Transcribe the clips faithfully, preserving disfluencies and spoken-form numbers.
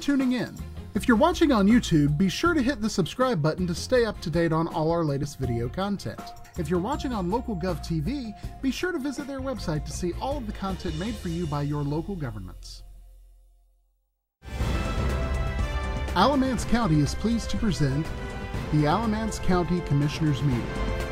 tuning in. If you're watching on YouTube, be sure to hit the subscribe button to stay up to date on all our latest video content. If you're watching on Local Gov T V, be sure to visit their website to see all of the content made for you by your local governments. Alamance County is pleased to present the Alamance County Commissioners Meeting.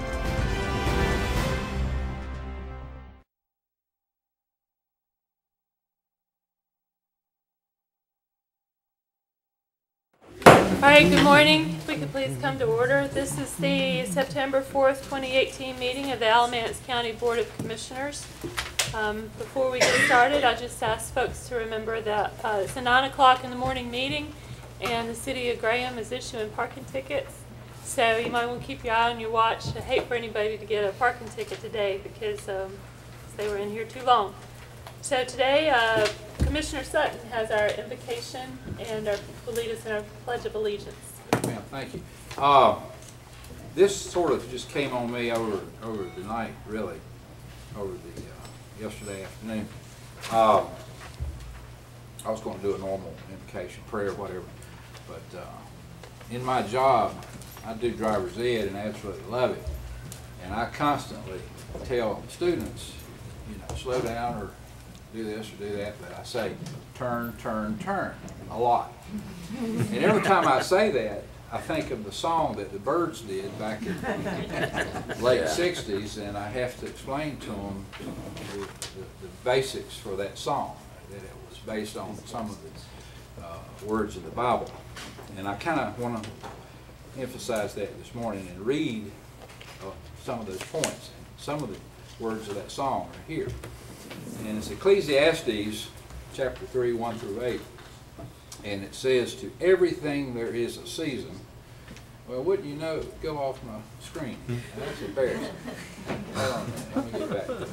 All right, good morning. If we could please come to order. This is the September fourth, twenty eighteen meeting of the Alamance County Board of Commissioners. Um, before we get started, I just ask folks to remember that uh, it's a nine o'clock in the morning meeting and the City of Graham is issuing parking tickets. So you might want to keep your eye on your watch. I hate for anybody to get a parking ticket today because um, they were in here too long. So today, uh, Commissioner Sutton has our invocation and our, will lead us in our Pledge of Allegiance. Yes, ma'am. Thank you. Uh, this sort of just came on me over over the night, really, over the uh, yesterday afternoon. Uh, I was going to do a normal invocation, prayer, whatever, but uh, in my job, I do driver's ed and I absolutely love it, and I constantly tell students, you know, slow down or do this or do that, but I say turn, turn, turn a lot. And every time I say that, I think of the song that the Byrds did back in the late sixties, and I have to explain to them the, the, the basics for that song, that it was based on some of the uh, words of the Bible. And I kind of want to emphasize that this morning and read uh, some of those points. Some of the words of that song are here. And it's Ecclesiastes chapter three, one through eight. And it says, to everything there is a season. Well, wouldn't you know, it would go off my screen. That's embarrassing. Hold on a minute, let me get back to it.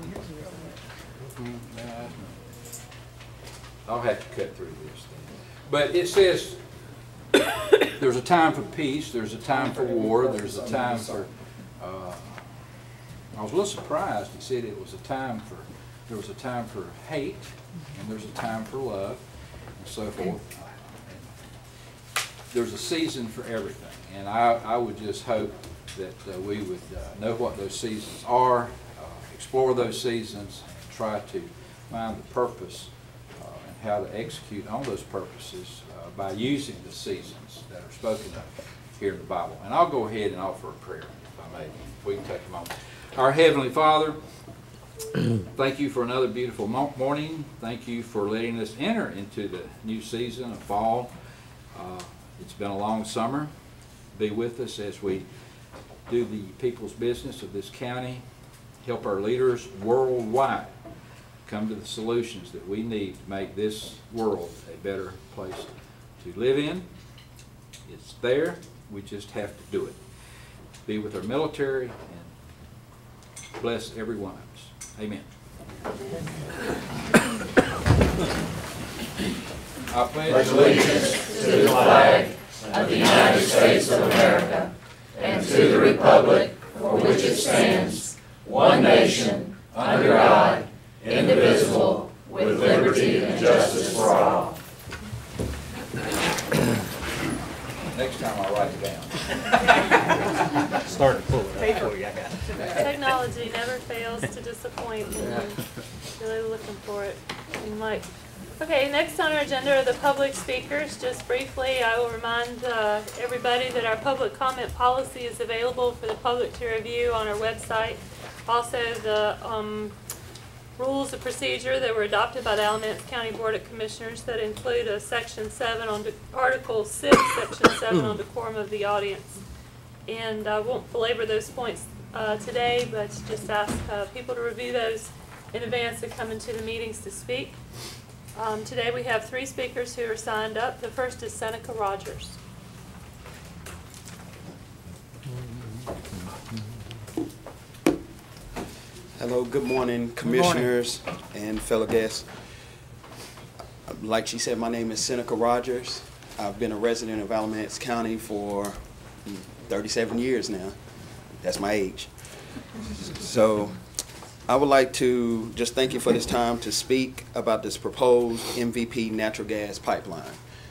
I'll have to cut through this thing. But it says, there's a time for peace, there's a time for war, there's a time for, uh, I was a little surprised. He said it was a time for, there was a time for hate, and there's a time for love, and so forth. There's a season for everything, and I, I would just hope that uh, we would uh, know what those seasons are, uh, explore those seasons, and try to find the purpose uh, and how to execute on those purposes uh, by using the seasons that are spoken of here in the Bible. And I'll go ahead and offer a prayer, if I may. If we can take a moment. Our Heavenly Father, thank you for another beautiful morning. Thank you for letting us enter into the new season of fall. Uh, it's been a long summer. Be with us as we do the people's business of this county. Help our leaders worldwide come to the solutions that we need to make this world a better place to live in. It's there. We just have to do it. Be with our military and bless every one of us. Amen. I pledge allegiance to the flag of the United States of America and to the republic for which it stands, one nation, under God, indivisible, with liberty and justice for all. Next time I'll write it down. Start to pull it up for you. I got it. Technology never fails to disappoint, and I'm really looking for it. You might. Okay, next on our agenda are the public speakers. Just briefly, I will remind uh, everybody that our public comment policy is available for the public to review on our website. Also, the um, rules of procedure that were adopted by the Alamance County Board of Commissioners that include a Section seven on Article six, Section seven on decorum of the audience. And I won't belabor those points uh, today, but just ask uh, people to review those in advance of coming to the meetings to speak. Um, today we have three speakers who are signed up. The first is Seneca Rogers. Hello, good morning, commissioners good morning. And fellow guests. Like she said, my name is Seneca Rogers. I've been a resident of Alamance County for thirty-seven years now. That's my age. So I would like to just thank you for this time to speak about this proposed M V P natural gas pipeline.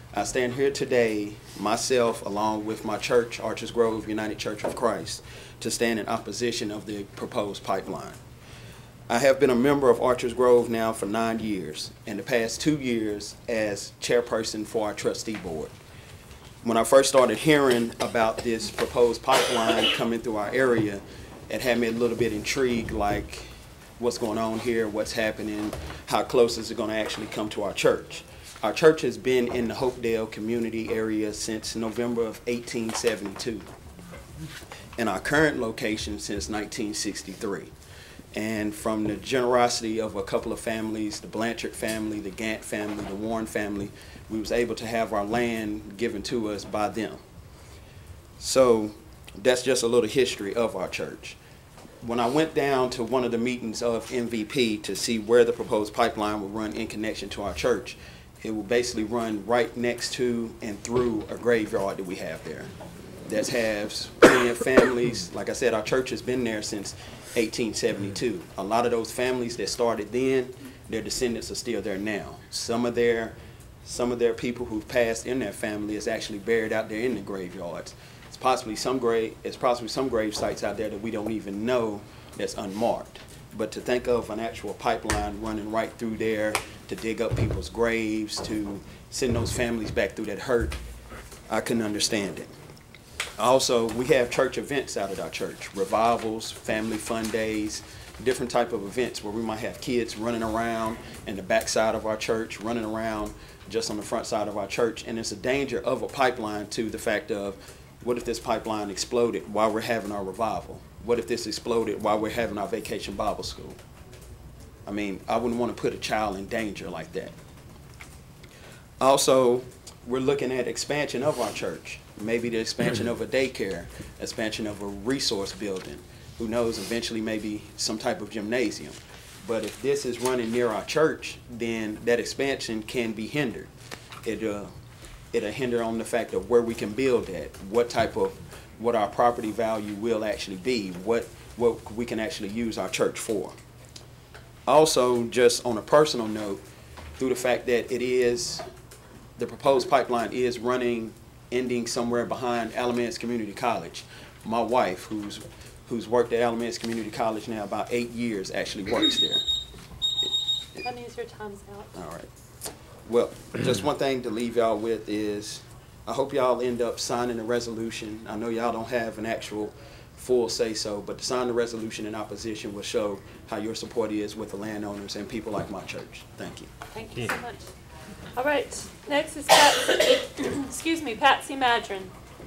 I stand here today, myself, along with my church, Arches Grove United Church of Christ, to stand in opposition of the proposed pipeline. I have been a member of Arches Grove now for nine years, and the past two years as chairperson for our trustee board. When I first started hearing about this proposed pipeline coming through our area, it had me a little bit intrigued, like what's going on here, what's happening, how close is it going to actually come to our church. Our church has been in the Hopedale community area since November of eighteen seventy-two, and our current location since nineteen sixty-three. And from the generosity of a couple of families, the Blanchard family, the Gant family, the Warren family, we was able to have our land given to us by them. So that's just a little history of our church. When I went down to one of the meetings of M V P to see where the proposed pipeline would run in connection to our church, it will basically run right next to and through a graveyard that we have there. That has plenty of families. Like I said, our church has been there since eighteen seventy-two. A lot of those families that started then, their descendants are still there now. Some of their, some of their people who've passed in their family is actually buried out there in the graveyards. It's possibly some grave, it's possibly some grave sites out there that we don't even know that's unmarked. But to think of an actual pipeline running right through there to dig up people's graves, to send those families back through that hurt, I couldn't understand it. Also, we have church events out at our church, revivals, family fun days, different type of events where we might have kids running around in the back side of our church, running around just on the front side of our church. And it's a danger of a pipeline to the fact of, what if this pipeline exploded while we're having our revival? What if this exploded while we're having our vacation Bible school? I mean, I wouldn't want to put a child in danger like that. Also, we're looking at expansion of our church. Maybe the expansion of a daycare, expansion of a resource building. Who knows, eventually maybe some type of gymnasium. But if this is running near our church, then that expansion can be hindered. It, uh, it'll hinder on the fact of where we can build at, what type of, what our property value will actually be, what, what we can actually use our church for. Also, just on a personal note, through the fact that it is, the proposed pipeline is running, ending somewhere behind Alamance Community College. My wife, who's who's worked at Alamance Community College now about eight years, actually works there. That means your time's out. All right. Well, just one thing to leave y'all with is, I hope y'all end up signing a resolution. I know y'all don't have an actual full say-so, but to sign the resolution in opposition will show how your support is with the landowners and people like my church. Thank you. Thank you so much. All right, next is Patsy, excuse me, Patsy Madron.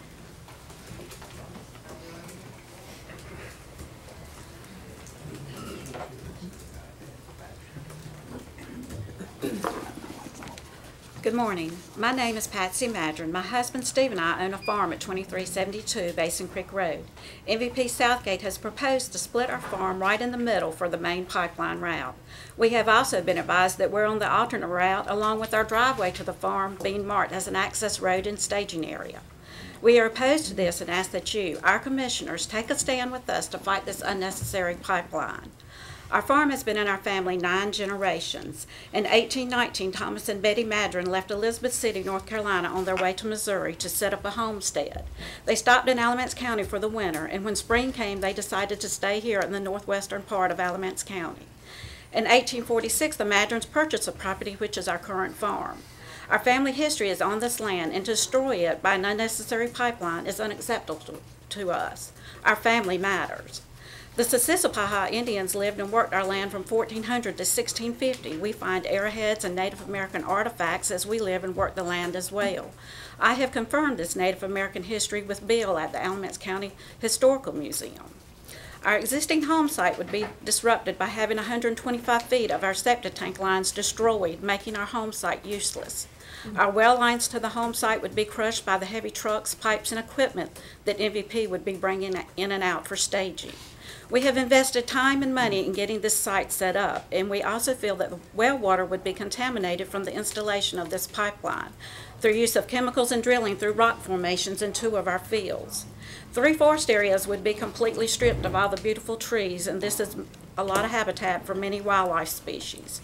Good morning. My name is Patsy Madron. My husband Steve and I own a farm at twenty-three seventy-two Basin Creek Road. M V P Southgate has proposed to split our farm right in the middle for the main pipeline route. We have also been advised that we're on the alternate route along with our driveway to the farm being marked as an access road and staging area. We are opposed to this and ask that you, our commissioners, take a stand with us to fight this unnecessary pipeline. Our farm has been in our family nine generations. In eighteen nineteen, Thomas and Betty Madron left Elizabeth City, North Carolina on their way to Missouri to set up a homestead. They stopped in Alamance County for the winter, and when spring came, they decided to stay here in the northwestern part of Alamance County. In eighteen forty-six, the Madrons purchased a property which is our current farm. Our family history is on this land, and to destroy it by an unnecessary pipeline is unacceptable to, to us. Our family matters. The Sissepaha Indians lived and worked our land from fourteen hundred to sixteen fifty. We find arrowheads and Native American artifacts as we live and work the land as well. I have confirmed this Native American history with Bill at the Alamance County Historical Museum. Our existing home site would be disrupted by having one hundred twenty-five feet of our septic tank lines destroyed, making our home site useless. Our well lines to the home site would be crushed by the heavy trucks, pipes, and equipment that M V P would be bringing in and out for staging. We have invested time and money in getting this site set up, and we also feel that the well water would be contaminated from the installation of this pipeline through use of chemicals and drilling through rock formations in two of our fields. Three forest areas would be completely stripped of all the beautiful trees, and this is a lot of habitat for many wildlife species.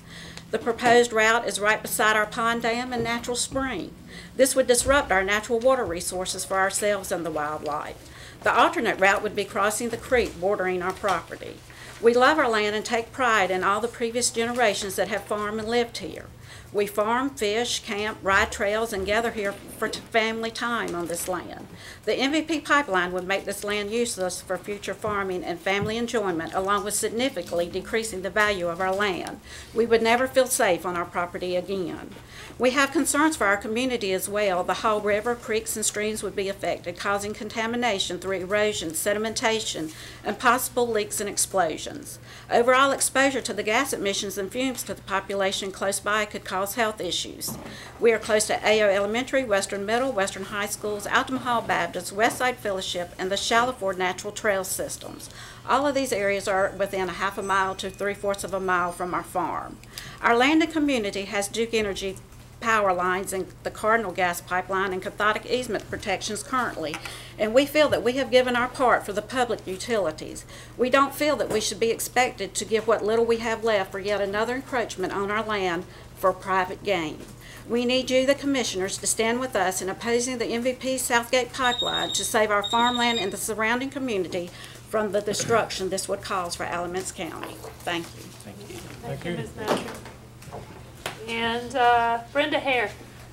The proposed route is right beside our pond dam and natural spring. This would disrupt our natural water resources for ourselves and the wildlife. The alternate route would be crossing the creek bordering our property. We love our land and take pride in all the previous generations that have farmed and lived here. We farm, fish, camp, ride trails, and gather here for family time on this land. The M V P pipeline would make this land useless for future farming and family enjoyment, along with significantly decreasing the value of our land. We would never feel safe on our property again. We have concerns for our community as well. The whole river, creeks, and streams would be affected, causing contamination through erosion, sedimentation, and possible leaks and explosions. Overall exposure to the gas emissions and fumes to the population close by could cause health issues. We are close to A O Elementary, Western Middle, Western High Schools, Alton Hall Baptist, Westside Fellowship, and the Shallowford Natural Trail Systems. All of these areas are within a half a mile to three-fourths of a mile from our farm. Our land and community has Duke Energy power lines and the Cardinal gas pipeline and cathodic easement protections currently, and we feel that we have given our part for the public utilities. We don't feel that we should be expected to give what little we have left for yet another encroachment on our land for private gain. We need you, the commissioners, to stand with us in opposing the M V P Southgate pipeline to save our farmland and the surrounding community from the destruction this would cause for Alamance County. Thank you. Thank you, Thank you. Miz Madron. And uh, Brenda Hare.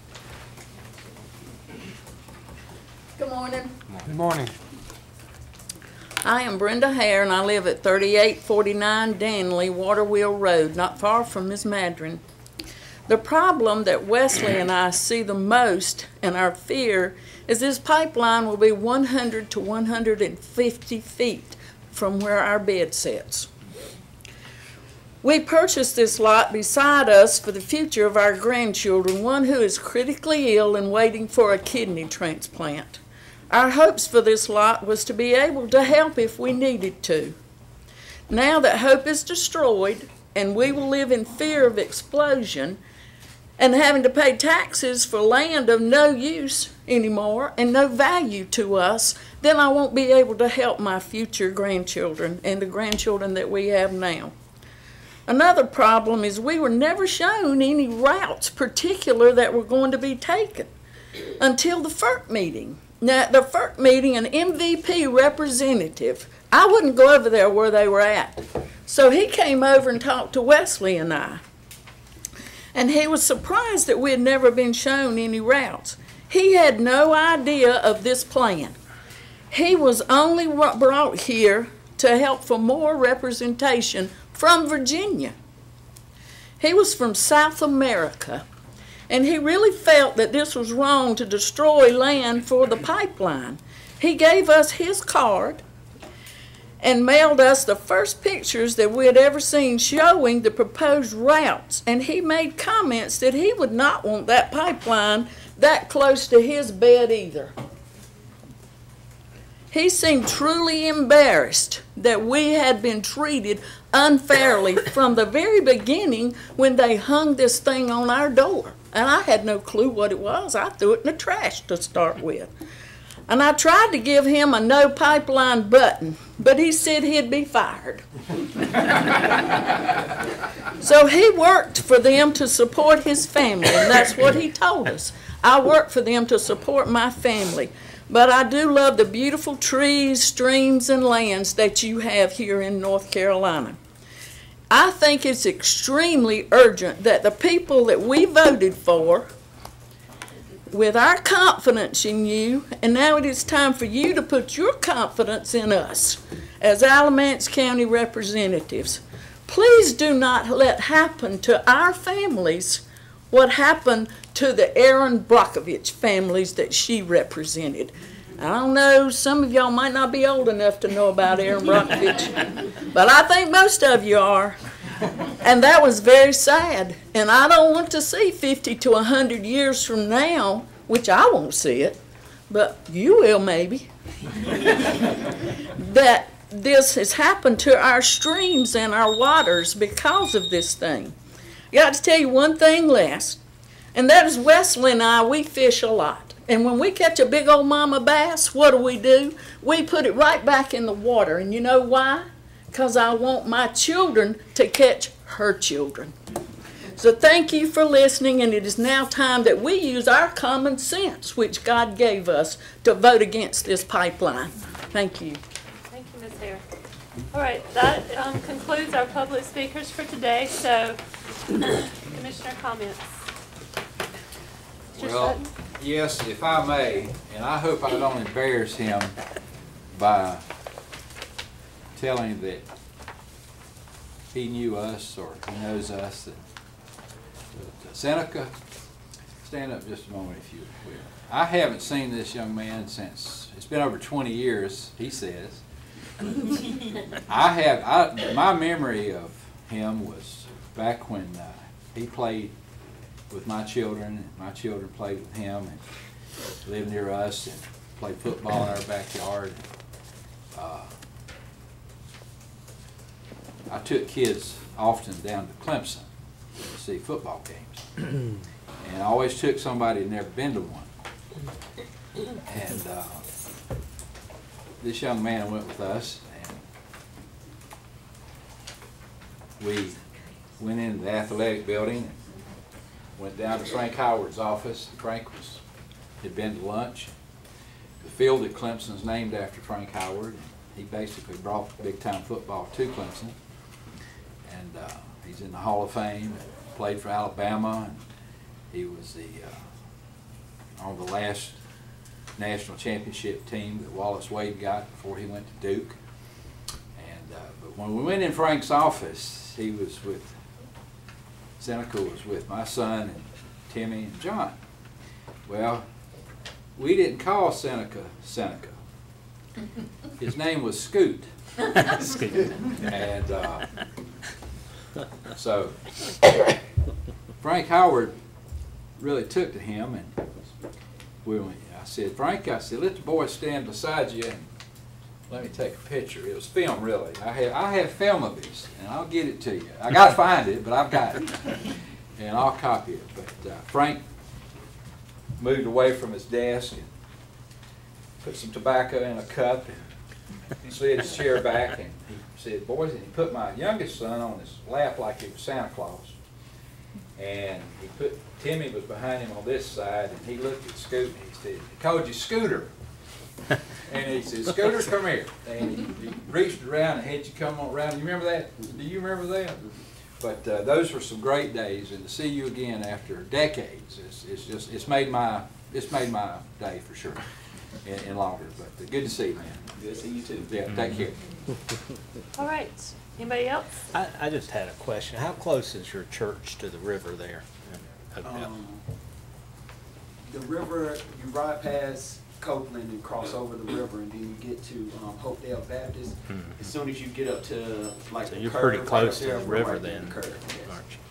Good morning. Good morning. I am Brenda Hare, and I live at thirty-eight forty-nine Danley, Waterwheel Road, not far from Miz Madron. The problem that Wesley and I see the most, and our fear, is this pipeline will be one hundred to one hundred fifty feet from where our bed sits. We purchased this lot beside us for the future of our grandchildren, one who is critically ill and waiting for a kidney transplant. Our hopes for this lot was to be able to help if we needed to. Now that hope is destroyed and we will live in fear of explosion and having to pay taxes for land of no use anymore and no value to us, then I won't be able to help my future grandchildren and the grandchildren that we have now. Another problem is we were never shown any routes particular that were going to be taken until the F E R C meeting. Now, at the F E R C meeting, an M V P representative, I wouldn't go over there where they were at. So he came over and talked to Wesley and I. And he was surprised that we had never been shown any routes. He had no idea of this plan. He was only brought here to help for more representation from Virginia. He was from South America, and he really felt that this was wrong to destroy land for the pipeline. He gave us his card and mailed us the first pictures that we had ever seen showing the proposed routes, and he made comments that he would not want that pipeline that close to his bed either. He seemed truly embarrassed that we had been treated unfairly from the very beginning when they hung this thing on our door. And I had no clue what it was. I threw it in the trash to start with. And I tried to give him a no pipeline button, but he said he'd be fired. So he worked for them to support his family, and that's what he told us. I work for them to support my family. But I do love the beautiful trees, streams, and lands that you have here in North Carolina. I think it's extremely urgent that the people that we voted for, with our confidence in you, and now it is time for you to put your confidence in us as Alamance County representatives. Please do not let happen to our families what happened to the Aaron Brockovich families that she represented. I don't know, some of y'all might not be old enough to know about Aaron Brockovich, but I think most of you are. And that was very sad. And I don't want to see fifty to one hundred years from now, which I won't see it, but you will maybe, that this has happened to our streams and our waters because of this thing. I got to tell you one thing last, and that is Wesley and I, we fish a lot. And when we catch a big old mama bass, what do we do? We put it right back in the water. And you know why? Because I want my children to catch her children. So thank you for listening, and it is now time that we use our common sense, which God gave us, to vote against this pipeline. Thank you. Thank you, Miz Hare. All right, that um, concludes our public speakers for today. So, Commissioner comments. Mister Well, Sutton? yes, if I may, and I hope I don't embarrass him by telling him that he knew us or he knows us. That, that, uh, Seneca, stand up just a moment if you will. I haven't seen this young man since, it's been over twenty years, he says. I have, I, my memory of him was back when uh, he played with my children, and my children played with him and lived near us and played football in our backyard. Uh, I took kids often down to Clemson to see football games. And I always took somebody who'd never been to one. And uh, this young man went with us, and we went into the athletic building and went down to Frank Howard's office. Frank was had been to lunch. The field at Clemson is named after Frank Howard. And he basically brought big-time football to Clemson. And uh, he's in the Hall of Fame, and played for Alabama, and he was the uh, on the last national championship team that Wallace Wade got before he went to Duke. And uh, but when we went in Frank's office, he was with Seneca was with my son and Timmy and John. Well, we didn't call Seneca Seneca. His name was Scoot. Scoot. And uh, so Frank Howard really took to him, and we went, I said, Frank, I said, let the boys stand beside you and let me take a picture. It was film, really. I have, I have film of this, and I'll get it to you. I got to find it, but I've got it. And I'll copy it. But uh, Frank moved away from his desk and put some tobacco in a cup and slid his chair back, and he said, boys, and he put my youngest son on his lap like he was Santa Claus. And he put, Timmy was behind him on this side, and he looked at Scoot and he said, he called you Scooter. And he said, Scooter, come here. And he, he reached around and had you come on around. You remember that? Do you remember that? But uh, those were some great days, and to see you again after decades, it's, it's just, it's made my, it's made my day for sure, and, and longer. But uh, good to see you, man. Good to see you too. Yeah, take care. All right. Anybody else? I, I just had a question. How close is your church to the river there? Um, the river, you ride past Copeland and cross over the river, and then you get to um, Hopedale Baptist. Hmm. As soon as you get up to like So the you're curve, pretty right close up to there, the we're river right there, then, the curve, yes. aren't you?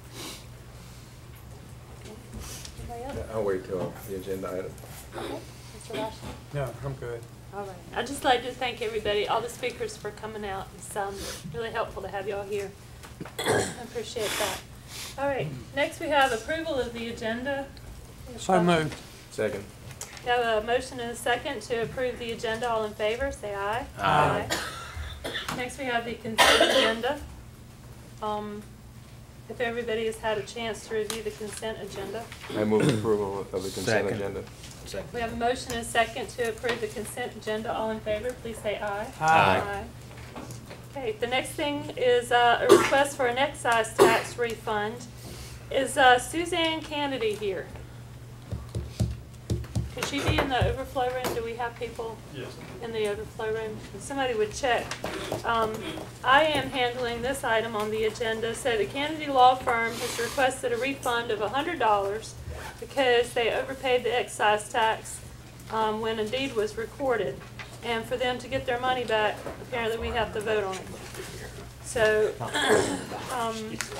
Anybody else? I'll wait till the agenda item. Okay. Mister Lashley? No, I'm good. All right. I'd just like to thank everybody, all the speakers, for coming out. It's um, really helpful to have y'all here. I appreciate that. All right. Next we have approval of the agenda. So moved. Second. We have a motion and a second to approve the agenda. All in favor, say aye. Aye. Aye. Next we have the consent agenda. Um, if everybody has had a chance to review the consent agenda. I move approval of the consent Second. agenda. Second. We have a motion and a second to approve the consent agenda. All in favor, please say aye. Aye. Okay, the next thing is uh, a request for an excise tax refund. Is uh, Suzanne Kennedy here? Could she be in the overflow room? Do we have people in the overflow room? If somebody would check. Um, I am handling this item on the agenda. So the Kennedy Law Firm has requested a refund of one hundred dollars because they overpaid the excise tax um, when a deed was recorded. And for them to get their money back, apparently we have to vote on it. So um,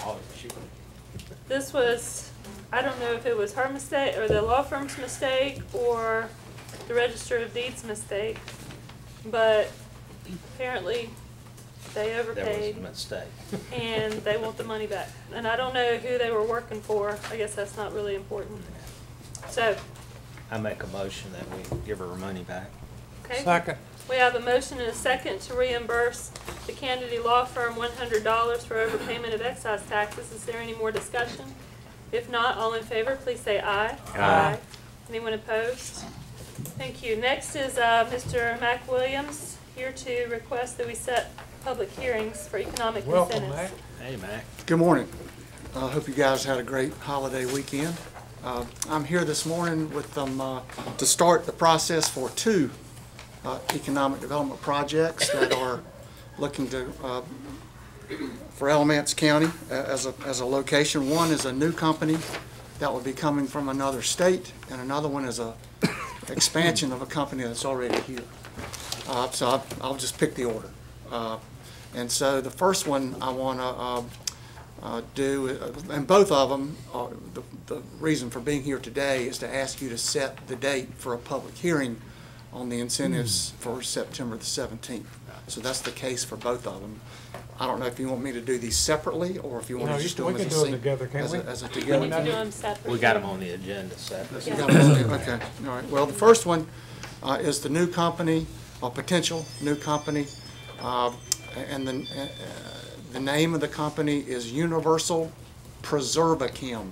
this was, I don't know if it was her mistake or the law firm's mistake or the Register of Deeds mistake, but apparently they That was overpaid a mistake. and they want the money back. And I don't know who they were working for. I guess that's not really important. So, I make a motion that we give her her money back. Okay. Second. We have a motion and a second to reimburse the Kennedy Law Firm one hundred dollars for overpayment of excise taxes. Is there any more discussion? If not, all in favor, please say aye. Aye. Anyone opposed? Thank you. Next is uh, Mister Mac Williams, here to request that we set public hearings for economic Welcome, incentives. Mac. Hey, Mac. Good morning. I uh, hope you guys had a great holiday weekend. Uh, I'm here this morning with them uh, to start the process for two uh, economic development projects that are looking to uh, for Alamance County uh, as a as a location. One is a new company that will be coming from another state, and another one is a expansion of a company that's already here. Uh, so I'll, I'll just pick the order. Uh, and so the first one I want to uh, uh, do, uh, and both of them, are, the, the reason for being here today is to ask you to set the date for a public hearing on the incentives mm. for September the seventeenth. So that's the case for both of them. I don't know if you want me to do these separately or if you want No, to you just can- do them we as can a do it sing- together, can't as we? a, as a We together. need to do them separately. We got them on the agenda separately. You got them on the- Okay, all right. Well, the first one uh, is the new company, or potential new company, uh, and the, uh, the name of the company is Universal Preservachem.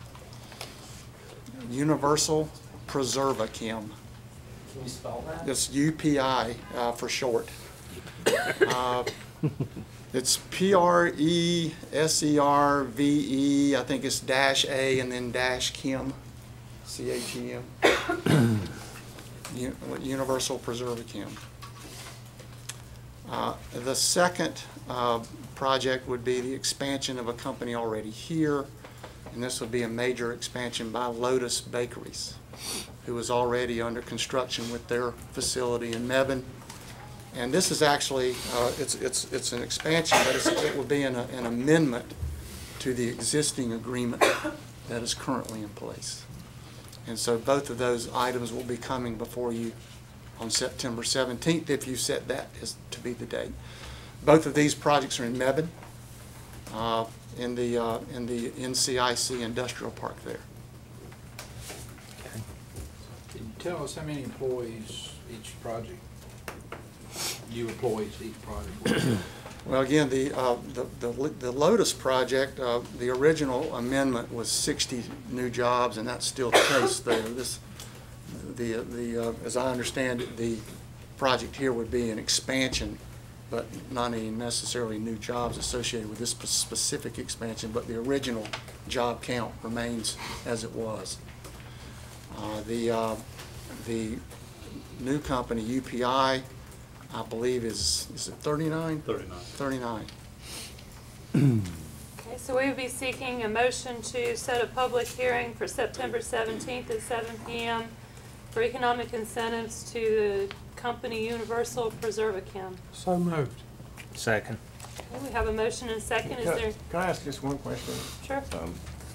Universal Preservachem. Can you spell that? It's U P I uh, for short. Uh, It's P R E S E R V E, I think it's dash A and then dash Chem, C H E M. U- Universal Preservachem. Uh, The second uh, project would be the expansion of a company already here, and this would be a major expansion by Lotus Bakeries, who is already under construction with their facility in Mebane. And this is actually, uh, it's, it's, it's an expansion, but it's, it will be an, an amendment to the existing agreement that is currently in place. And so both of those items will be coming before you on September seventeenth, if you set that as to be the date. Both of these projects are in Mebane, uh, in the, uh, in the N C I C Industrial Park there. Can you tell us how many employees each project, new employees each project? Well, again, the, uh, the, the, the Lotus project, uh, the original amendment was sixty new jobs, and that's still the case there. This, the, the, uh, as I understand it, the project here would be an expansion, but not any necessarily new jobs associated with this spe- specific expansion, but the original job count remains as it was. Uh, the, uh, the new company, U P I, I believe is, is it thirty-nine? Thirty-nine. Thirty-nine. Okay, so we would be seeking a motion to set a public hearing for September seventeenth at seven P M for economic incentives to the company Universal Preservachem. So moved. Second. Okay, we have a motion and a second. Is Can there, can I ask just one question? sure? Um,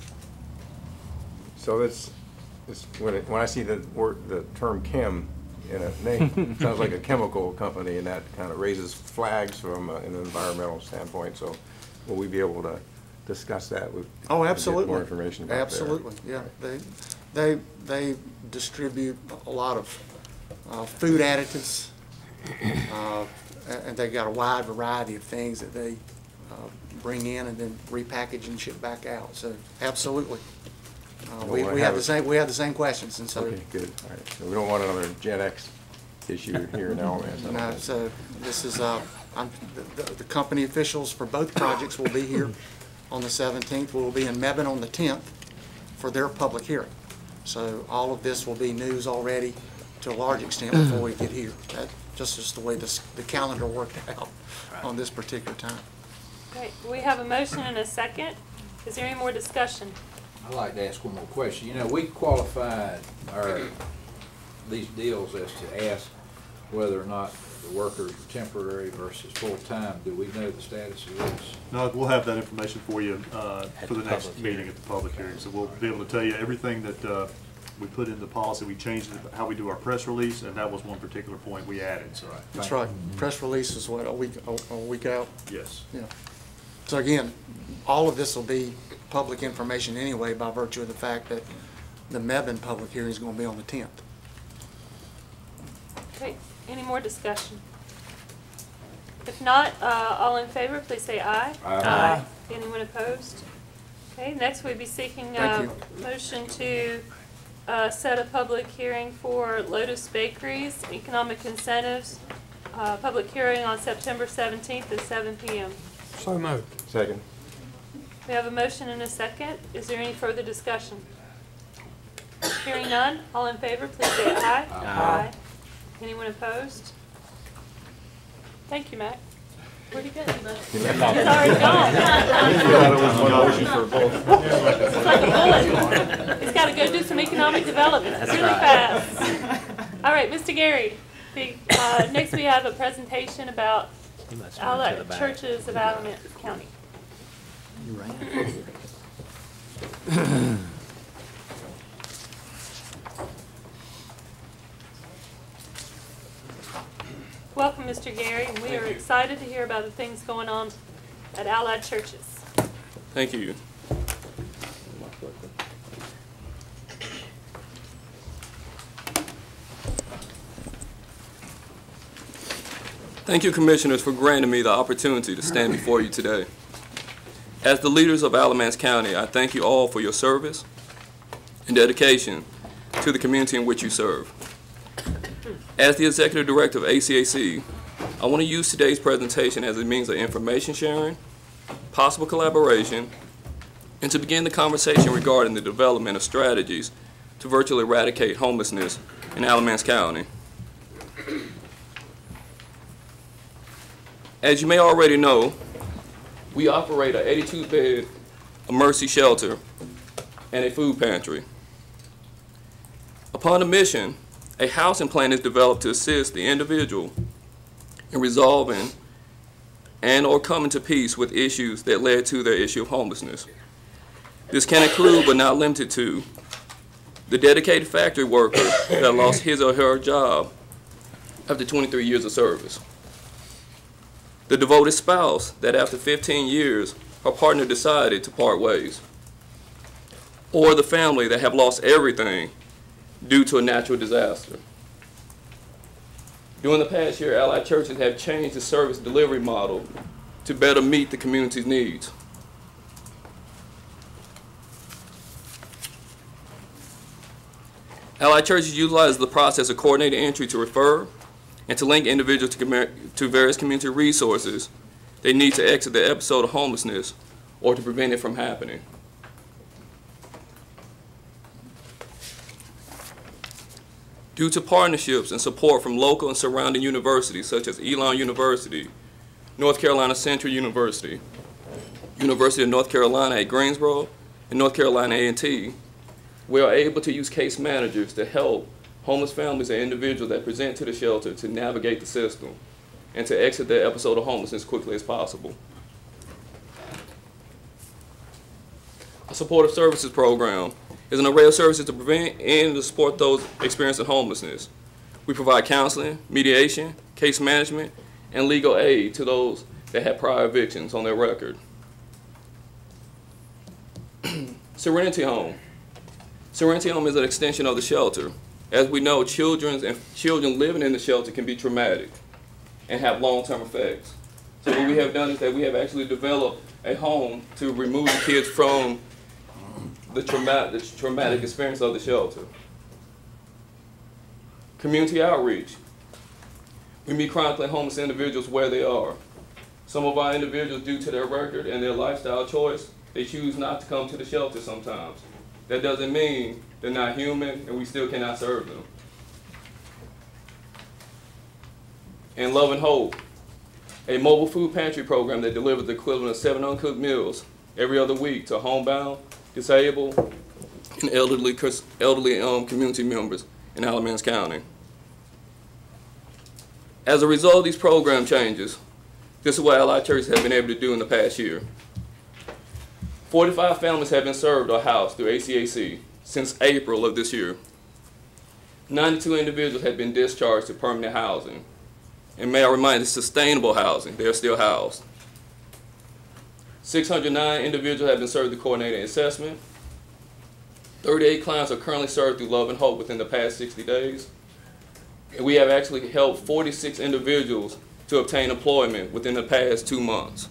So it's, it's, when it, when I see the word, the term chem in a name, it sounds like a chemical company, and that kind of raises flags from uh, an environmental standpoint, so will we be able to discuss that with? Oh, and absolutely. Get more information about that? Absolutely, yeah. They, they, they distribute a lot of uh, food additives, uh, a- and they've got a wide variety of things that they uh, bring in and then repackage and ship back out. So, absolutely. Uh, we, Well, I we have have the a- same, we have the same questions, and so. Okay, good, all right. So we don't want another Gen X issue here in Alamance. I don't No, think. so this is, uh, I'm, the, the- the company officials for both projects will be here on the seventeenth. We'll be in Mebane on the tenth for their public hearing. So all of this will be news already to a large extent before we get here. That, just is the way this, the calendar worked out on this particular time. Okay, we have a motion and a second. Is there any more discussion? I'd like to ask one more question. You know, we qualified our, these deals as to ask whether or not the workers are temporary versus full-time. Do we know the status of this? No, we'll have that information for you uh, At for the the next public meeting hearing. at the public hearing. So we'll be able to tell you everything that uh, we put in the policy. We changed it, how we do our press release, and that was one particular point we added, so. That's right. Press release is what, a week, a, a week out? Yes. Yeah. So again, all of this will be public information anyway by virtue of the fact that the Mebane public hearing is going to be on the tenth. Okay, any more discussion? If not, uh, all in favor, please say aye. Aye. Anyone opposed? Okay, next we'd be seeking Thank a motion to uh, set a public hearing for Lotus Bakeries, economic incentives, uh, public hearing on September seventeenth at seven P M So moved. Second. We have a motion and a second. Is there any further discussion? Hearing none, all in favor, please say aye. Aye. Anyone opposed? Thank you, Matt. Where'd he go? He's already gone. It's like a bullet. He's got to go do some economic development really fast. All right, Mister Gary, big, uh, next we have a presentation about all the churches of Alamance County. Welcome, Mister Gary, and we are excited to hear about the things going on at Allied Churches. Thank you. Thank you, Commissioners, for granting me the opportunity to stand before you today. As the leaders of Alamance County, I thank you all for your service and dedication to the community in which you serve. As the Executive Director of A C A C, I want to use today's presentation as a means of information sharing, possible collaboration, and to begin the conversation regarding the development of strategies to virtually eradicate homelessness in Alamance County. As you may already know, we operate an eighty-two bed Mercy shelter and a food pantry. Upon admission, a housing plan is developed to assist the individual in resolving and or coming to peace with issues that led to their issue of homelessness. This can include, but not limited to, the dedicated factory worker that lost his or her job after twenty-three years of service, the devoted spouse that after fifteen years, her partner decided to part ways, or the family that have lost everything due to a natural disaster. During the past year, Allied Churches have changed the service delivery model to better meet the community's needs. Allied Churches utilize the process of coordinated entry to refer and to link individuals to, to various community resources they need to exit the episode of homelessness or to prevent it from happening. Due to partnerships and support from local and surrounding universities such as Elon University, North Carolina Central University, University of North Carolina at Greensboro, and North Carolina A and T, we are able to use case managers to help homeless families and individuals that present to the shelter to navigate the system and to exit their episode of homelessness as quickly as possible. A supportive services program is an array of services to prevent and to support those experiencing homelessness. We provide counseling, mediation, case management, and legal aid to those that have prior evictions on their record. Serenity Home. Serenity Home is an extension of the shelter. As we know, children and children living in the shelter can be traumatic and have long-term effects. So what we have done is that we have actually developed a home to remove the kids from the traumatic, the traumatic experience of the shelter. Community outreach. We meet chronically homeless individuals where they are. Some of our individuals, due to their record and their lifestyle choice, they choose not to come to the shelter sometimes. That doesn't mean they're not human and we still cannot serve them. And Love and Hope, a mobile food pantry program that delivers the equivalent of seven uncooked meals every other week to homebound, disabled, and elderly, elderly um, community members in Alamance County. As a result of these program changes, this is what Allied Churches have been able to do in the past year. forty-five families have been served or housed through A C A C since April of this year. ninety-two individuals have been discharged to permanent housing. And may I remind you, it's sustainable housing. They are still housed. six hundred nine individuals have been served through coordinated assessment. thirty-eight clients are currently served through Love and Hope within the past sixty days. And we have actually helped forty-six individuals to obtain employment within the past two months.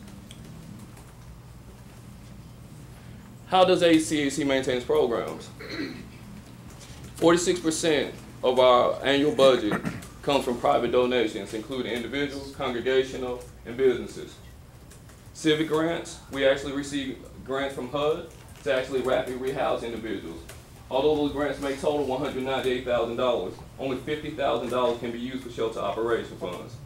How does A C A C maintain its programs? forty-six percent of our annual budget comes from private donations, including individuals, congregational, and businesses. Civic grants, we actually receive grants from H U D to actually rapidly rehouse individuals. Although those grants may total one hundred ninety-eight thousand dollars, only fifty thousand dollars can be used for shelter operation funds.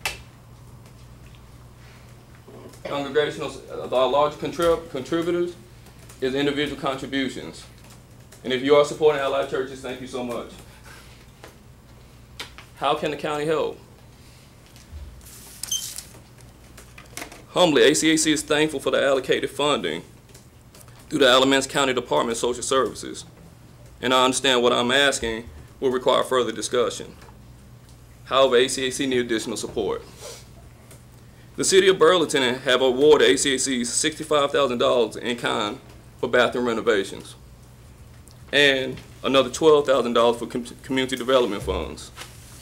Congregational, our large contrib contributors is individual contributions. And if you are supporting Allied Churches, thank you so much. How can the county help? Humbly, A C A C is thankful for the allocated funding through the Alamance County Department of Social Services. And I understand what I'm asking will require further discussion. However, A C A C needs additional support. The City of Burlington have awarded A C A C sixty-five thousand dollars in kind for bathroom renovations and another twelve thousand dollars for com community development funds.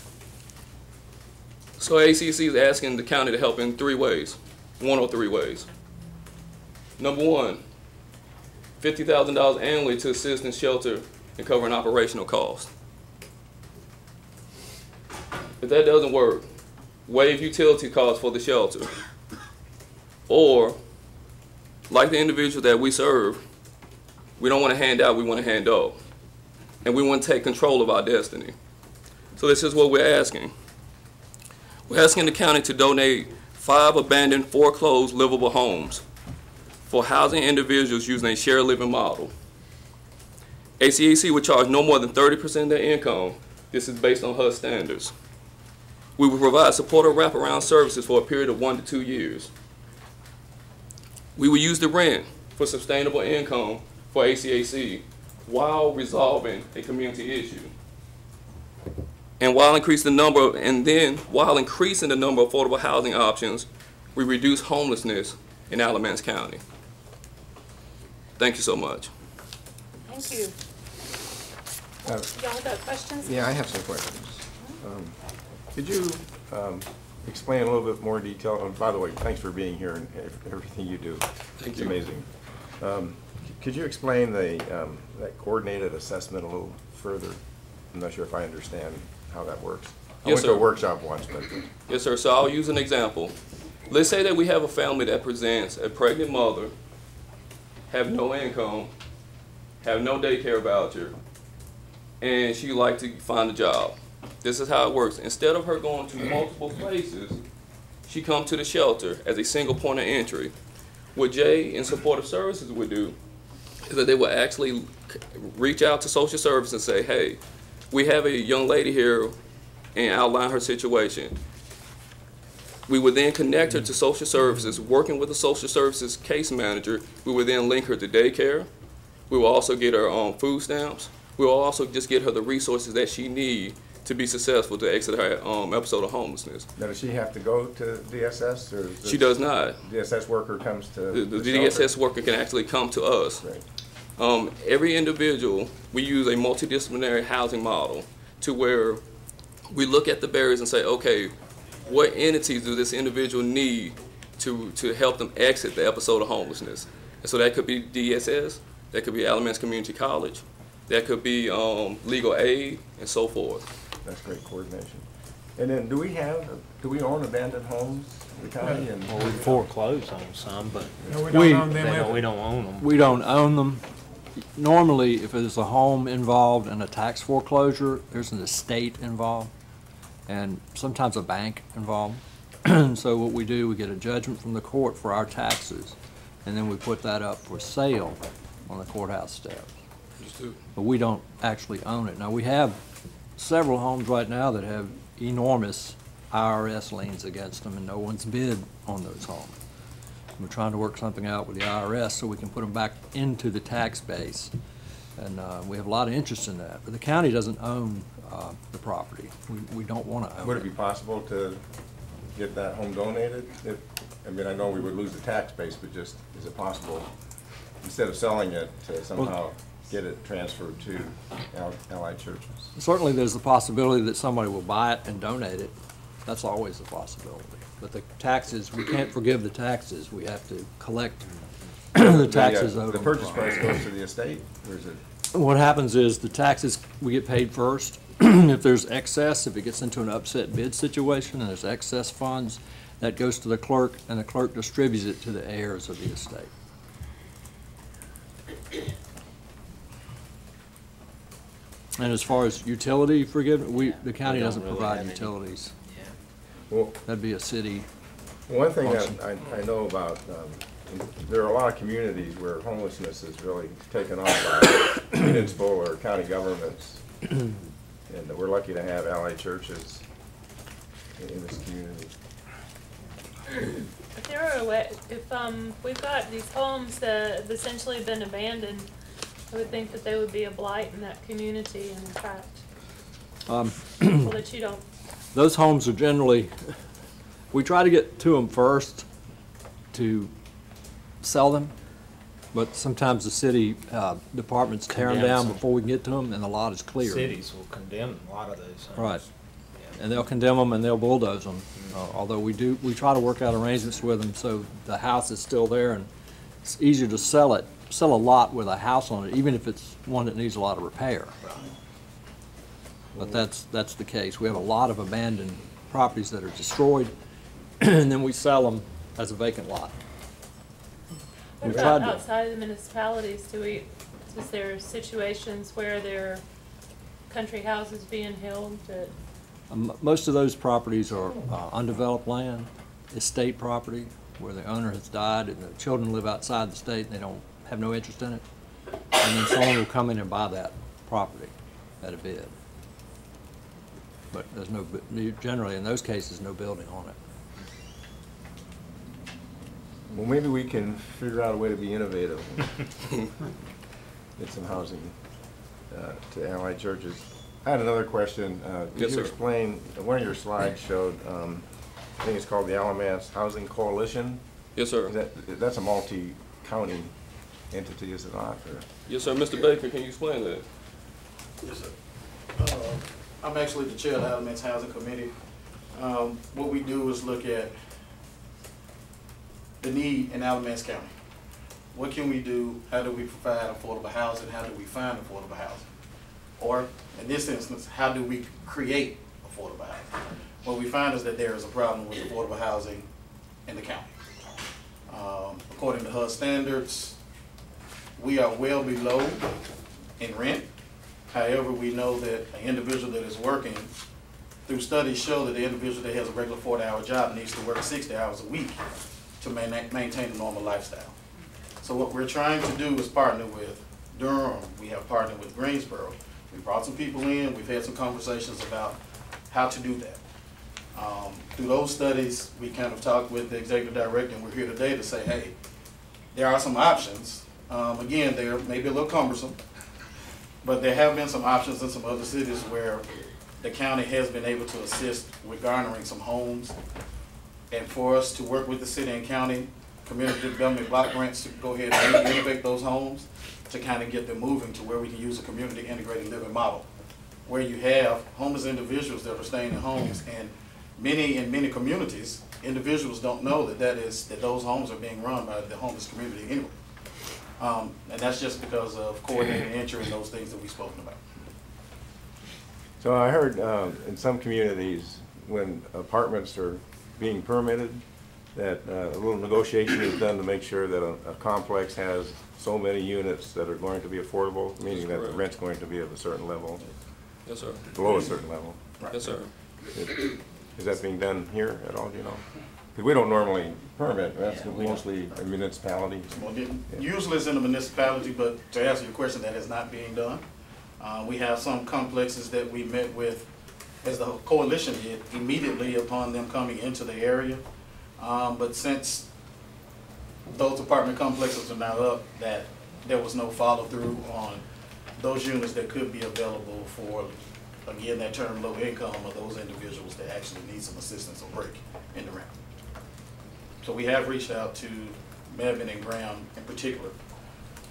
So A C A C is asking the county to help in three ways, one or three ways. Number one, fifty thousand dollars annually to assist in shelter and covering operational costs. If that doesn't work, waive utility costs for the shelter. Or, like the individual that we serve, we don't want to hand out, we want to hand up. And we want to take control of our destiny. So this is what we're asking. We're asking the county to donate five abandoned, foreclosed, livable homes for housing individuals using a shared living model. A C A C would charge no more than thirty percent of their income. This is based on H U D standards. We will provide supportive wraparound services for a period of one to two years. We will use the rent for sustainable income for A C A C while resolving a community issue. And while increasing the number, of, and then while increasing the number of affordable housing options, we reduce homelessness in Alamance County. Thank you so much. Thank you. Uh, Y'all got questions? Yeah, I have some questions. Um, could you um, explain a little bit more detail? And by the way, thanks for being here and everything you do. Thank it's you. Amazing. Um, could you explain the um, that coordinated assessment a little further? I'm not sure if I understand how that works. I Yes, went sir. to a workshop once, but Yes, sir. So I'll use an example. Let's say that we have a family that presents a pregnant mother, have no income, have no daycare voucher, and she'd like to find a job. This is how it works. Instead of her going to multiple places, she comes to the shelter as a single point of entry. What Jay and Supportive Services would do is that they would actually reach out to social services and say, hey, we have a young lady here, and outline her situation. We would then connect her to social services, working with the social services case manager. We would then link her to daycare. We will also get her on food stamps. We will also just get her the resources that she needs to be successful to exit her um, episode of homelessness. now does she have to go to D S S, or She does not. D S S worker comes to The, the the D S S shelter? worker can actually come to us. Right. Um, every individual, we use a multidisciplinary housing model to where we look at the barriers and say, okay, what entities do this individual need to, to help them exit the episode of homelessness? And so that could be D S S, that could be Alamance Community College, that could be um, legal aid, and so forth. That's great coordination. And then, do we have, do we own abandoned homes in the county? And Well, we foreclose on some, but No, we we, don't own them they either. don't- we don't own them. We don't own them. Normally, if there's a home involved in a tax foreclosure, there's an estate involved, and sometimes a bank involved. So what we do, we get a judgment from the court for our taxes, and then we put that up for sale on the courthouse steps. Understood. But we don't actually own it. Now, we have several homes right now that have enormous I R S liens against them, and no one's bid on those homes. We're trying to work something out with the I R S so we can put them back into the tax base. And uh, we have a lot of interest in that. But the county doesn't own uh, the property. We, we don't want to own would it it. be possible to get that home donated? If, I mean, I know we would lose the tax base, but just, is it possible, instead of selling it, to somehow get it transferred to al- allied churches. Certainly, there's the possibility that somebody will buy it and donate it. That's always a possibility. But the taxes, we can't forgive the taxes. We have to collect the taxes The, uh, owed the on purchase property. price goes to the estate, or is it? What happens is the taxes, we get paid first. If there's excess, if it gets into an upset bid situation and there's excess funds, that goes to the clerk, and the clerk distributes it to the heirs of the estate. And as far as utility forgiveness, we, the county We don't doesn't really provide have any. utilities. Well, That'd be a city. one thing that Function. I, I know about, um, there are a lot of communities where homelessness is really taken off by municipal or county governments. And we're lucky to have allied churches in in this community. If there are a way, if, um, we've got these homes that have essentially been abandoned, I would think that they would be a blight in that community and in fact, Um, people that you don't, Those homes are generally, we try to get to them first to sell them, but sometimes the city uh, departments tear them Condemn down some. before we can get to them, and the lot is clear. Cities will condemn a lot of those homes. Right. And they'll condemn them and they'll bulldoze them. Uh, although we do, we try to work out arrangements with them so the house is still there, and it's easier to sell it, sell a lot with a house on it, even if it's one that needs a lot of repair. But that's, that's the case. We have a lot of abandoned properties that are destroyed, and then we sell them as a vacant lot. what We've about tried to- outside of the municipalities? Do we, is there situations where there are country houses being held that, Um, Most of those properties are uh, undeveloped land, estate property, where the owner has died and the children live outside the state and they don't have no interest in it. And then someone will come in and buy that property at a bid. But there's no, bu- generally in those cases, no building on it. Well, maybe we can figure out a way to be innovative. Get some housing uh, to allied churches. I had another question. Uh, Could Yes, you sir. explain, one of your slides showed, um, I think it's called the Alamance Housing Coalition. Yes, sir. Is that, that's a multi-county entity, is it not? Or- Yes, sir. Mister Baker, can you explain that? Yes, sir. Uh, I'm actually the chair of the Alamance Housing Committee. Um, What we do is look at the need in Alamance County. What can we do? How do we provide affordable housing? How do we find affordable housing? Or, in this instance, how do we create affordable housing? What we find is that there is a problem with affordable housing in the county. Um, According to H U D standards, we are well below in rent. However, we know that an individual that is working, through studies show that the individual that has a regular forty hour job needs to work sixty hours a week to ma- maintain a normal lifestyle. So what we're trying to do is partner with Durham. We have partnered with Greensboro. We brought some people in. We've had some conversations about how to do that. Um, through those studies, we kind of talked with the executive director, and we're here today to say, hey, there are some options. Um, again, they're maybe a little cumbersome, but there have been some options in some other cities where the county has been able to assist with garnering some homes. And for us to work with the city and county, community development block grants to go ahead and innovate those homes to kind of get them moving to where we can use a community integrated living model, where you have homeless individuals that are staying in homes, and many, in many communities, individuals don't know that that is, that those homes are being run by the homeless community anyway. Um, and that's just because of coordinated entry and those things that we've spoken about. So I heard uh, in some communities, when apartments are being permitted, that uh, a little negotiation is done to make sure that a, a complex has so many units that are going to be affordable, meaning that the correct. rent's going to be of a certain level, Yes, sir. below a certain level. Yes, sir. Is is that being done here at all, do you know? Because we don't normally permit, that's mostly a municipality. Well, it- usually it's in the municipality, but to answer your question, that is not being done. Uh, we have some complexes that we met with, as the coalition did, immediately upon them coming into the area. Um, but since those apartment complexes are now up, that there was no follow-through on those units that could be available for, again, that term low income, or those individuals that actually need some assistance or break in the rent. So we have reached out to Mevin and Graham in particular,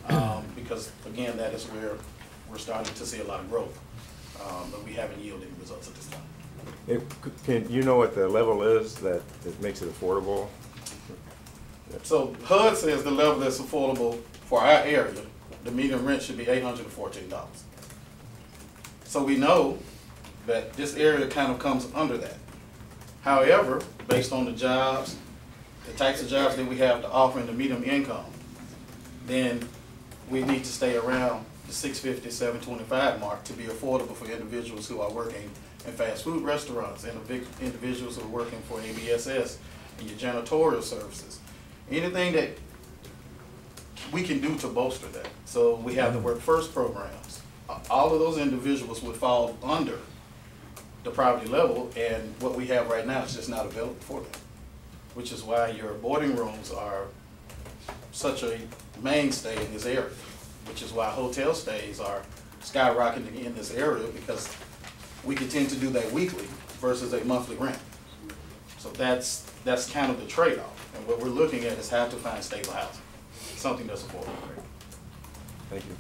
um, because again, that is where we're starting to see a lot of growth, um, but we haven't yielded any results at this time. If, can you know what the level is that, that makes it affordable? So H U D says the level that's affordable for our area, the median rent should be eight hundred fourteen dollars. So we know that this area kind of comes under that. However, based on the jobs, the types of jobs that we have to offer in the medium income, then we need to stay around the six fifty, seven twenty-five mark to be affordable for individuals who are working in fast food restaurants and the big individuals who are working for A B S S and your janitorial services. Anything that we can do to bolster that. So we have the Work First programs. All of those individuals would fall under the poverty level, and what we have right now is just not available for them, which is why your boarding rooms are such a mainstay in this area, which is why hotel stays are skyrocketing in this area, because we can tend to do that weekly versus a monthly rent. So that's that's kind of the trade-off, and what we're looking at is how to find stable housing, something that's affordable. Thank you.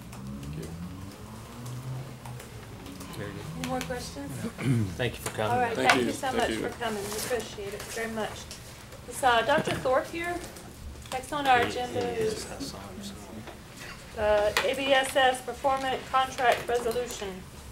Any more questions? Thank you for coming. All right, Thank thank you. you so Thank much you. for coming. We appreciate it very much. Is uh, Doctor Thorpe here? Next on our agenda is uh, A B S S Performance Contract Resolution.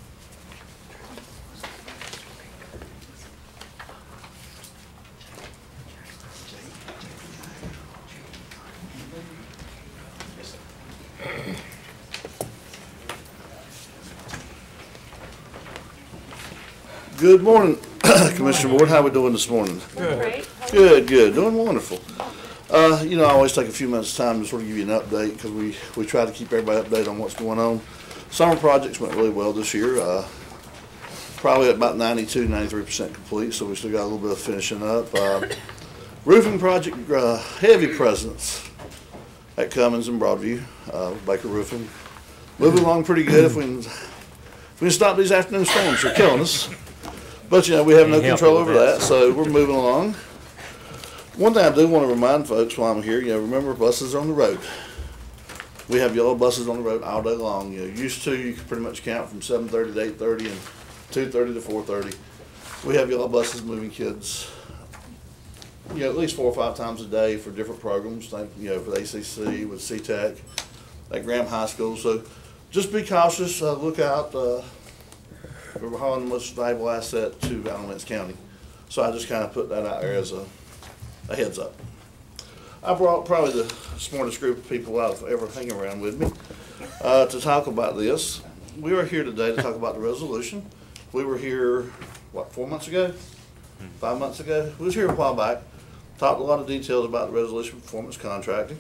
Good morning, Commissioner Board. How we doing this morning? Great. Good, good. Doing wonderful. Uh, you know, I always take a few minutes time to sort of give you an update because we, we try to keep everybody updated on what's going on. Summer projects went really well this year. Uh, probably at about ninety-two, ninety-three percent complete, so we still got a little bit of finishing up. Uh, roofing project, uh, heavy presence at Cummins and Broadview, uh, Baker Roofing. Moving along pretty good. If we can, if we can stop these afternoon storms, they're killing us. But, you know, we have no control over that, so we're moving along. One thing I do want to remind folks while I'm here, you know, remember buses are on the road. We have yellow buses on the road all day long. You know, used to, you could pretty much count from seven thirty to eight thirty and two thirty to four thirty. We have yellow buses moving kids, you know, at least four or five times a day for different programs, like, you know, for A C C, with C TEC, at Graham High School. So just be cautious, uh, look out. Uh, We're hauling the most valuable asset to Alamance County. So I just kind of put that out there as a, a heads up. I brought probably the smartest group of people I've ever hang around with me uh, to talk about this. We are here today to talk about the resolution. We were here, what, four months ago? Five months ago? We was here a while back. Talked a lot of details about the resolution performance contracting.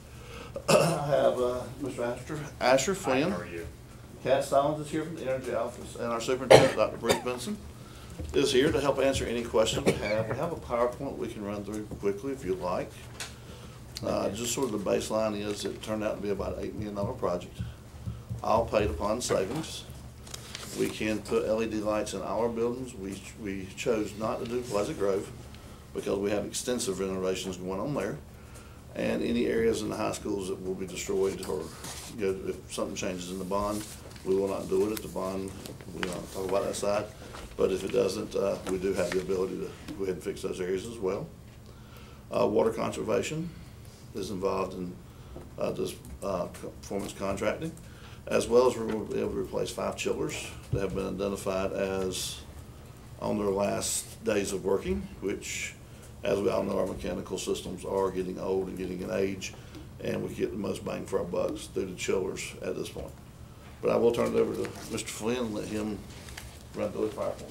I have uh, Mister Asher, Asher Flynn. Hi, how are you? Kat Stallings is here from the Energy Office, and our superintendent, Doctor Bruce Benson, is here to help answer any questions we have. We have a PowerPoint we can run through quickly if you'd like. Uh, just sort of the baseline is it turned out to be about an eight million dollar project, all paid upon savings. We can put L E D lights in all our buildings. We, we chose not to do Pleasant Grove because we have extensive renovations going on there. And any areas in the high schools that will be destroyed, or, you know, if something changes in the bond, we will not do it at the bond. We don't talk about that side. But if it doesn't, uh, we do have the ability to go ahead and fix those areas as well. Uh, water conservation is involved in uh, this uh, performance contracting, as well as we will be able to replace five chillers that have been identified as on their last days of working, which, as we all know, our mechanical systems are getting old and getting in age, and we get the most bang for our bucks through the chillers at this point. But I will turn it over to Mister Flynn and let him run through the PowerPoint,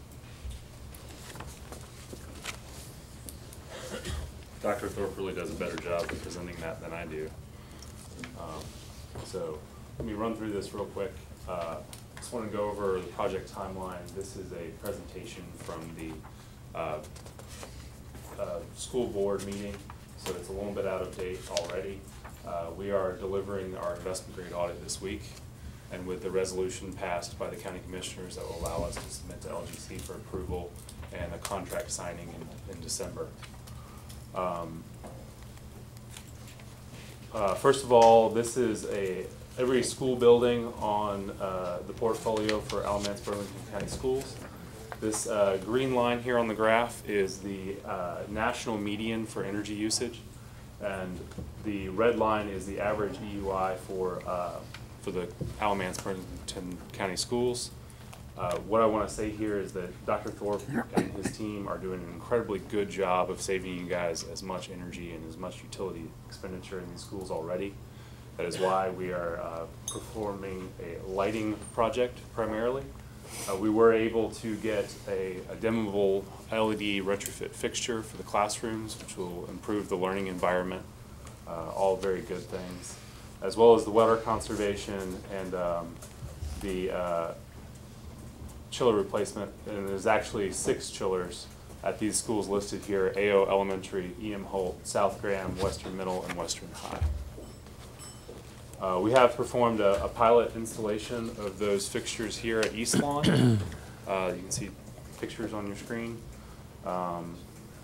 please. Doctor Thorpe really does a better job of presenting that than I do. Um, so let me run through this real quick. Uh, just want to go over the project timeline. This is a presentation from the uh, uh, school board meeting, so it's a little bit out of date already. Uh, we are delivering our investment grade audit this week, and with the resolution passed by the county commissioners that will allow us to submit to L G C for approval and a contract signing in, in December. Um, uh, first of all, this is a every school building on uh, the portfolio for Alamance Burlington County Schools. This uh, green line here on the graph is the uh, national median for energy usage, and the red line is the average E U I for uh, for the Alamance Burlington County Schools. Uh, what I want to say here is that Doctor Thorpe and his team are doing an incredibly good job of saving you guys as much energy and as much utility expenditure in these schools already. That is why we are uh, performing a lighting project primarily. Uh, we were able to get a, a dimmable L E D retrofit fixture for the classrooms, which will improve the learning environment. Uh, all very good things, as well as the water conservation and um, the uh, chiller replacement. And there's actually six chillers at these schools listed here: A O Elementary, E M Holt, South Graham, Western Middle, and Western High. Uh, we have performed a, a pilot installation of those fixtures here at East Lawn. Uh, you can see pictures on your screen. Um,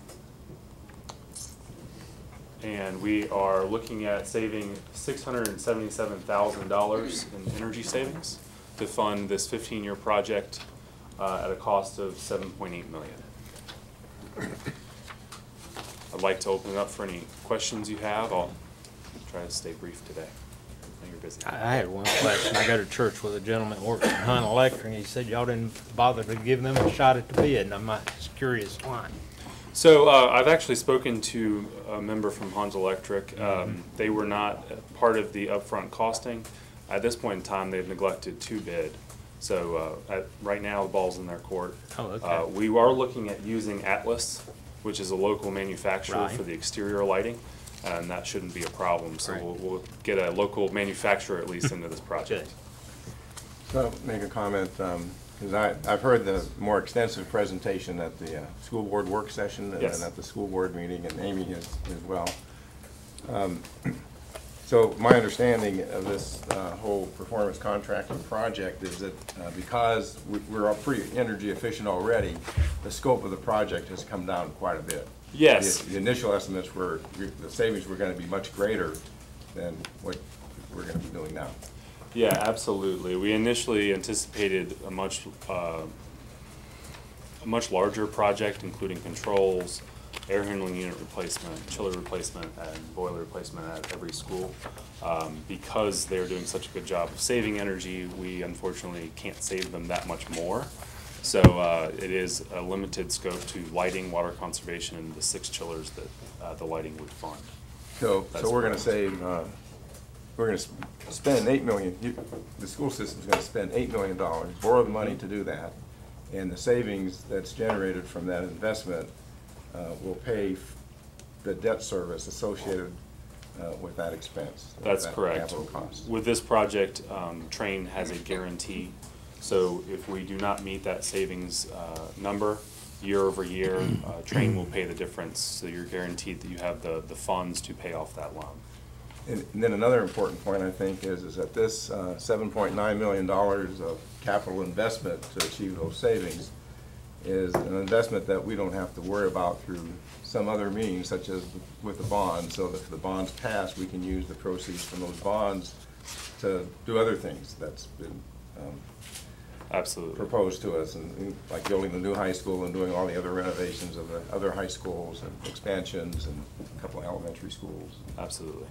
and we are looking at saving six hundred seventy-seven thousand dollars in energy savings to fund this fifteen-year project uh, at a cost of seven point eight million dollars. I'd like to open it up for any questions you have. I'll try to stay brief today. You're busy. I had one question. I go to church with a gentleman that works at Hunt Electric, and he said y'all didn't bother to give them a shot at the bid, and I'm just curious why. So uh, I've actually spoken to a member from Hunt Electric. Um, they were not part of the upfront costing. At this point in time, they've neglected to bid. So uh, at, right now, the ball's in their court. Oh, okay. Uh, we are looking at using Atlas, which is a local manufacturer Right. for the exterior lighting. And that shouldn't be a problem. So Right. we'll, we'll get a local manufacturer at least into this project. So I'll make a comment, because I I've heard the more extensive presentation at the uh, school board work session and Yes. then at the school board meeting, and Amy has as well. Um, So my understanding of this uh, whole performance contracting project is that uh, because we- we're all pretty energy efficient already, the scope of the project has come down quite a bit. Yes. The the initial estimates were, the savings were going to be much greater than what we're going to be doing now. Yeah, absolutely. We initially anticipated a much, uh, a much larger project, including controls, air handling unit replacement, chiller replacement, and boiler replacement at every school. Um, because they're doing such a good job of saving energy, we unfortunately can't save them that much more. So uh, it is a limited scope to lighting, water conservation, and the six chillers that uh, the lighting would fund. So, That's so we're what going to save, uh, we're going to spend eight million, you- the school system's going to spend eight million dollars, borrow the money to do that, and the savings that's generated from that investment uh, will pay f- the debt service associated uh, with that expense. with That's that correct. Capital cost. With this project, um, Train has a guarantee. So if we do not meet that savings uh, number year over year, uh, Train will pay the difference. So you're guaranteed that you have the, the funds to pay off that loan. And and then another important point, I think, is, is that this uh, seven point nine million dollars of capital investment to achieve those savings is an investment that we don't have to worry about through some other means, such as with the bonds, so that if the bonds pass, we can use the proceeds from those bonds to do other things that's been um, Absolutely. proposed to us, and, and like building the new high school and doing all the other renovations of the other high schools and expansions and a couple of elementary schools. Absolutely.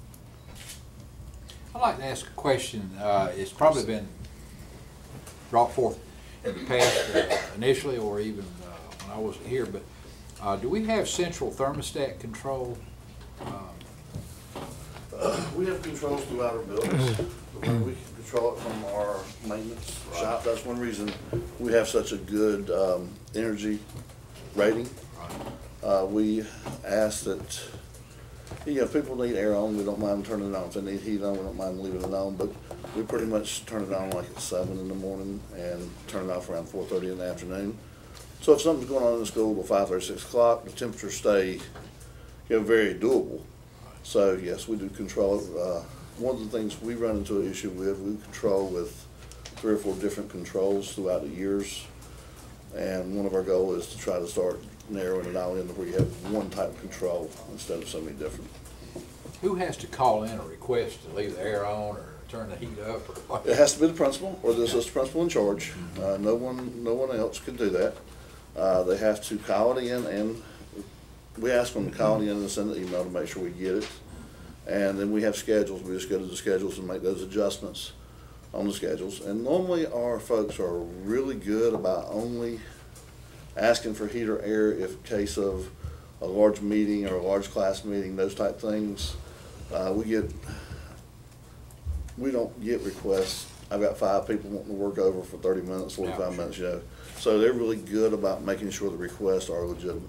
I'd like to ask a question. Uh, it's probably been brought forth in the past uh, initially, or even uh, when I wasn't here, but uh, do we have central thermostat control? Um, Uh, we have controls throughout our buildings. We can control it from our maintenance shop. That's one reason we have such a good um, energy rating. Uh, we ask that, you know, if people need air on, we don't mind turning it on. If they need heat on, we don't mind leaving it on. But we pretty much turn it on like at seven in the morning and turn it off around four thirty in the afternoon. So if something's going on in the school till five thirty, six o'clock, the temperatures stay, you know, very doable. So yes, we do control it. Uh, one of the things we run into an issue with, we control with three or four different controls throughout the years. And one of our goals is to try to start narrowing it all in to where you have one type of control instead of so many different. Who has to call in a request to leave the air on or turn the heat up or what? It has to be the principal or the assistant principal in charge. Uh, no one, no one else can do that. Uh, they have to call it in, and we ask them to call it in and send an email to make sure we get it. And then we have schedules. We just go to the schedules and make those adjustments on the schedules. And normally our folks are really good about only asking for heat or air if in case of a large meeting or a large class meeting, those type things. Uh, we get, we don't get requests. I've got five people wanting to work over for thirty minutes, forty-five minutes, you know. So they're really good about making sure the requests are legitimate.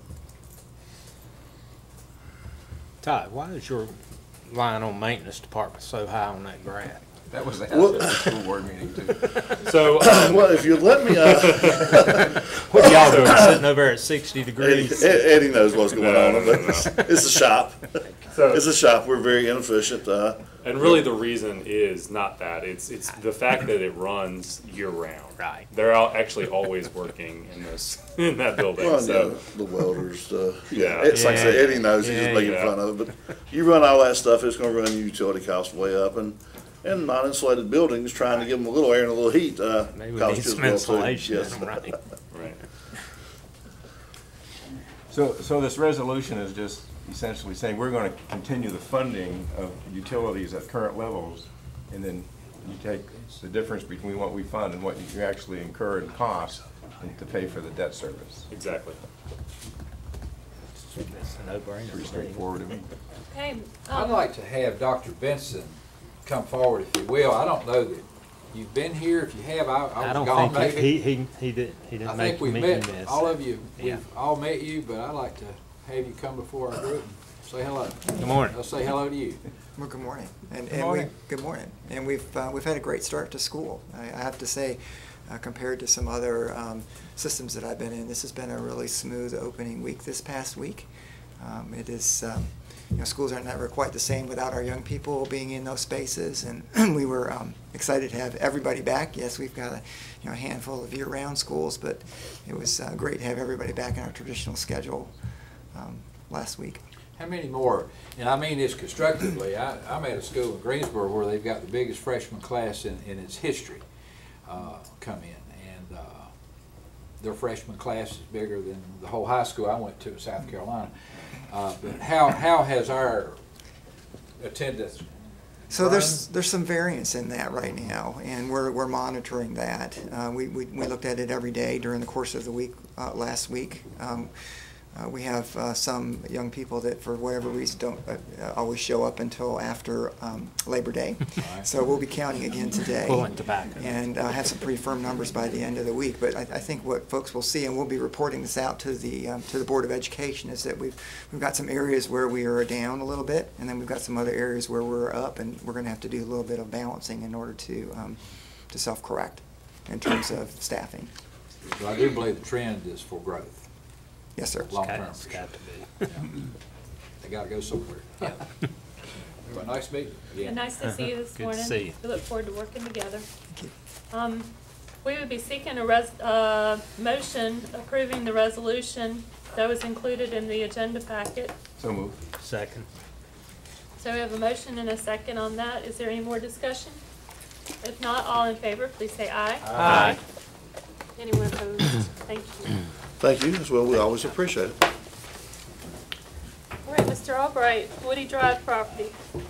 Todd, why is your line on maintenance department so high on that graph? That was the Well- school board meeting too. So, uh, Well, if you let me, uh, What y'all doing, sitting over there at sixty Eddie, degrees? Eddie knows what's going No, on. no, no, It's, it's a shop. So- It's a shop. We're very inefficient. Uh, And really, the reason is not that. It's it's the fact that it runs year round. Right. They're all actually always working in this in that building. well, so yeah, the welders. Uh, yeah, Yeah. it's like I said, Yeah. Eddie knows. He's Yeah, just making yeah. fun of it. But you run all that stuff, it's going to run your utility costs way up. And and non-insulated buildings, trying to give them a little air and a little heat, uh, Maybe we costs need just some well, too. insulation, Yes. right? right. So, so this resolution is just essentially saying we're going to continue the funding of utilities at current levels, and then you take the difference between what we fund and what you actually incur in cost and to pay for the debt service. Exactly. It's a no-brainer. Pretty straightforward to me. Okay, I'd um, like to have Doctor Benson come forward if you will. I don't know that you've been here. If you have, I, I I was don't gone think maybe. he, he, he, he did, he I didn't think make we've me met, miss. all of you, Yeah. we've all met you, but I'd like to have you come before our group and say hello. Good morning. I'll say hello to you. Well, good morning. And, Good and morning. We, good morning. And we've, uh, we've had a great start to school. I, I have to say, uh, compared to some other um, systems that I've been in, this has been a really smooth opening week this past week. Um, it is, um, you know, schools are never quite the same without our young people being in those spaces, and we were um, excited to have everybody back. Yes, we've got a, you know, a handful of year-round schools, but it was uh, great to have everybody back in our traditional schedule um, last week. How many more, and I mean this constructively, I, I'm at a school in Greensboro where they've got the biggest freshman class in, in its history uh, come in, and uh, their freshman class is bigger than the whole high school I went to in South Carolina. Uh, but how, how has our attendance So there's there's some variance in that right now, and we're we're monitoring that. Uh, we, we we looked at it every day during the course of the week uh, last week. Um, uh, we have uh, some young people that, for whatever reason, don't uh, always show up until after um, Labor Day. So we'll be counting again today, Pulling tobacco. and uh, have some pretty firm numbers by the end of the week. But I, I think what folks will see, and we'll be reporting this out to the um, to the Board of Education, is that we've we've got some areas where we are down a little bit, and then we've got some other areas where we're up, and we're going to have to do a little bit of balancing in order to um, to self-correct in terms of staffing. So I do believe the trend is for growth. Yes, sir. Long Got- term. It's got to be. Yeah. They gotta go somewhere. Yeah. Well, nice meeting you. and nice to see you this Good to morning. see you. We look forward to working together. Thank you. Um, we would be seeking a res, uh, motion approving the resolution that was included in the agenda packet. So moved. Second. So we have a motion and a second on that. Is there any more discussion? If not, all in favor, please say aye. Aye. Anyone opposed? Thank you. Thank you as well. We always appreciate it. All right, Mister Albright, Woody Drive property.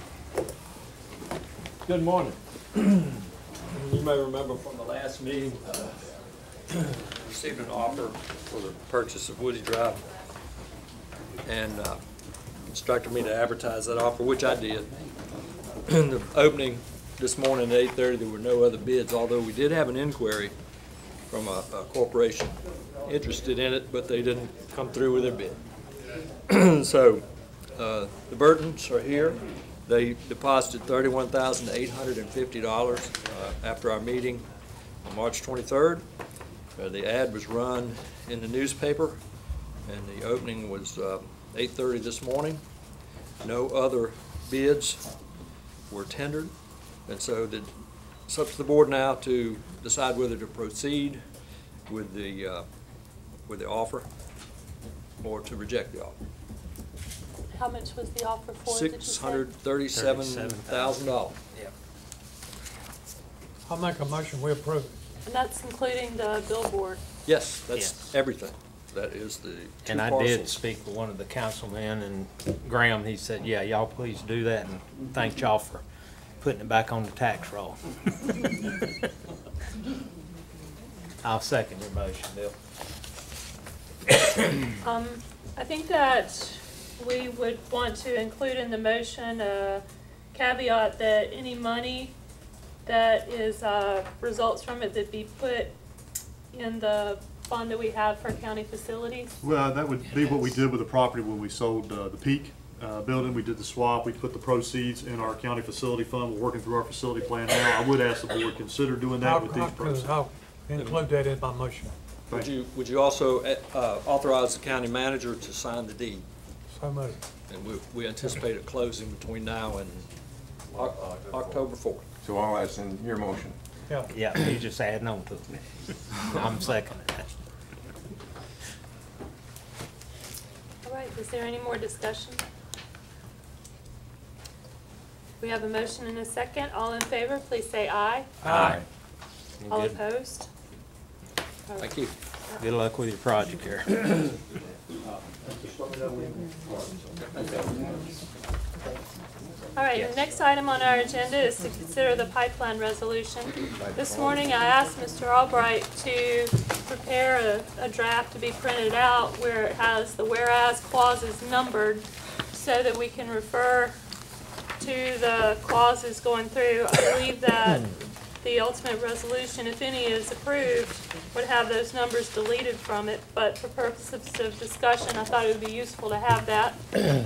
Good morning. You may remember from the last meeting, uh, received an offer for the purchase of Woody Drive, and uh, instructed me to advertise that offer, which I did. In the opening this morning at eight thirty, there were no other bids, although we did have an inquiry from a, a corporation interested in it, but they didn't come through with their bid. So uh, the Burtons are here. They deposited thirty-one thousand eight hundred fifty dollars uh, after our meeting on March twenty-third. Uh, the ad was run in the newspaper, and the opening was uh, eight thirty this morning. No other bids were tendered, and so the, it's up to the board now to decide whether to proceed with the uh, with the offer or to reject the offer. How much was the offer for? Six hundred thirty-seven thousand dollars. Yeah. I'll make a motion, we approve it. And that's including the billboard. Yes, that's Yes. everything. That is the two And I parcels. did speak with one of the councilmen, and Graham, he said, yeah, y'all please do that, and thank y'all for putting it back on the tax roll. I'll second your motion, Bill. Um, I think that we would want to include in the motion a caveat that any money that is, uh, results from it that be put in the fund that we have for county facilities. Well, that would be what we did with the property when we sold uh, the Peak uh, building. We did the swap. We put the proceeds in our county facility fund. We're working through our facility plan now. I would ask the board consider doing that with these proceeds. I'll include that in my motion. Would you, would you also uh, authorize the county manager to sign the deed? So moved. And we, we anticipate a closing between now and Oc- October fourth. So all that's in your motion? Yeah. Yeah, you just adding on to it. I'm seconding that. All right, is there any more discussion? We have a motion and a second. All in favor, please say aye. Aye. All Good. opposed? All right. Thank you. Good luck with your project here. All right, the next item on our agenda is to consider the pipeline resolution. This morning, I asked Mister Albright to prepare a, a draft to be printed out where it has the whereas clauses numbered so that we can refer to the clauses going through. I believe that the ultimate resolution, if any is approved, would have those numbers deleted from it, but for purposes of discussion, I thought it would be useful to have that.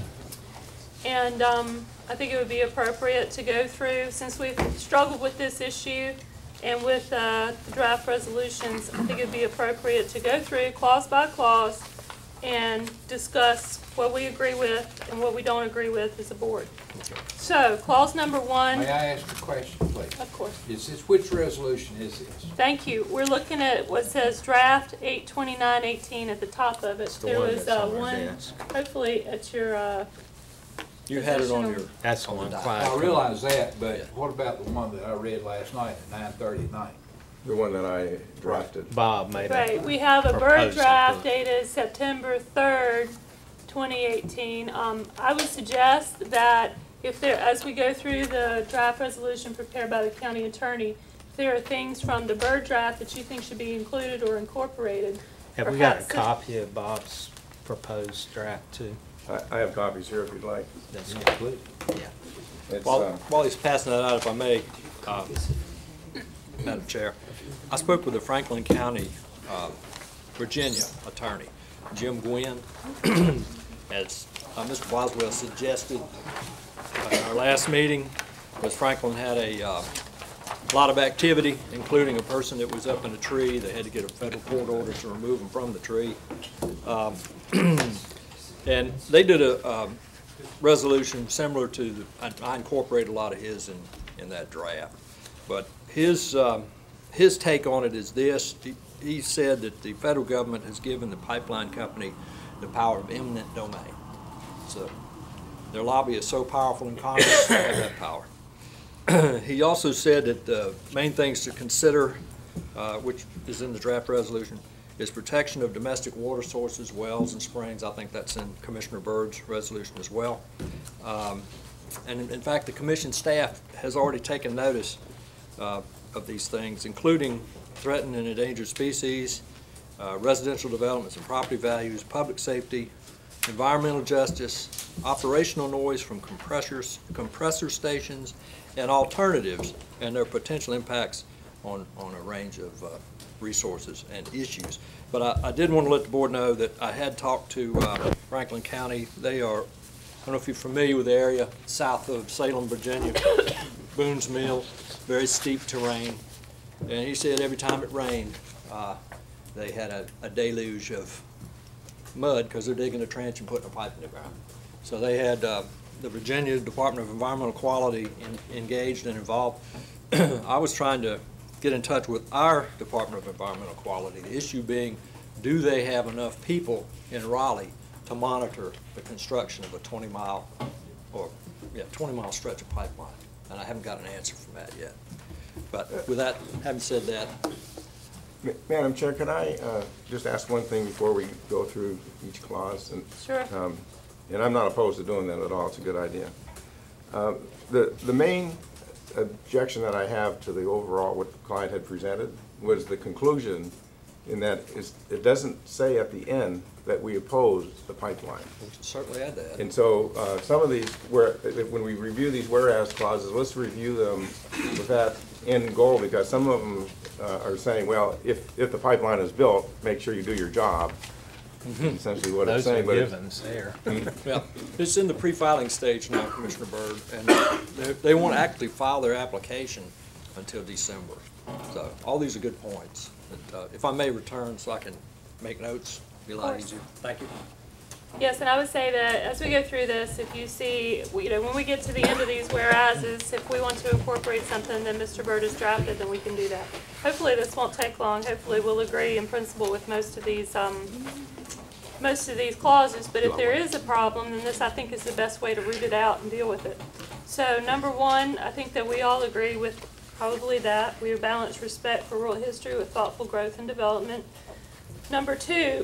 And um, I think it would be appropriate to go through, since we've struggled with this issue and with uh, the draft resolutions, I think it would be appropriate to go through clause by clause and discuss what we agree with and what we don't agree with as a board. So, clause number one. May I ask a question, please? Of course. Is this, which resolution is this? Thank you. We're looking at what says draft eight twenty-nine eighteen at the top of it. the There one was that's uh, on our one, desk. hopefully at your, uh, You had it on your. That's the one, Clyde. I realize that, but what about the one that I read last night at nine thirty at night? The one that I drafted. Bob made a right, we have a bird proposal. draft dated September third, twenty eighteen. Um, I would suggest that if there, as we go through the draft resolution prepared by the county attorney, if there are things from the bird draft that you think should be included or incorporated. Have we got a perhaps- copy of Bob's proposed draft too? I, I have copies here if you'd like. That's included. Yeah. It's, While, uh, while he's passing that out, if I may, uh, Madam Chair, I spoke with the Franklin County, uh, Virginia attorney, Jim Gwynn. As uh, Mister Boswell suggested uh, in our last meeting, because Franklin had a uh, lot of activity, including a person that was up in a tree. They had to get a federal court order to remove him from the tree. Um, and they did a um, resolution similar to, the, I, I incorporated a lot of his in, in that draft. But his, um, his take on it is this. He, he said that the federal government has given the pipeline company the power of eminent domain. So their lobby is so powerful in Congress, they have that power. He also said that the main things to consider, uh, which is in the draft resolution, is protection of domestic water sources, wells and springs. I think that's in Commissioner Byrd's resolution as well. Um, and in, in fact, the commission staff has already taken notice uh, of these things, including threatened and endangered species, uh, residential developments and property values, public safety, environmental justice, operational noise from compressors, compressor stations, and alternatives, and their potential impacts on, on a range of uh, resources and issues. But I, I did want to let the board know that I had talked to uh, Franklin County. They are, I don't know if you're familiar with the area south of Salem, Virginia, Boone's Mill, very steep terrain. And he said every time it rained, uh, they had a, a deluge of mud because they're digging a trench and putting a pipe in the ground. So they had uh, the Virginia Department of Environmental Quality in, engaged and involved. I was trying to get in touch with our Department of Environmental Quality, the issue being, do they have enough people in Raleigh to monitor the construction of a twenty mile, or, yeah, twenty mile stretch of pipeline. And I haven't got an answer from that yet. But with that, having said that. Ma- Madam Chair, can I uh, just ask one thing before we go through each clause? And, Sure. Um, and I'm not opposed to doing that at all. It's a good idea. Uh, the the main objection that I have to the overall what the client had presented was the conclusion, in that is, it doesn't say at the end that we oppose the pipeline. We'll certainly add that. And so uh, some of these, where when we review these whereas clauses, let's review them with that end goal, because some of them uh, are saying, well, if if the pipeline is built, make sure you do your job. Essentially what it's Those are saying. But it's- givens there. Yeah, it's in the pre-filing stage now, Commissioner Byrd, and they, they won't actually file their application until December. So all these are good points. But, uh, if I may return so I can make notes, it'd be a lot course. easier. Thank you. Yes, and I would say that as we go through this, if you see, you know, when we get to the end of these whereases, if we want to incorporate something that Mister Byrd has drafted, then we can do that. Hopefully this won't take long. Hopefully we'll agree in principle with most of these, um, most of these clauses, but if there is a problem, then this I think is the best way to root it out and deal with it. So number one, I think that we all agree with probably that. We balance respect for rural history with thoughtful growth and development. Number two,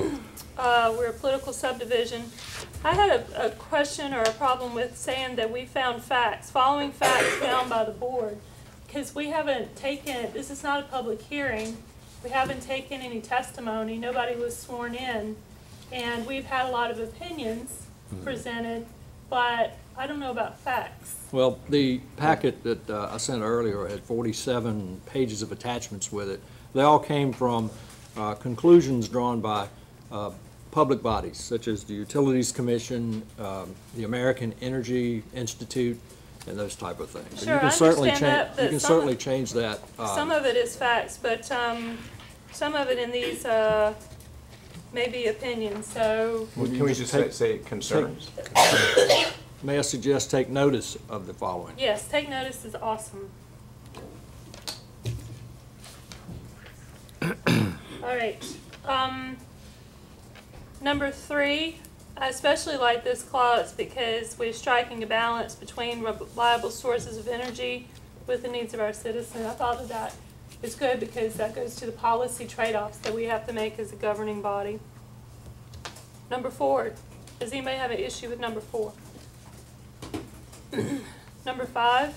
uh, we're a political subdivision. I had a, a question or a problem with saying that we found facts, following facts found by the board, because we haven't taken, this is not a public hearing, we haven't taken any testimony, nobody was sworn in, and we've had a lot of opinions presented, but I don't know about facts. Well, the packet that uh, I sent earlier had forty-seven pages of attachments with it. They all came from uh, conclusions drawn by uh, public bodies, such as the Utilities Commission, um, the American Energy Institute, and those type of things. And Sure, you can I certainly understand change. that, You can but some certainly of- change that. uh, Some of it is facts, but um, some of it in these uh, may be opinions, so. Well, Can we just say, say concerns? May I suggest take notice of the following? Yes, take notice is awesome. All right. Um, number three, I especially like this clause because we're striking a balance between reliable sources of energy with the needs of our citizens. I thought that that is good because that goes to the policy trade-offs that we have to make as a governing body. Number four, does anybody have an issue with number four? Number five,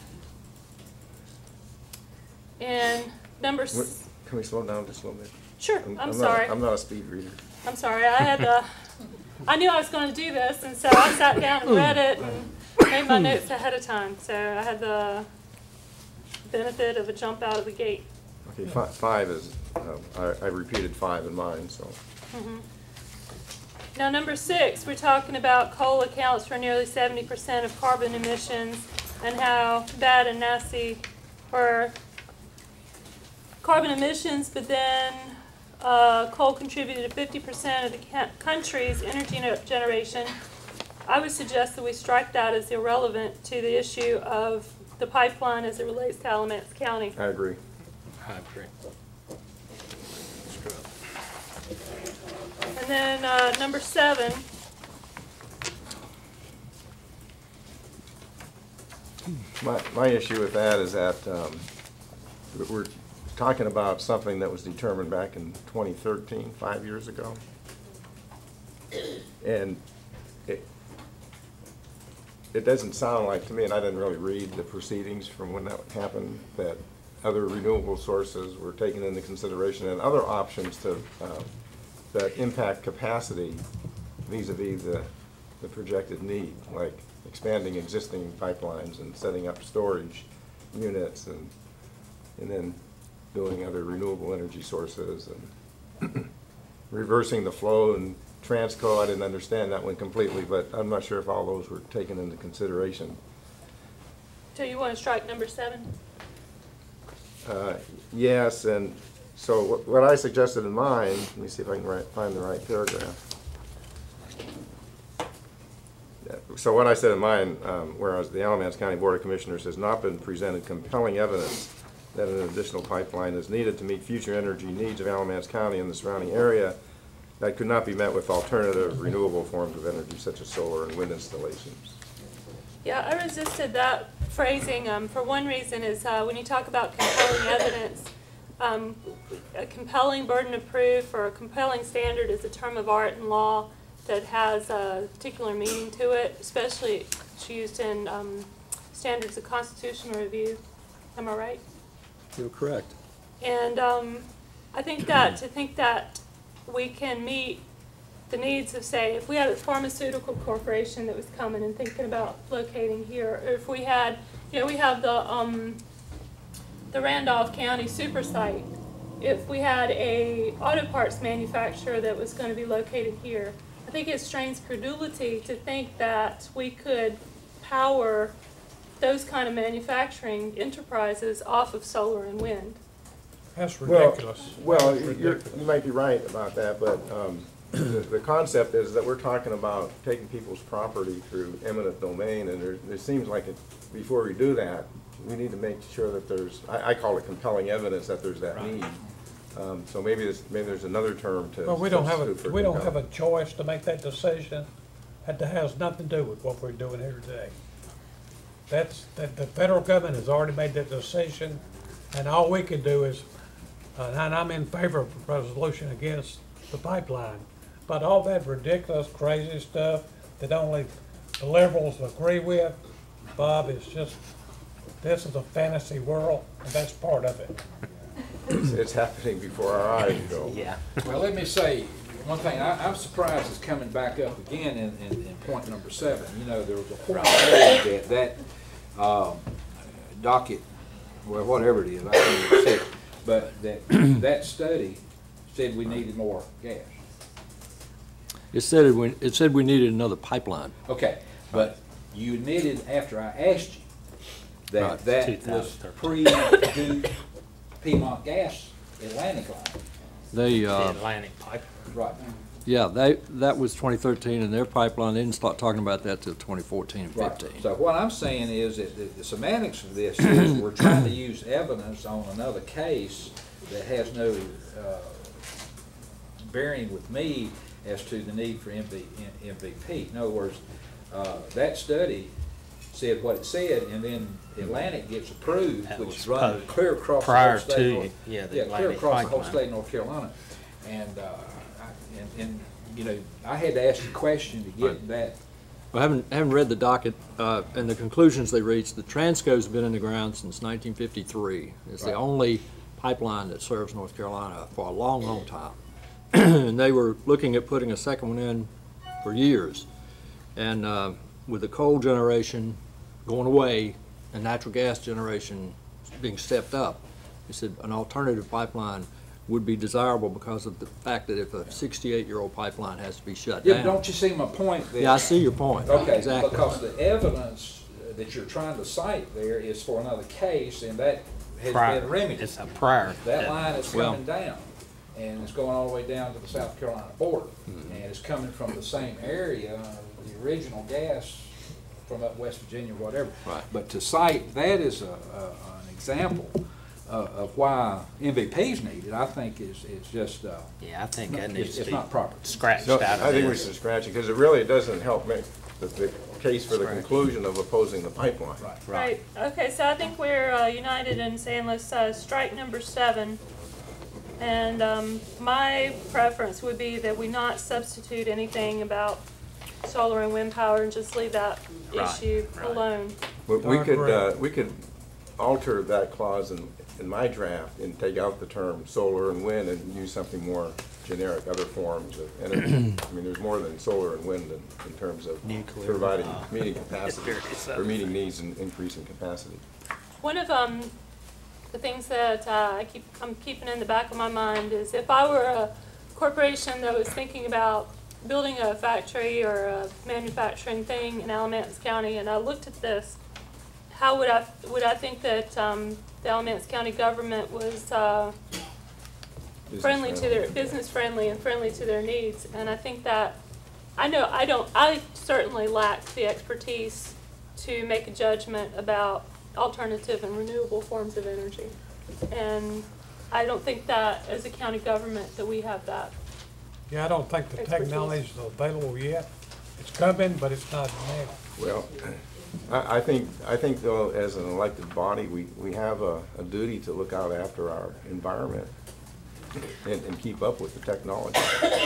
and number What- s- Can we slow down just a little bit? Sure, I'm- I'm I'm not- sorry. I'm not a speed reader. I'm sorry, I had the, I knew I was going to do this, and so I sat down and read it and made my notes ahead of time, so I had the benefit of a jump out of the gate. Okay, fi- five is, uh, I I repeated five in mine, so. Mhm. Now, number six, we're talking about coal accounts for nearly seventy percent of carbon emissions and how bad and nasty are carbon emissions, but then uh, coal contributed to fifty percent of the ca- country's energy no- generation. I would suggest that we strike that as irrelevant to the issue of the pipeline as it relates to Alamance County. I agree. I agree. And then uh, number seven, My, my issue with that is that um, we're talking about something that was determined back in twenty thirteen, five years ago. And it, it doesn't sound like to me, and I didn't really read the proceedings from when that happened, that other renewable sources were taken into consideration and other options to, uh, that impact capacity vis-a-vis the, the projected need, like expanding existing pipelines and setting up storage units and, and then doing other renewable energy sources and reversing the flow and Transco. I didn't understand that one completely, but I'm not sure if all those were taken into consideration. so you want to strike number seven? Uh, Yes, and so what- what I suggested in mine, let me see if I can write, find the right paragraph. Yeah, So what I said in mine, um, whereas the Alamance County Board of Commissioners has not been presented compelling evidence that an additional pipeline is needed to meet future energy needs of Alamance County and the surrounding area, that could not be met with alternative renewable forms of energy such as solar and wind installations. Yeah, I resisted that phrasing um, for one reason is uh, when you talk about compelling evidence, um, a compelling burden of proof or a compelling standard is a term of art and law that has a particular meaning to it, especially it's used in um, standards of constitutional review. Am I right? You're correct. And um, I think that to think that we can meet the needs of, say, if we had a pharmaceutical corporation that was coming and thinking about locating here, or if we had, you know, we have the um, the Randolph County super site. If we had a auto parts manufacturer that was going to be located here, I think it strains credulity to think that we could power those kind of manufacturing enterprises off of solar and wind. That's ridiculous. Well, well That's you're, ridiculous. you might be right about that, but um, the, the concept is that we're talking about taking people's property through eminent domain, and there, there seems like it, before we do that, we need to make sure that there's, I, I call it compelling evidence that there's that need. Um, so maybe there's, maybe there's another term to Well, we don't have substitute a, for we don't have compelling. a choice to make that decision. That has nothing to do with what we're doing here today. That's, that the federal government has already made that decision, and all we can do is, uh, and I'm in favor of the resolution against the pipeline, but all that ridiculous, crazy stuff that only the liberals agree with, Bob, is just, this is a fantasy world, and that's part of it. It's, it's happening before our eyes, Bill. Yeah. Well, let me say one thing. I, I'm surprised it's coming back up again in, in, in point number seven. You know, there was a point made that that um, docket, well, whatever it is, I can't even see it, but that that study said we needed more gas. It said it, we- it said we needed another pipeline. Okay, but you admitted after I asked you that Right. that was pre-Duke Piedmont Gas Atlantic line. They, The uh, Atlantic pipe. Right. yeah, they, that was twenty thirteen, and their pipeline, they didn't start talking about that till twenty fourteen and Right. fifteen. So what I'm saying is that the, the semantics of this is we're trying to use evidence on another case that has no uh, bearing with me as to the need for M V, M V P. In other words, uh, that study said what it said, and then Atlantic gets approved, That which was is run po- clear across the prior whole state. to, of North, yeah, the yeah, clear Atlantic across the whole pipeline. state of North Carolina. And, uh, I, and, and, you know, I had to ask a question to get Right. that. I haven't, haven't read the docket, uh, and the conclusions they reached. The Transco's been in the ground since nineteen fifty-three. It's the Right. only pipeline that serves North Carolina for a long, long time. And they were looking at putting a second one in for years. And uh, with the coal generation going away and natural gas generation being stepped up, they said an alternative pipeline would be desirable because of the fact that if a sixty-eight-year-old pipeline has to be shut Yeah, down. but don't you see my point there? Yeah, I see your point. Okay, Exactly. because the evidence that you're trying to cite there is for another case, and that has Prior. been remedied. It's a prior. That line is Well- coming down, and it's going all the way down to the South Carolina border. Mm-hmm. And it's coming from the same area, uh, the original gas from up West Virginia, whatever. Right. But to cite that as a, a, an example uh, of why M V P is needed, I think is, is just, uh, Yeah, I think that it's- needs to it's be not proper. scratched No, out of I think we this. should scratch it, because it really doesn't help make the, the case for the Scratch. conclusion of opposing the pipeline. Right. Right, okay, so I think we're uh, united in saying let's uh, strike number seven. And um, my preference would be that we not substitute anything about solar and wind power and just leave that Right, issue right. alone. But we Darn could, right. uh, we could alter that clause in, in my draft and take out the term solar and wind and use something more generic, other forms of energy. I mean, there's more than solar and wind in, in terms of Nuclear, providing, uh, meeting capacity, various or other meeting needs and increasing capacity. One of um, the things that uh, I keep, I'm keeping in the back of my mind is if I were a corporation that was thinking about building a factory or a manufacturing thing in Alamance County, and I looked at this, how would I would I think that um, the Alamance County government was uh, Business friendly to friendly. their business friendly and friendly to their needs? And I think that I know I don't I certainly lack the expertise to make a judgment about alternative and renewable forms of energy, and I don't think that as a county government that we have that. Yeah, I don't think the Expertise. technology is available yet. It's coming, but it's not now. Well, I, I think, I think though, as an elected body, we, we have a, a duty to look out after our environment and, and keep up with the technology.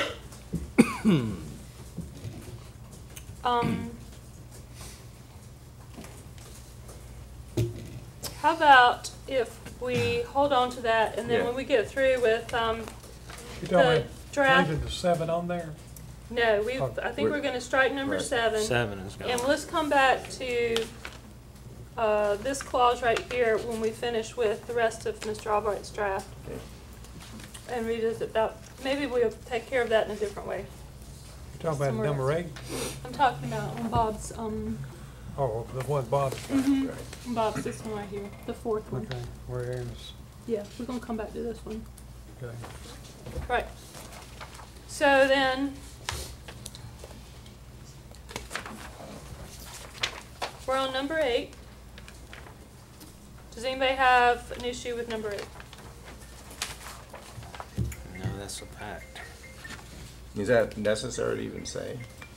Um, how about if we hold on to that, and then Yeah. when we get through with um, You the talking draft. changing the seven on there? No, we. Oh, I think we're, we're- going to strike number Right. seven. Seven is gone. And let's come back to uh, this clause right here when we finish with the rest of Mister Albright's draft, and revisit that. Maybe we'll take care of that in a different way. You talking about Somewhere number else. eight? I'm talking about on Bob's. Um, Oh, the one Bob. mhm, Bob's this one right here, the fourth one. Okay, where it is. Yeah, we're gonna come back to this one. Okay. Right. So then, we're on number eight. Does anybody have an issue with number eight? No, that's a fact. Is that necessary to even say?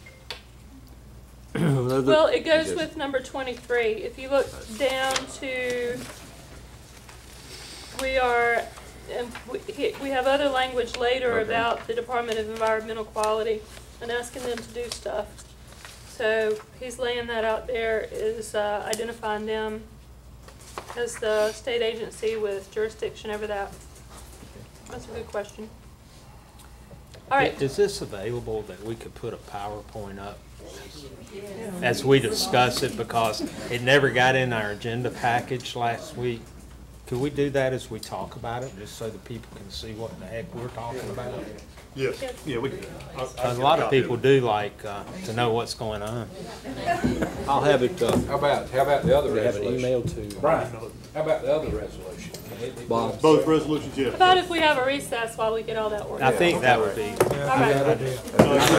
Well, it goes Just- with number twenty-three. If you look down to, we are, and we, he- we have other language later Okay. about the Department of Environmental Quality and asking them to do stuff. So he's laying that out there, is uh, identifying them as the state agency with jurisdiction over that. That's a good question. All right. Is this available that we could put a PowerPoint up as we discuss it, because it never got in our agenda package last week? Could we do that as we talk about it, just so that people can see what the heck we're talking about? Yes, yeah, we can. I'll- I'll A get lot of copy people it. do like uh, to know what's going on. I'll have it, uh, How about, how about the other they have an resolution? email to Brian, how about the other resolution? Can it be Bob. Both resolutions, How yes. about if we have a recess while we get all that worked I out? think that would be. All right. Uh,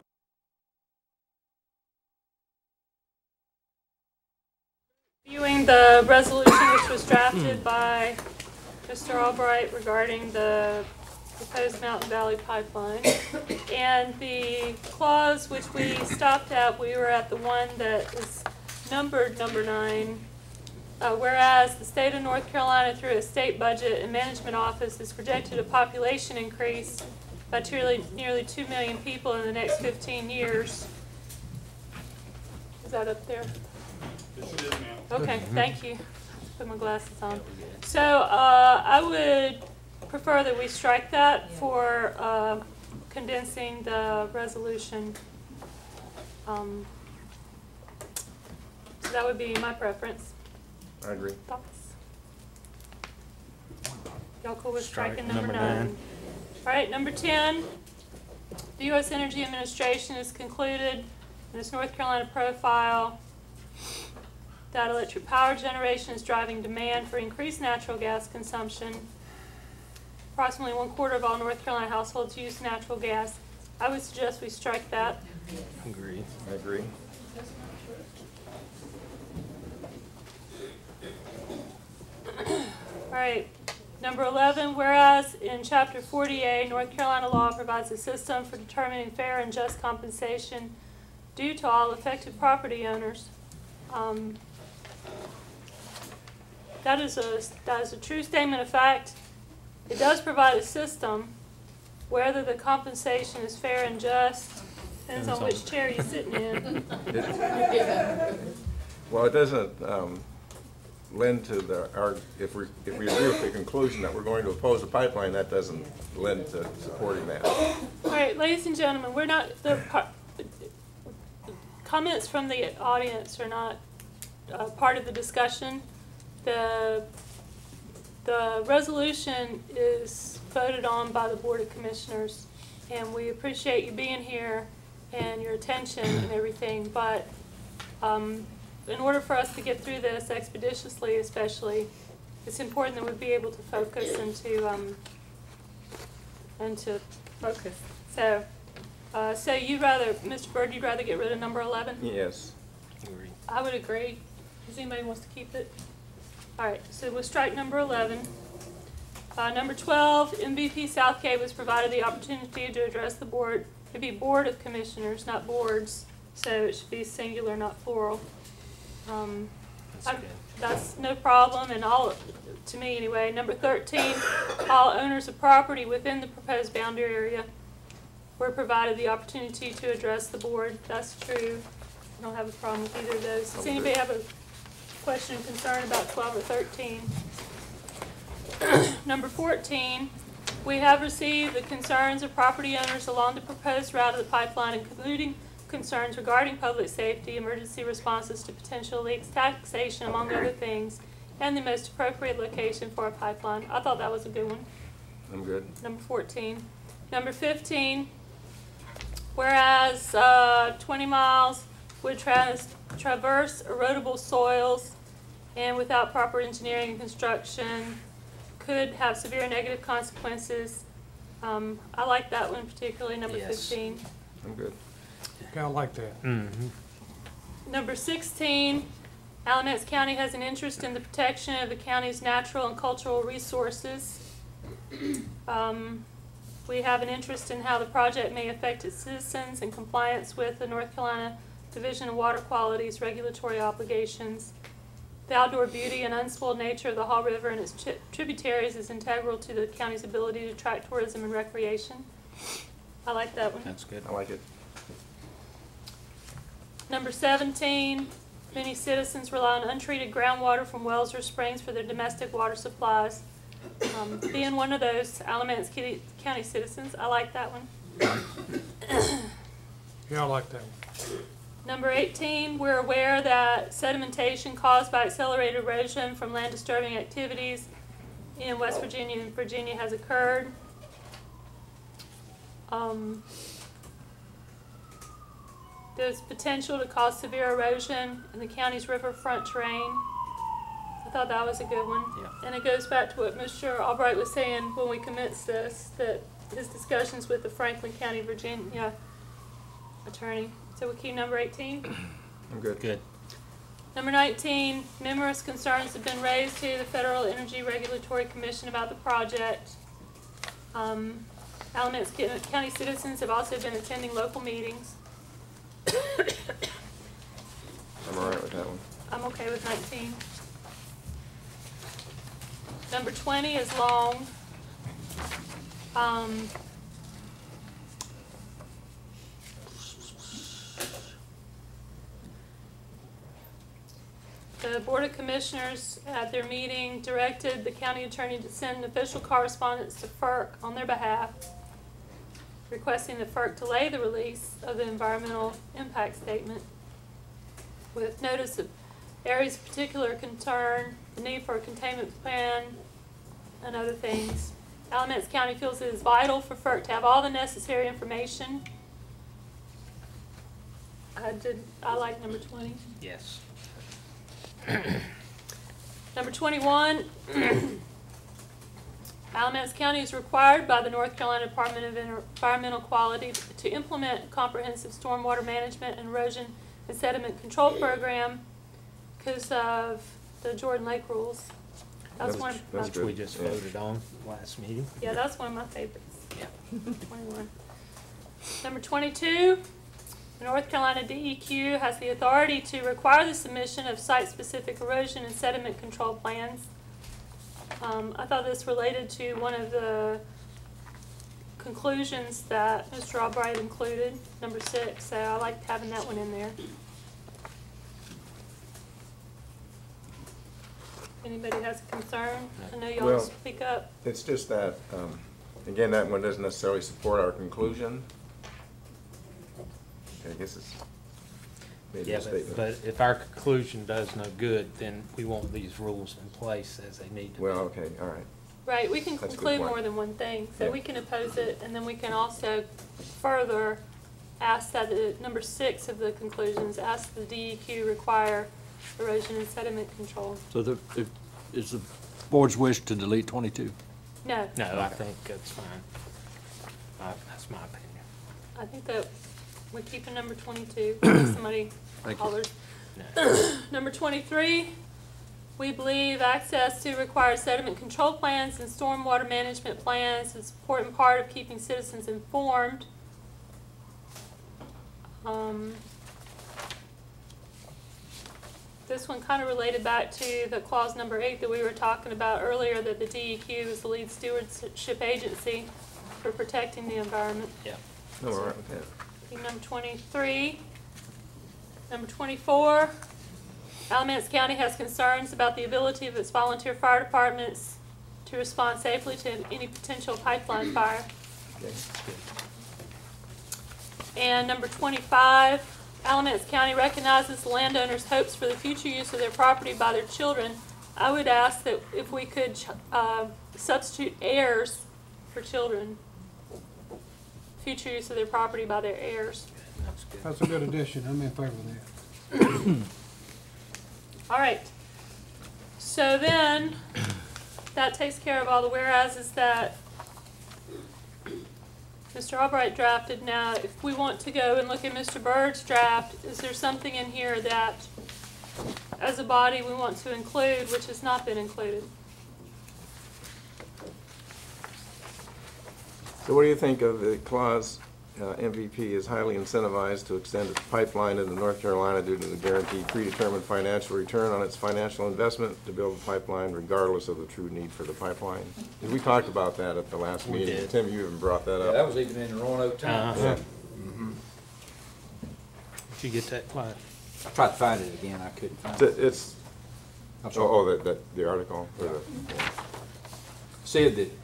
Viewing the resolution which was drafted by Mister Albright regarding the proposed Mountain Valley Pipeline. And the clause which we stopped at, we were at the one that is numbered number nine. Uh, whereas the state of North Carolina, through its state budget and management office, is projected a population increase by nearly, nearly two million people in the next fifteen years. Is that up there? Okay, thank you. Put my glasses on. So uh, I would prefer that we strike that for uh, condensing the resolution. Um, so that would be my preference. I agree. Thoughts? Y'all cool with Strike striking number number nine? nine. All right, number ten. The U S Energy Administration has concluded in its North Carolina profile that electric power generation is driving demand for increased natural gas consumption. Approximately one quarter of all North Carolina households use natural gas. I would suggest we strike that. Agree. I agree. All right, number eleven, whereas in Chapter forty A, North Carolina law provides a system for determining fair and just compensation due to all affected property owners. Um, that is a that is a true statement of fact. It does provide a system. Whether the compensation is fair and just depends on which chair you're sitting in. Well, it doesn't um, lend to the, our, if we, if we agree with the conclusion that we're going to oppose the pipeline, that doesn't lend to supporting that. All right, ladies and gentlemen, we're not, the par- comments from the audience are not uh, part of the discussion. The, the resolution is voted on by the Board of Commissioners, and we appreciate you being here and your attention and everything, but um, in order for us to get through this expeditiously especially, it's important that we be able to focus and to, um, and to focus. So, uh, so you'd rather, Mister Byrd, you'd rather get rid of number eleven? Yes. Agree. I would agree. Does anybody wants to keep it? All right, so we'll strike number eleven. Uh, number twelve, M V P Southgate was provided the opportunity to address the board It'd be Board of Commissioners, not boards, so it should be singular, not plural. Um, That's I- good. That's no problem, and all, to me anyway. Number thirteen, all owners of property within the proposed boundary area were provided the opportunity to address the board. That's true. I don't have a problem with either of those. Does anybody have a question or concern about twelve or thirteen? Number fourteen, we have received the concerns of property owners along the proposed route of the pipeline, including concerns regarding public safety, emergency responses to potential leaks, taxation, among other things, and the most appropriate location for a pipeline. I thought that was a good one. I'm good. Number fourteen. Number fifteen, whereas uh, twenty miles would trans traverse erodible soils and without proper engineering and construction could have severe negative consequences. Um, I like that one particularly, number Yes. fifteen. I'm good. I like that. Mm-hmm. Number sixteen, Alamance County has an interest in the protection of the county's natural and cultural resources. Um, we have an interest in how the project may affect its citizens in compliance with the North Carolina Division of Water Quality's regulatory obligations. The outdoor beauty and unspoiled nature of the Haw River and its tri tributaries is integral to the county's ability to attract tourism and recreation. I like that one. That's good. I like it. Number seventeen, many citizens rely on untreated groundwater from wells or springs for their domestic water supplies. Um, being one of those Alamance County citizens, I like that one. Yeah, I like that one. Number eighteen, we're aware that sedimentation caused by accelerated erosion from land disturbing activities in West Virginia and Virginia has occurred. Um, there's potential to cause severe erosion in the county's riverfront terrain. I thought that was a good one. Yeah. And it goes back to what Mister Albright was saying when we commenced this, that his discussions with the Franklin County, Virginia attorney. So we keep number eighteen. I'm good. Good. Number nineteen, numerous concerns have been raised to the Federal Energy Regulatory Commission about the project. Um, Alamance County citizens have also been attending local meetings. I'm all right with that one. I'm okay with nineteen. Number twenty is long. Um, The Board of Commissioners at their meeting directed the county attorney to send official correspondence to F E R C on their behalf, requesting that F E R C delay the release of the environmental impact statement with notice of areas of particular concern, the need for a containment plan, and other things. Alamance County feels it is vital for F E R C to have all the necessary information. I did, I like number twenty. Yes. Number twenty-one, Alamance County is required by the North Carolina Department of Environmental Quality to implement a comprehensive stormwater management and erosion and sediment control program because of the Jordan Lake rules. That was one of my, Which we just Yeah. voted on last meeting. yeah, that's one of my favorites. Yeah. twenty-one. Number twenty-two, the North Carolina D E Q has the authority to require the submission of site-specific erosion and sediment control plans. Um, I thought this related to one of the conclusions that Mister Albright included, number six, so I liked having that one in there. Anybody has a concern? I know y'all Well, speak up. It's just that, um, again, that one doesn't necessarily support our conclusion. I guess it's maybe Yeah, a statement. but, but if our conclusion does no good, then we want these rules in place as they need to be. Well, okay, all right. Right, we can That's a good conclude point. more than one thing, so Yeah. we can oppose it, and then we can also further ask that the, number six of the conclusions, ask the D E Q require erosion and sediment control. So the, if, is the board's wish to delete twenty-two? No, No, I think that's fine. Uh, That's my opinion. I think that we're keeping number twenty-two, unless somebody Thank you. hollers. No. Number twenty-three, we believe access to required sediment control plans and stormwater management plans is an important part of keeping citizens informed. Um, this one kind of related back to the clause number eight that we were talking about earlier, that the D E Q is the lead stewardship agency for protecting the environment. Yeah. No, all right with that. Number twenty-three. Number twenty-four, Alamance County has concerns about the ability of its volunteer fire departments to respond safely to any potential pipeline fire. Okay. And number twenty-five, Alamance County recognizes the landowners' hopes for the future use of their property by their children. I would ask that if we could uh, substitute heirs for children. Future use of their property by their heirs. That's a good addition. I'm in favor of that. All right. So then, that takes care of all the whereases that Mister Albright drafted. Now, if we want to go and look at Mister Byrd's draft, is there something in here that, as a body, we want to include, which has not been included? So what do you think of the clause, uh, M V P is highly incentivized to extend its pipeline into North Carolina due to the guaranteed predetermined financial return on its financial investment to build a pipeline regardless of the true need for the pipeline? And we talked about that at the last We meeting. did. Tim, you even brought that Yeah, up. that was even in the Roanoke Times. Yeah. Mm-hmm. Did you get that, Clyde? I tried to find it again, I couldn't find It's, it. it's I'm oh, sorry. oh, that, that, the article, or the, Said that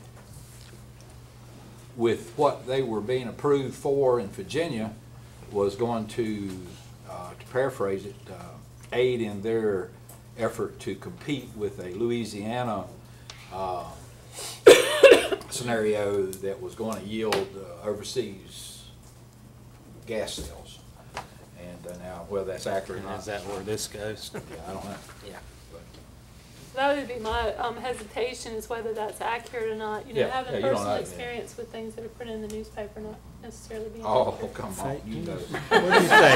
with what they were being approved for in Virginia was going to, uh, to paraphrase it, uh, aid in their effort to compete with a Louisiana uh, scenario that was going to yield uh, overseas gas sales. And uh, now, whether that's accurate or not. Is that where this goes? Yeah, I don't know. Yeah. That would be my um, hesitation, is whether that's accurate or not. You know, Yeah, having yeah, you don't personal know, yeah. experience with things that are printed in the newspaper, not necessarily being Oh, accurate. come on, you know. What do you say?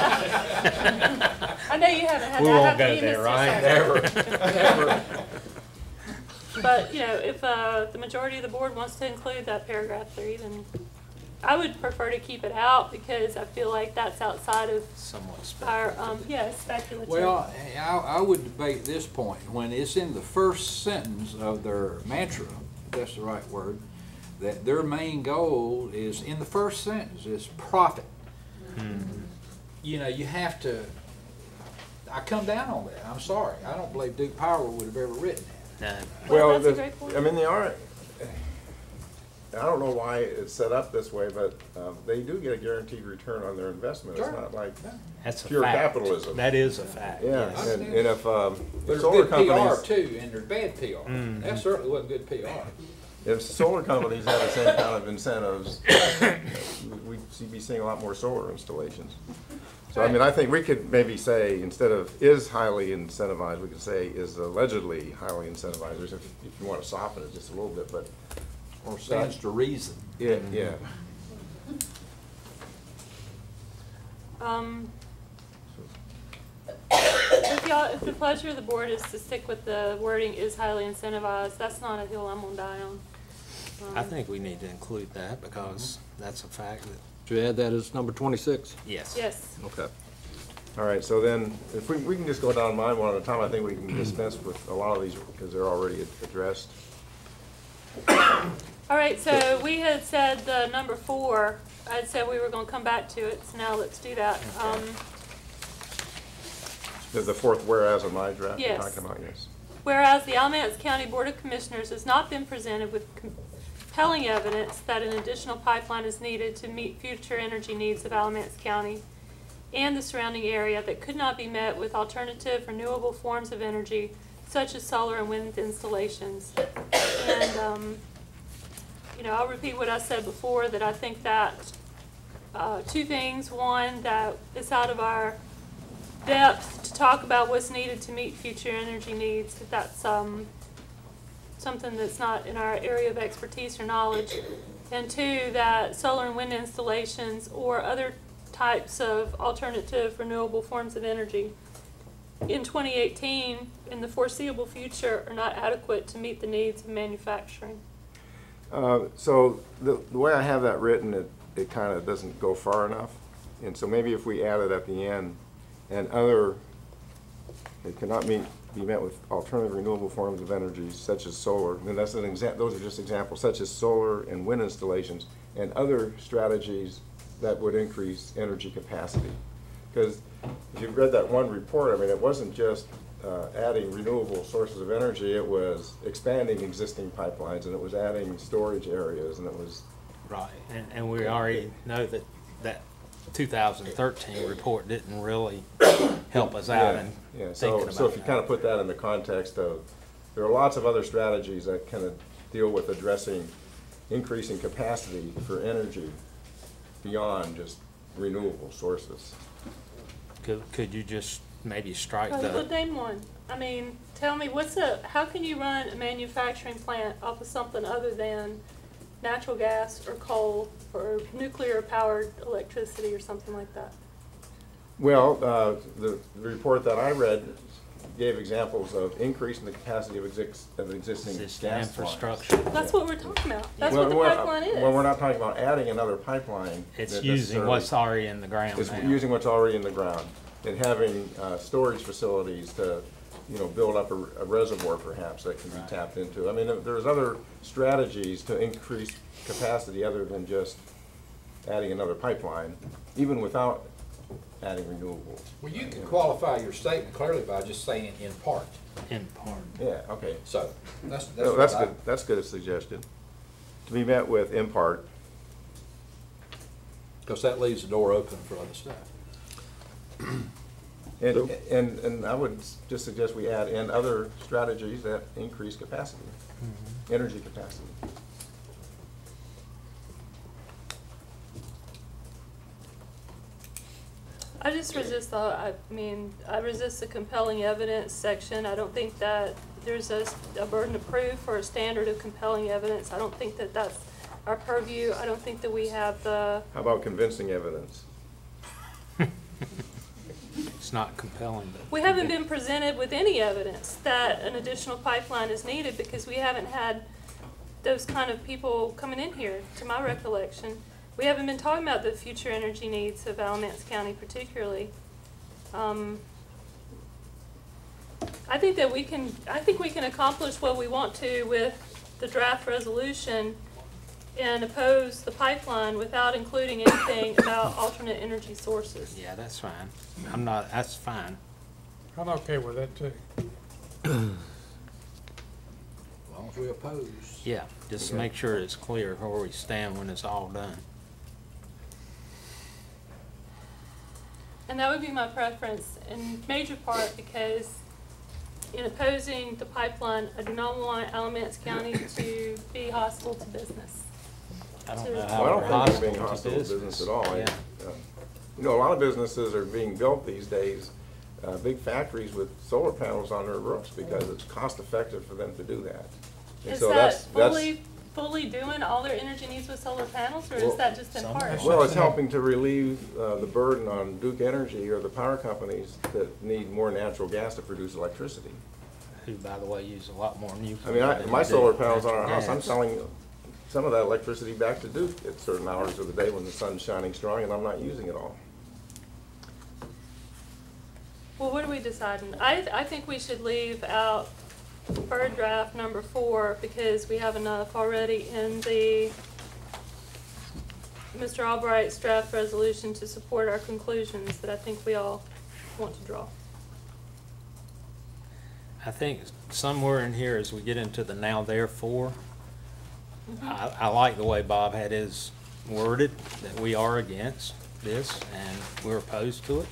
I know you haven't had We that won't happen go to you, there, Mister right? Sutton. Never, never. But, you know, if uh, the majority of the board wants to include that paragraph three, then I would prefer to keep it out, because I feel like that's outside of Somewhat our, speculative. um, yeah, speculative. Well, I, I would debate this point. When it's in the first sentence of their mantra, if that's the right word, that their main goal is, in the first sentence, is profit. Mm-hmm. You know, you have to, I come down on that. I'm sorry. I don't believe Duke Power would have ever written that. No. Well, well, that's a the- great point. I mean, they are, I don't know why it's set up this way, but um, they do get a guaranteed return on their investment. It's Sure. not like That's a pure fact. capitalism. That is a fact. Yeah, yes. and, and if, um, if There's solar good P R companies, too, and there's bad P R. Mhm. That certainly wasn't good P R. if solar companies had the same kind of incentives, we'd see- be seeing a lot more solar installations. So, I mean, I think we could maybe say, instead of is highly incentivized, we could say is allegedly highly incentivized, if, if you want to soften it just a little bit, but, Or stands to reason. yeah, yeah. Um, if y'all, if the pleasure of the board is to stick with the wording is highly incentivized, that's not a hill I'm gonna die on. Um, I think we need to include that, because that's a fact that, Should we add that as number twenty-six? yes. Yes. Okay. All right, so then, if we, we can just go down mine one at a time, I think we can dispense with a lot of these because they're already addressed. All right, so we had said the number four, I had said we were gonna come back to it, so now let's do that. Um, The, the fourth whereas in my draft, you're Yes. talking about, yes. Whereas the Alamance County Board of Commissioners has not been presented with compelling evidence that an additional pipeline is needed to meet future energy needs of Alamance County and the surrounding area that could not be met with alternative renewable forms of energy such as solar and wind installations. And, um, you know, I'll repeat what I said before, that I think that uh, two things. One, that it's out of our depth to talk about what's needed to meet future energy needs, if that's um, something that's not in our area of expertise or knowledge. And two, that solar and wind installations or other types of alternative renewable forms of energy in twenty eighteen, in the foreseeable future, are not adequate to meet the needs of manufacturing. Uh, so the, the way I have that written, it, it kind of doesn't go far enough. and so maybe if we added at the end, and other, it cannot meet, be met with alternative renewable forms of energy such as solar, and that's an exa those are just examples, such as solar and wind installations, and other strategies that would increase energy capacity. Because if you've read that one report, I mean, it wasn't just uh, adding renewable sources of energy, it was expanding existing pipelines, and it was adding storage areas, and it was... Right, and, and we already know that that two thousand thirteen report didn't really help us out yeah, in yeah. thinking So, about so if you that. kind of put that in the context of, there are lots of other strategies that kind of deal with addressing increasing capacity for energy beyond just renewable sources. Could, could you just maybe strike Well, well, the, name one. I mean, tell me, what's a, how can you run a manufacturing plant off of something other than natural gas or coal or nuclear powered electricity or something like that? Well, uh, the, the report that I read gave examples of increasing the capacity of, exist, of existing Existing gas infrastructure. lines. That's what we're talking about. That's well, what the well, pipeline is. Well, we're not talking about adding another pipeline. it's that using necessarily- what's already in the ground It's now. using what's already in the ground and having uh, storage facilities to, you know, build up a, a reservoir perhaps that can be tapped into. I mean, there- there's other strategies to increase capacity other than just adding another pipeline, even without adding renewable. Well, you can qualify your statement clearly by just saying in part. In part. Yeah, okay. So, that's, that's No, what that's I- good, that's good a suggestion. To be met with in part. Because that leaves the door open for other stuff. And, and, and I would just suggest we add in other strategies that increase capacity, Mm-hmm. energy capacity. I just resist the, I mean, I resist the compelling evidence section. I don't think that there's a, a burden of proof or a standard of compelling evidence. I don't think that that's our purview. I don't think that we have the, How about convincing evidence? It's not compelling, but. we haven't been presented with any evidence that an additional pipeline is needed because we haven't had those kind of people coming in here, to my recollection. We haven't been talking about the future energy needs of Alamance County particularly. Um, I think that we can, I think we can accomplish what we want to with the draft resolution and oppose the pipeline without including anything about alternate energy sources. Yeah, that's fine. I'm not, that's fine. I'm okay with that too. As long as we oppose. Yeah, just Okay. make sure it's clear where we stand when it's all done. And that would be my preference in major part because in opposing the pipeline, I do not want Alamance County to be hostile to business. I don't To- know Well, how I we're don't think it's hostile being to hostile to business. business at all. I- Yeah. uh, You know, a lot of businesses are being built these days, uh, big factories with solar panels on their roofs because it's cost effective for them to do that. And Is so that that's- that's- fully, fully doing all their energy needs with solar panels or is Well, that just in part? Well, it's helping to relieve uh, the burden on Duke Energy or the power companies that need more natural gas to produce electricity. Who, by the way, use a lot more nuclear. I mean, I, than my we do solar panels on our natural house, I'm gas. selling some of that electricity back to Duke at certain hours of the day when the sun's shining strong and I'm not using it all. Well, what are we deciding? I, I think we should leave out bird draft number four because we have enough already in the Mister Albright's draft resolution to support our conclusions that I think we all want to draw. I think somewhere in here, as we get into the now therefore, I, I like the way Bob had his worded, that we are against this and we're opposed to it.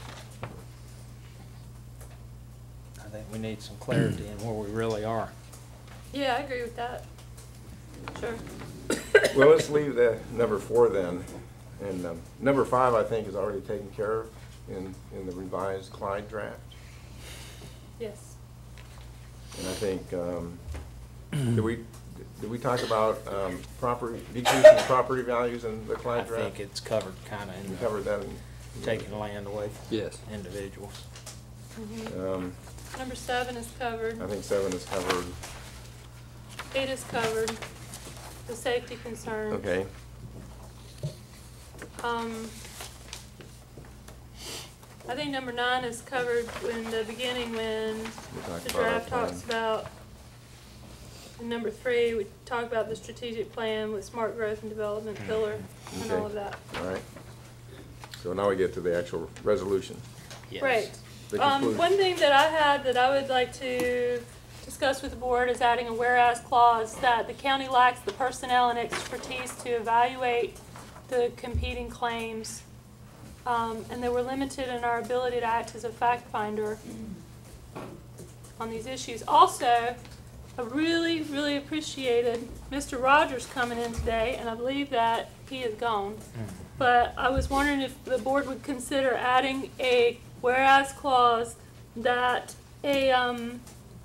I think we need some clarity in where we really are. Yeah, I agree with that. Sure. Well, let's leave that number four then. And um, number five, I think, is already taken care of in, in the revised Clyde draft. Yes. And I think, um, did we, did we talk about um, property, decreasing property values in the I Clyde draft? think it's covered kind of in We the- covered that in. taking land away from Yes. individuals. Mhm. Um, Number seven is covered. I think seven is covered. Eight is covered. The safety concern. Okay. Um, I think number nine is covered in the beginning when talked the about our draft talks plan. about, in number three, we talk about the strategic plan with smart growth and development pillar and all of that. All right. So now we get to the actual resolution. Yes. Right. The Um, conclusion. one thing that I had that I would like to discuss with the board is adding a whereas clause that the county lacks the personnel and expertise to evaluate the competing claims, um, and that we're limited in our ability to act as a fact finder on these issues. Also, I really, really appreciated Mister Rogers coming in today, and I believe that he is gone. But I was wondering if the board would consider adding a whereas clause that a um,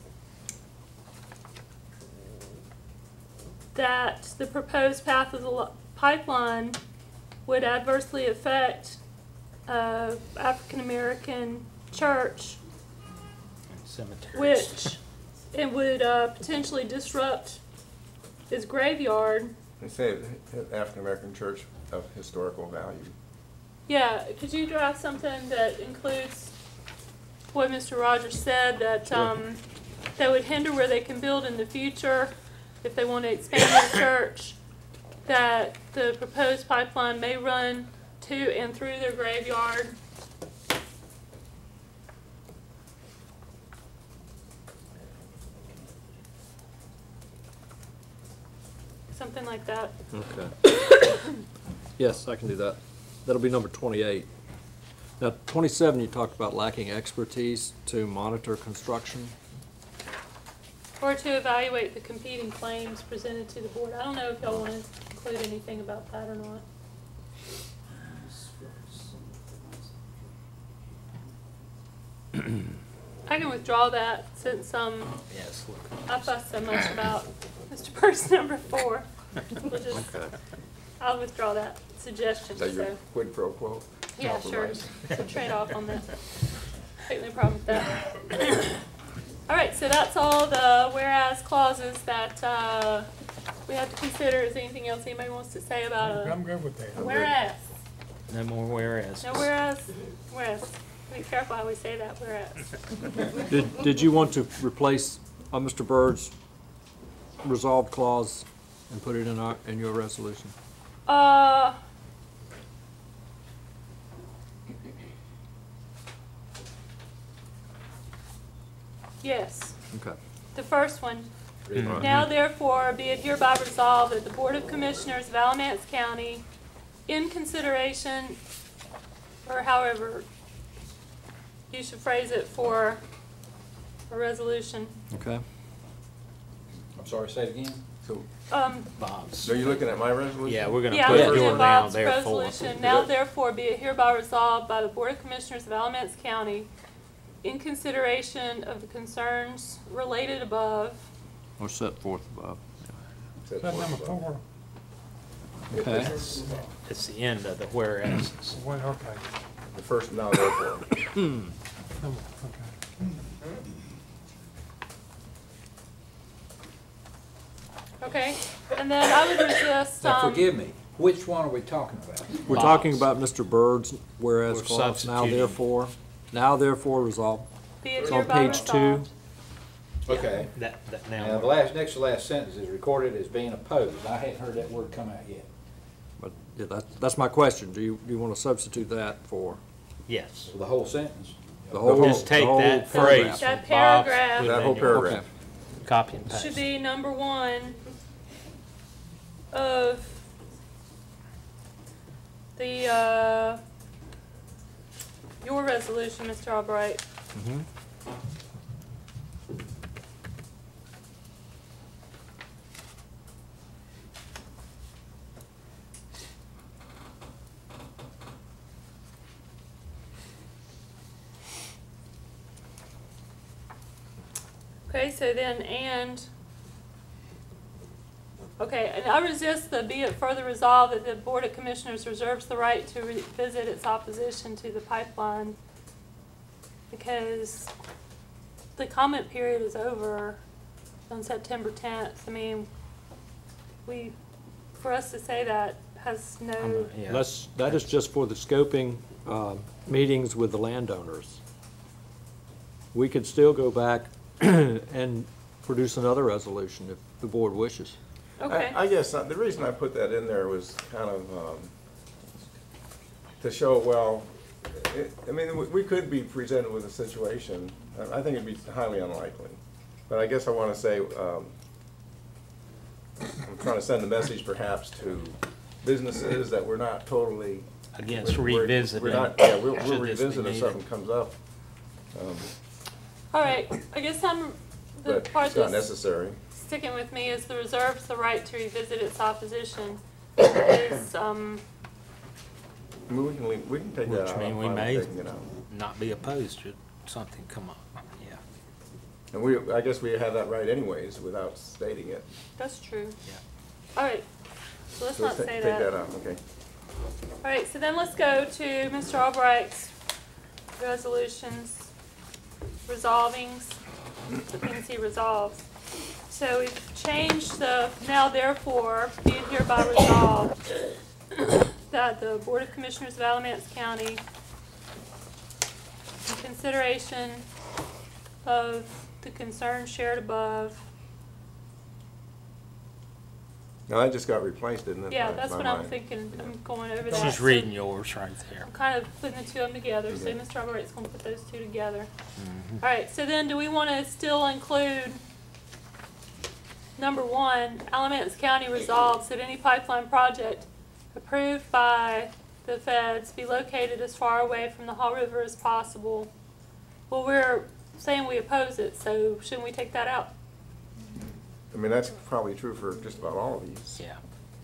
that the proposed path of the lo- pipeline would adversely affect uh, African American church, Cemeteries. which it would uh, potentially disrupt its graveyard. They say African American church of historical value. Yeah, could you draft something that includes what Mister Rogers said, that um, that would hinder where they can build in the future if they want to expand their church, that the proposed pipeline may run to and through their graveyard. Something like that. Okay. Yes, I can do that. That'll be number twenty-eight. Now, twenty-seven, you talked about lacking expertise to monitor construction. Or to evaluate the competing claims presented to the board. I don't know if y'all want to include anything about that or not. I can withdraw that since um, Yes. I fussed so much about Mister Person number four. We'll just, Okay. I'll withdraw that suggestion. Is that your So, quid pro quo? yeah, sure. Compromise? It's a trade-off on that. Take no problem with that. All right, so that's all the whereas clauses that uh, we have to consider. Is there anything else anybody wants to say about a I'm good with that. whereas? No more whereas. No whereas, whereas. Be careful how we say that, whereas. Did, did you want to replace uh, Mister Bird's resolved clause and put it in our, in your resolution? Uh, yes. Okay. The first one. Mhm. Now therefore be it hereby resolved that the Board of Commissioners of Alamance County, in consideration, or however you should phrase it for a resolution. Okay. I'm sorry, say it again? So, Um, Bob's. are you looking at my resolution? Yeah, we're gonna yeah, put I'm looking your at now, Bob's therefore. resolution. Now therefore be it hereby resolved by the Board of Commissioners of Alamance County, in consideration of the concerns related above, Or set forth above. Set Is that forth number above. four? Okay. It's the end of the whereas. Well, okay. The first now therefore. Number- okay. okay? And then I would resist, Now, um, forgive me, which one are we talking about? We're Bob's. talking about Mister Bird's whereas We're clause, now substituting. therefore, now therefore resolved. be it It's on hereby page two. resolved. Okay. That, that Now, now. the last, next to last sentence is recorded as being opposed. I hadn't heard that word come out yet. But yeah, that's, that's my question. Do you, do you want to substitute that for Yes. So the whole sentence. the whole? Just take the whole that paragraph? phrase. That from Bob's, paragraph. put it That in whole your- paragraph. Copy and paste. Should be number one of the, uh, your resolution, Mister Albright. Mhm. Okay, so then, and, okay, and I resist the be it further resolved that the Board of Commissioners reserves the right to revisit its opposition to the pipeline, because the comment period is over on September tenth. I mean, we, for us to say that, has no, I'm- yeah. That's, that is just for the scoping, uh, meetings with the landowners. We could still go back and produce another resolution if the board wishes. okay. I, I guess uh, the reason I put that in there was kind of um, to show, well, it, I mean, we, we could be presented with a situation. I think it'd be highly unlikely, but I guess I want to say um, I'm trying to send a message, perhaps, to businesses that we're not totally Against we're- we're- revisiting. We're not. Yeah, we'll, should we'll this be revisit if needed. something comes up. Um, All right, I guess I'm, the but part it's not that's necessary. sticking with me is the reserves the right to revisit its opposition. Is, um, I mean, we can leave, we can take that Which out. mean I'm we fine with may taking it out. not be opposed to something come up, yeah. And we, I guess we have that right anyways, without stating it. that's true. Yeah. All right, so let's So not ta- say Take that. that out, okay. All right, so then let's go to Mister Albright's resolutions, resolvings, the things he resolves. So we've changed the now therefore be it hereby resolved that the Board of Commissioners of Alamance County, in consideration of the concerns shared above. Now, that just got replaced, didn't it? Yeah, by- that's by what I'm mine? thinking. I'm going over that. She's So reading yours right there. I'm kind of putting the two of them together. So Okay. Mister Albright's going to put those two together. Mhm. All right, so then do we want to still include number one, Alamance County resolves that any pipeline project approved by the feds be located as far away from the Haw River as possible? Well, we're saying we oppose it, so shouldn't we take that out? I mean, that's probably true for just about all of these. Yeah.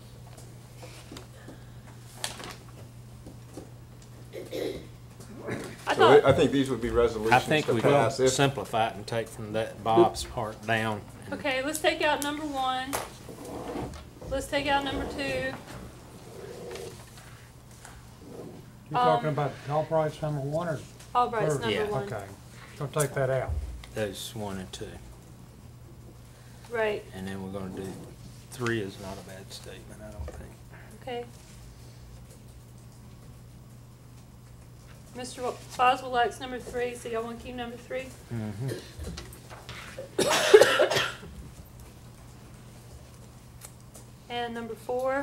I So thought, I think these would be I resolutions think to we can pass if, simplify it and take from that Bob's part down. okay, let's take out number one. Let's take out number two. You talking Um, about Albright's number one or? Albright's or- number Yeah. one. Okay, so take that out. Those one and two. Right, And then we're gonna do, three is not a bad statement, I don't think. okay. Mister Boswell likes number three, so y'all want to keep number three? Mm-hmm. And number four,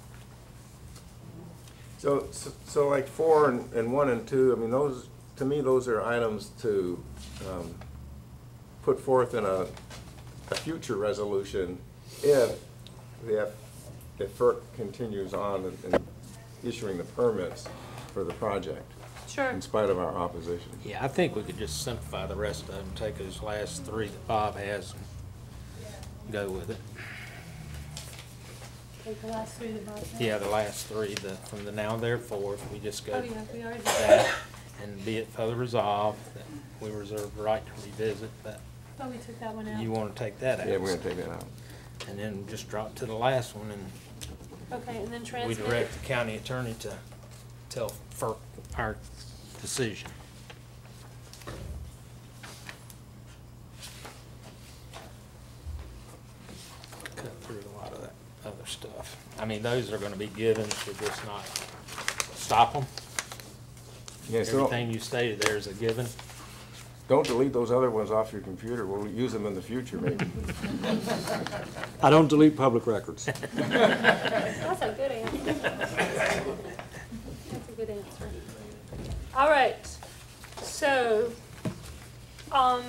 so, so- so like four and, and one and two, I mean, those, to me, those are items to um, put forth in a, a future resolution if the, F- if FERC continues on in- in issuing the permits for the project, sure. in spite of our opposition. Yeah, I think we could just simplify the rest of them, take those last three that Bob has and go with it. Take the last three that Bob said. Yeah, the last three, the, from the now therefore, if we just go Oh, yeah, we already did that, and be it further resolved, that we reserve the right to revisit, but Oh, we took that one out. you wanna take that out. Yeah, we're gonna take that out. And then just drop to the last one, and Okay, and then we transmit. direct the county attorney to tell FERC our decision. Cut through a lot of that other stuff. I mean, those are gonna be givens, we're just not, stop them. Yeah, so Everything you stated there is a given. don't delete those other ones off your computer. We'll use them in the future, maybe. I don't delete public records. That's a good answer. That's a good answer. All right, so, um,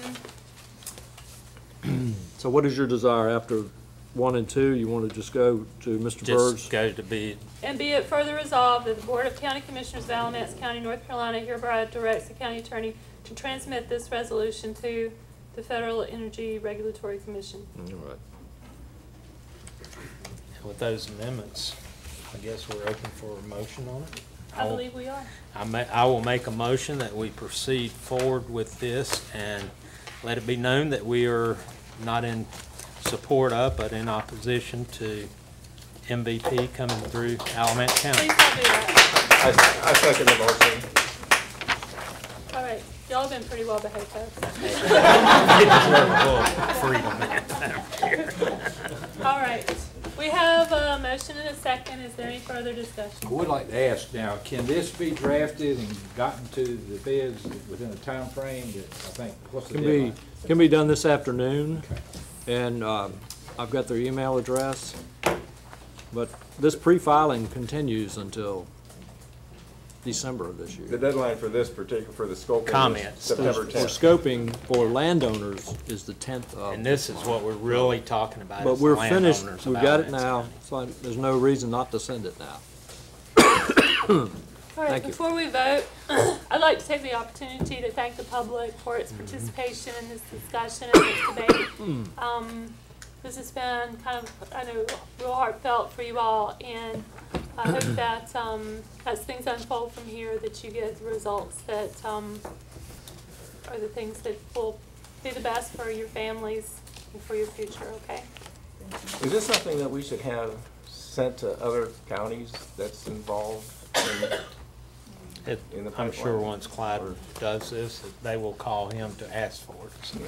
So what is your desire after one and two? You want to just go to Mister Bird's? Just go to be, and be it further resolved that the Board of County Commissioners of Alamance County, North Carolina hereby directs the county attorney to transmit this resolution to the Federal Energy Regulatory Commission. All right. with those amendments, I guess we're open for a motion on it. I believe we are. I ma- I will make a motion that we proceed forward with this and let it be known that we are not in support of, but in opposition to M V P coming through Alamance County. Please don't do that. I, I second the motion. All right, y'all have been pretty well behaved, folks. They deserve a little freedom, man. All right, We have a motion and a second. Is there any further discussion? I would like to ask now, can this be drafted and gotten to the feds within a time frame that, I think, what's the Can deadline? be, can be done this afternoon, and um, I've got their email address. But this pre-filing continues until December of this year. The deadline for this particular, for the scoping is Comments. September For tenth. scoping for landowners is the tenth of. And this is what we're really talking about. But is the we're finished, landowners we've of got it Alamance now, County. so I- there's no reason not to send it now. All right, Thank you. before we vote, I'd like to take the opportunity to thank the public for its participation in this discussion and this debate. Um, this has been kind of, I know, real heartfelt for you all, and I hope that um, as things unfold from here, that you get the results that um, are the things that will be the best for your families and for your future, okay? Is this something that we should have sent to other counties that's involved in, It, in the I'm sure pipeline? once Clyde does this, that they will call him to ask for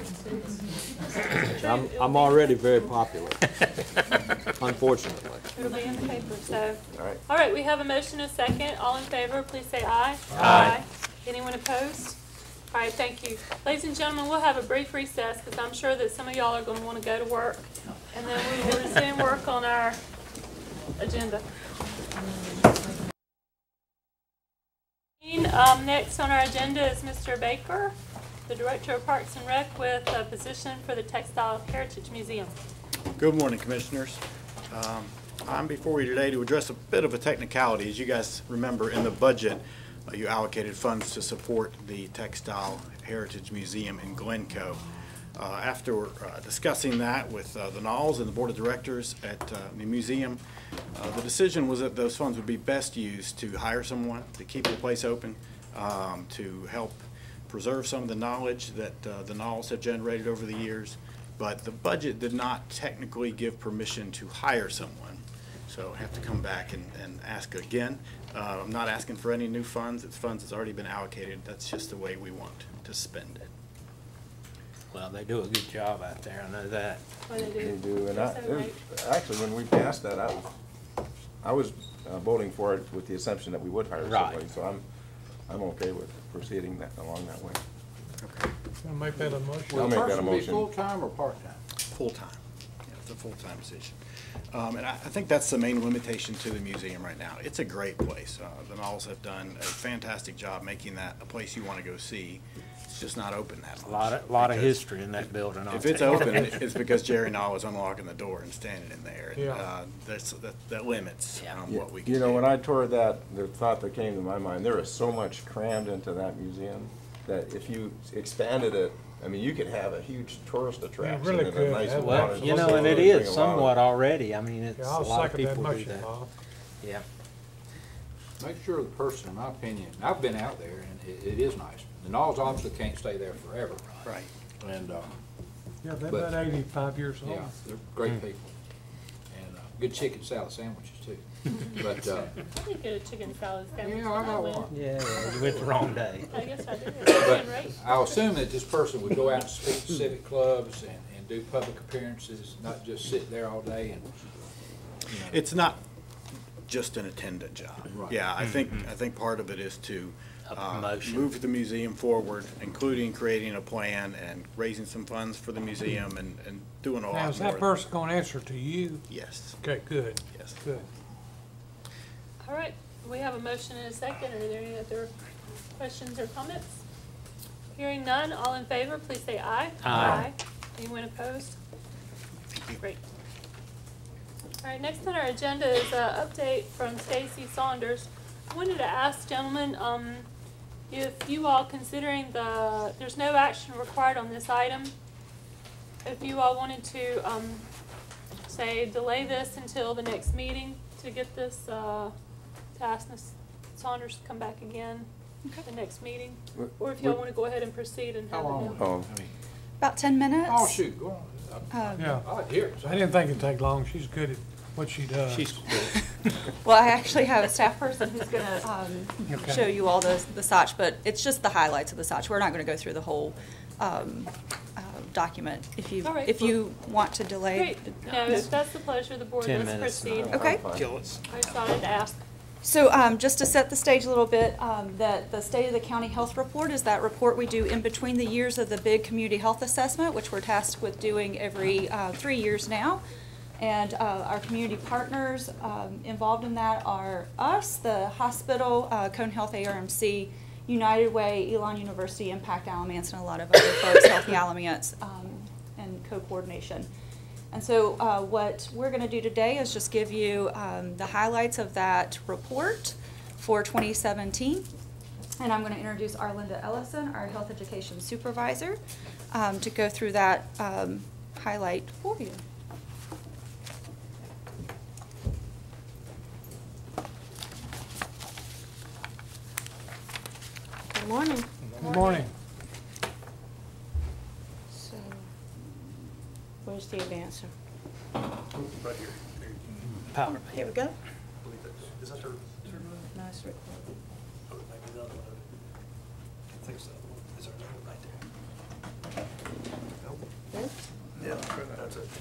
it. I'm, I'm already very popular, unfortunately. It'll be in the paper, so. All right. All right, we have a motion and a second. All in favor, please say aye. Aye. Anyone opposed? All right, thank you. Ladies and gentlemen, we'll have a brief recess because I'm sure that some of y'all are going to want to go to work. And then we will resume work on our agenda. Um, next on our agenda is Mister Baker, the Director of Parks and Rec, with a position for the Textile Heritage Museum. Good morning, Commissioners. Um, I'm before you today to address a bit of a technicality. As you guys remember, in the budget, uh, you allocated funds to support the Textile Heritage Museum in Glencoe. Uh, after uh, discussing that with uh, the Knolls and the Board of Directors at uh, the museum, uh, the decision was that those funds would be best used to hire someone to keep the place open, um, to help preserve some of the knowledge that uh, the Knolls have generated over the years. But the budget did not technically give permission to hire someone. So I have to come back and, and ask again. Uh, I'm not asking for any new funds. It's funds that's already been allocated. That's just the way we want to spend it. Well, they do a good job out there, I know that. What do they do? They do, and I, So it was- right. actually, when we passed that, I was, I was uh, voting for it with the assumption that we would hire Right. somebody, so I'm, I'm okay with proceeding that, along that way. I'll make that a motion. I'll make that a Person motion. be full-time or part-time? Full-time. Yeah, it's a full-time position. Um, and I, I think that's the main limitation to the museum right now. It's a great place. Uh, the Knolls have done a fantastic job making that a place you want to go see. It's just not open that much. A lot of, lot of because history in that building. I'll If it's tell you. open, it's because Jerry Knoll is unlocking the door and standing in there. And, Yeah. uh, that's, that, that limits um, Yeah, what we can You know, do. when I toured that, the thought that came to my mind, there is so much crammed into that museum that if you expanded it, I mean, you could have a huge tourist attraction really and a could. nice That- Well, water- you know, and it bring a is lot of- somewhat already. I mean, it's, Yeah, a I'll lot of second that people do motion, that. Bob. Yeah. Make sure the person, in my opinion, I've been out there and it, it is nice. The Knolls obviously can't stay there forever. Right. And, uh, Yeah, they're But- about eighty-five years old. yeah, they're great people. And, uh, good chicken salad sandwiches too. But, uh, I did get a chicken salad sandwich. yeah, I when got went. one. Yeah, well, you went the wrong day. I guess I did. But Right. I assume that this person would go out and speak to civic clubs and, and do public appearances, not just sit there all day and, you know. It's not just an attendant job. Right. Yeah, I think, I think part of it is to A uh, promotion. move the museum forward, including creating a plan and raising some funds for the museum and, and doing a lot more. Now, is that person gonna answer to you? Yes, Okay, good, yes. good. All right, we have a motion and a second. Are there any other questions or comments? Hearing none, all in favor, please say aye. Aye. Anyone opposed? Great. All right, next on our agenda is an update from Stacy Saunders. I wanted to ask, gentlemen, um, if you all, considering the, there's no action required on this item, if you all wanted to, um, say, delay this until the next meeting to get this, uh, to ask Miz Saunders to come back again the next meeting, or if y'all want to go ahead and proceed and have How it long? done. Oh, I mean, About ten minutes. oh, shoot, go on. Um, Yeah, I like to hear it. I didn't think it'd take long. She's good at what she does. She's good. Well, I actually have a staff person who's going to um, Okay. show you all the, the S A C, but it's just the highlights of the S A C. We're not going to go through the whole um, uh, document if you, All right, if well- you want to delay. Great. No, if that's the pleasure of the board, Ten let's minutes. proceed. Okay. Kill us. I just wanted to ask. So um, just to set the stage a little bit, um, that the State of the County Health Report is that report we do in between the years of the big community health assessment, which we're tasked with doing every uh, three years now. And uh, our community partners um, involved in that are us, the hospital, uh, Cone Health A R M C, United Way, Elon University, Impact Alamance, and a lot of other folks, Healthy Alamance, um, and co-coordination. And so uh, what we're going to do today is just give you um, the highlights of that report for twenty seventeen. And I'm going to introduce Arlinda Ellison, our health education supervisor, um, to go through that um, highlight for you. Good morning. Good morning. So, where's the advancer? Right here. Power. Here we go. Is that her? Nice recording. Oh, it might be the other one. I think so. Is there another one right there? Nope. This? Yeah, that's it.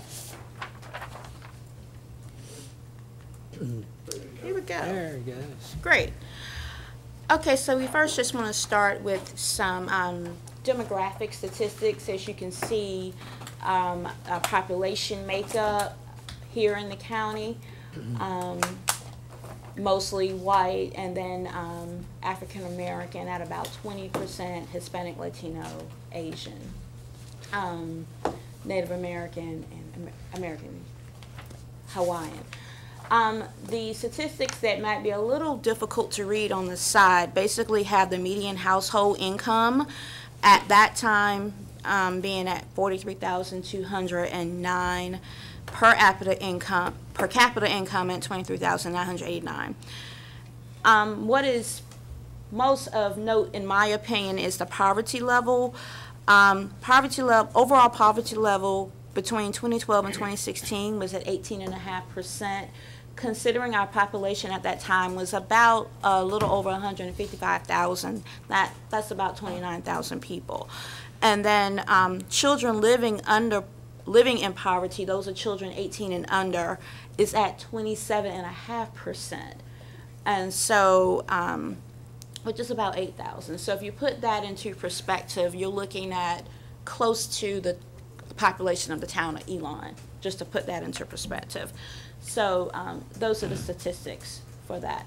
Here we go. There it goes. Great. Okay, so we first just want to start with some um, demographic statistics. As you can see, um, uh, population makeup here in the county, um, mostly white, and then um, African American at about twenty percent, Hispanic, Latino, Asian, um, Native American, and Amer American Hawaiian. Um, the statistics that might be a little difficult to read on the side basically have the median household income at that time um, being at forty-three thousand two hundred nine, per capita income per capita income at twenty-three thousand nine hundred eighty-nine. Um, what is most of note, in my opinion, is the poverty level. Um, poverty level, overall poverty level between twenty twelve and twenty sixteen was at eighteen point five percent. Considering our population at that time was about a little over one hundred fifty-five thousand, that, that's about twenty-nine thousand people. And then um, children living under, living in poverty, those are children eighteen and under, is at twenty-seven point five percent. And so, um, which is about eight thousand. So if you put that into perspective, you're looking at close to the population of the town of Elon, just to put that into perspective. So um, those are the statistics for that.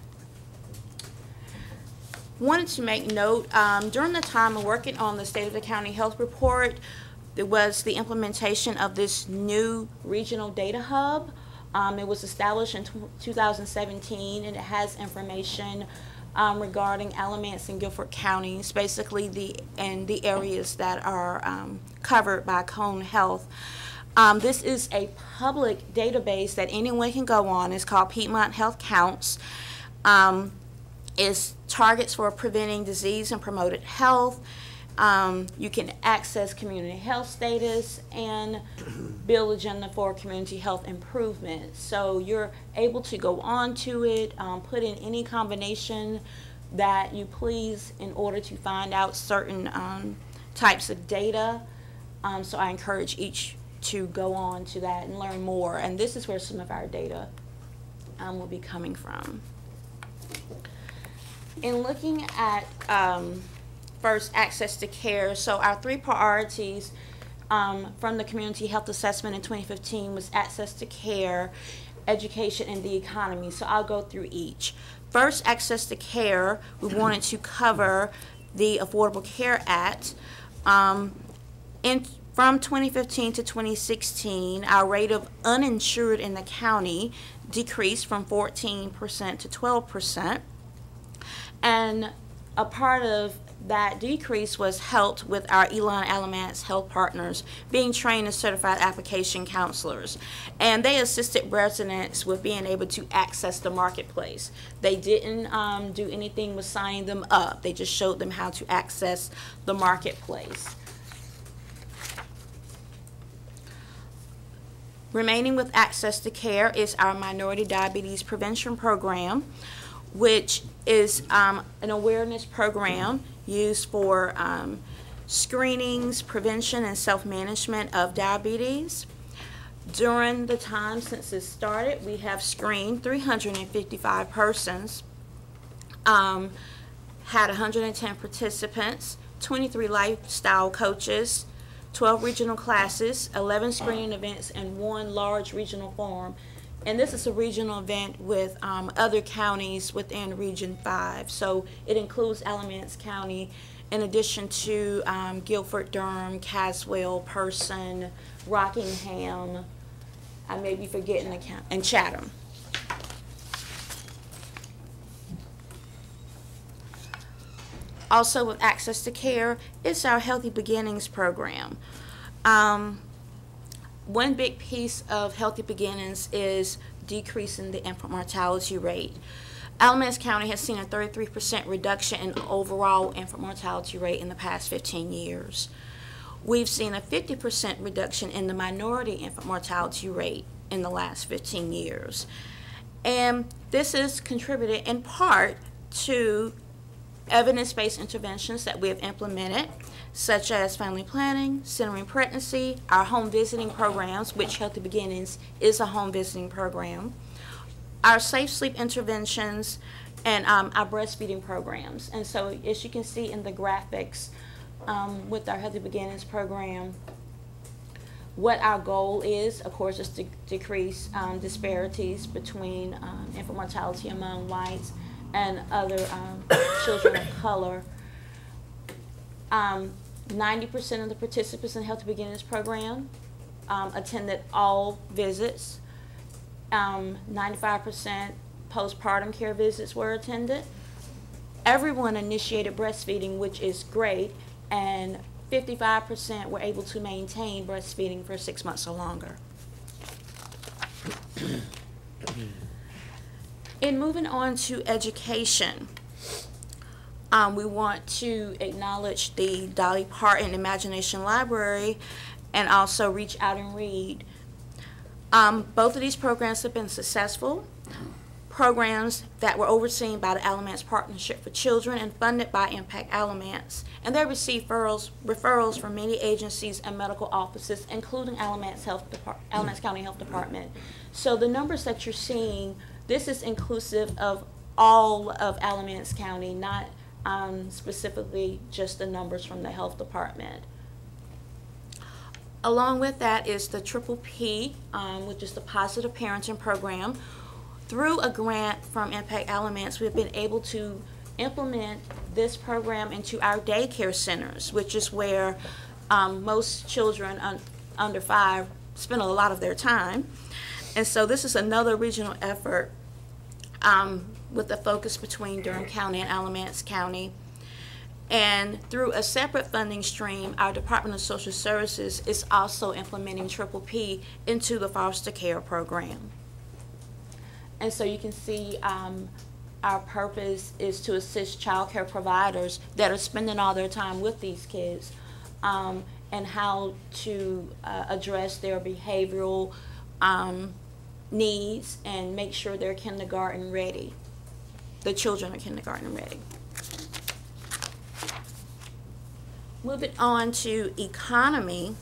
Wanted to make note, um, during the time of working on the State of the County Health Report, there was the implementation of this new regional data hub. Um, it was established in two thousand seventeen, and it has information um, regarding Alamance and Guilford counties, basically the and the areas that are um, covered by Cone Health. Um, this is a public database that anyone can go on. It's called Piedmont Health Counts. Um, it's targets for preventing disease and promoted health. Um, you can access community health status and build agenda for community health improvement. So you're able to go on to it, um, put in any combination that you please in order to find out certain um, types of data. Um, so I encourage each to go on to that and learn more. And this is where some of our data um, will be coming from. In looking at um, first, access to care, so our three priorities um, from the community health assessment in twenty fifteen was access to care, education, and the economy. So I'll go through each. First, access to care, we wanted to cover the Affordable Care Act. Um, in From twenty fifteen to twenty sixteen, our rate of uninsured in the county decreased from fourteen percent to twelve percent. And a part of that decrease was helped with our Elon Alamance health partners being trained as certified application counselors. And they assisted residents with being able to access the marketplace. They didn't um, do anything with signing them up. They just showed them how to access the marketplace. Remaining with access to care is our Minority Diabetes Prevention Program, which is um, an awareness program used for um, screenings, prevention, and self-management of diabetes. During the time since it started, we have screened three hundred fifty-five persons, um, had one hundred ten participants, twenty-three lifestyle coaches, twelve regional classes, eleven screening events, and one large regional forum. And this is a regional event with um, other counties within Region five. So it includes Alamance County, in addition to um, Guilford, Durham, Caswell, Person, Rockingham, I may be forgetting the count, and Chatham. Also with Access to Care, it's our Healthy Beginnings program. Um, one big piece of Healthy Beginnings is decreasing the infant mortality rate. Alamance County has seen a thirty-three percent reduction in overall infant mortality rate in the past fifteen years. We've seen a fifty percent reduction in the minority infant mortality rate in the last fifteen years. And this is contributed in part to evidence-based interventions that we have implemented, such as family planning, centering pregnancy, our home visiting programs, which Healthy Beginnings is a home visiting program, our safe sleep interventions, and um, our breastfeeding programs. And so as you can see in the graphics um, with our Healthy Beginnings program, what our goal is, of course, is to decrease um, disparities between um, infant mortality among whites and other um, children of color. Um, ninety percent of the participants in Healthy Beginnings program um, attended all visits. Um, ninety-five percent postpartum care visits were attended. Everyone initiated breastfeeding, which is great, and fifty-five percent were able to maintain breastfeeding for six months or longer. In moving on to education, um, we want to acknowledge the Dolly Parton Imagination Library and also Reach Out and Read. Um, both of these programs have been successful. Programs that were overseen by the Alamance Partnership for Children and funded by Impact Alamance. And they receive referrals, referrals from many agencies and medical offices, including Alamance, Health Depart Alamance County Health Department. So the numbers that you're seeing, this is inclusive of all of Alamance County, not um, specifically just the numbers from the health department. Along with that is the Triple P, um, which is the Positive Parenting Program. Through a grant from Impact Alamance, we've been able to implement this program into our daycare centers, which is where um, most children un under five spend a lot of their time. And so this is another regional effort um, with a focus between Durham County and Alamance County. And through a separate funding stream, our Department of Social Services is also implementing Triple P into the foster care program. And so you can see um, our purpose is to assist child care providers that are spending all their time with these kids um, and how to uh, address their behavioral um, needs and make sure they're kindergarten ready. The children are kindergarten ready. Moving on to economy,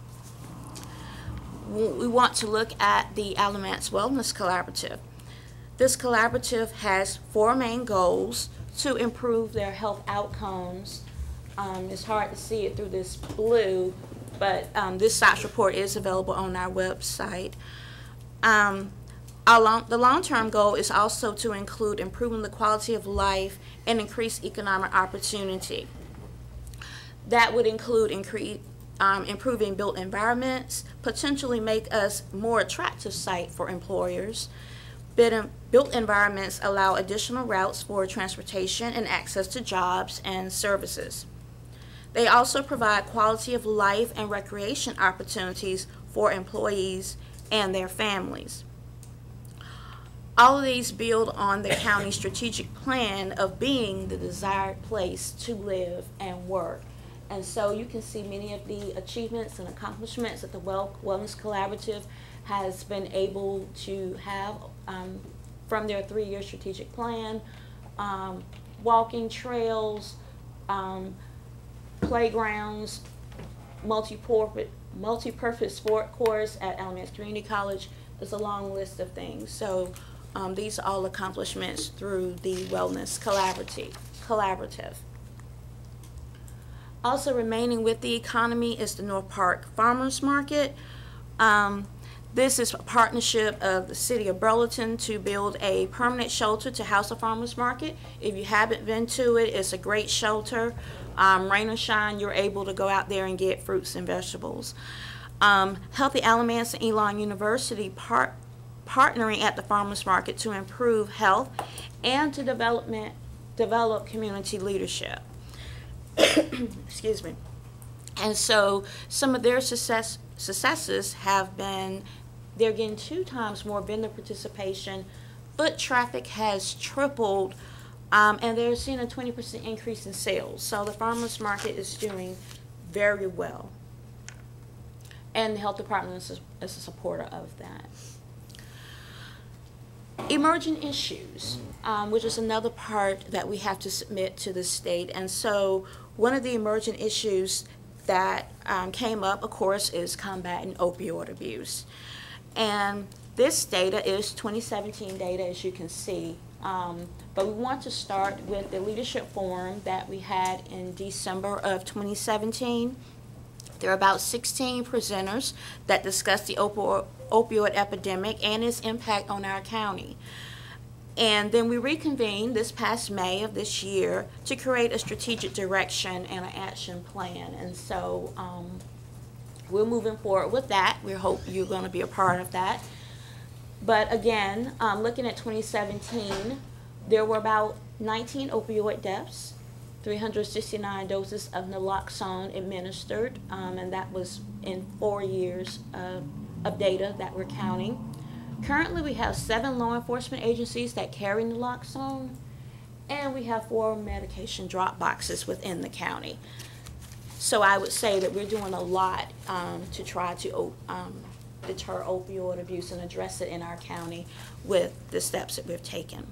we want to look at the Alamance Wellness Collaborative. This collaborative has four main goals to improve their health outcomes. Um, it's hard to see it through this blue, but um, this S O X report is available on our website. Um, our long, the long-term goal is also to include improving the quality of life and increase economic opportunity. That would include increase, um, improving built environments, potentially make us more attractive site for employers. Built environments allow additional routes for transportation and access to jobs and services. They also provide quality of life and recreation opportunities for employees and their families. All of these build on the county's strategic plan of being the desired place to live and work. And so you can see many of the achievements and accomplishments that the well, Wellness Collaborative has been able to have um, from their three-year strategic plan, um, walking trails, um, playgrounds, multi-purpose multi-purpose sport course at Alamance Community College. There's a long list of things. So um, these are all accomplishments through the Wellness Collaborative. Collaborative. Also remaining with the economy is the North Park Farmers Market. Um, this is a partnership of the City of Burlington to build a permanent shelter to house a farmers market. If you haven't been to it, it's a great shelter. Um, rain or shine, you're able to go out there and get fruits and vegetables. Um, Healthy Alamance and Elon University part, partnering at the farmers market to improve health and to development, develop community leadership. Excuse me. And so some of their success, successes have been, they're getting two times more vendor participation. Foot traffic has tripled. Um, and they're seeing a twenty percent increase in sales. So the farmers market is doing very well. And the health department is a, is a supporter of that. Emerging issues, um, which is another part that we have to submit to the state. And so one of the emerging issues that um, came up, of course, is combating opioid abuse. And this data is twenty seventeen data, as you can see. Um, but we want to start with the leadership forum that we had in December of twenty seventeen. There are about sixteen presenters that discussed the opo opioid epidemic and its impact on our county. And then we reconvened this past May of this year to create a strategic direction and an action plan. And so um, we're moving forward with that. We hope you're going to be a part of that. But again, um, looking at twenty seventeen, there were about nineteen opioid deaths, three hundred sixty-nine doses of naloxone administered, um, and that was in four years of, of data that we're counting. Currently, we have seven law enforcement agencies that carry naloxone, and we have four medication drop boxes within the county. So I would say that we're doing a lot um, to try to um, deter opioid abuse and address it in our county with the steps that we've taken.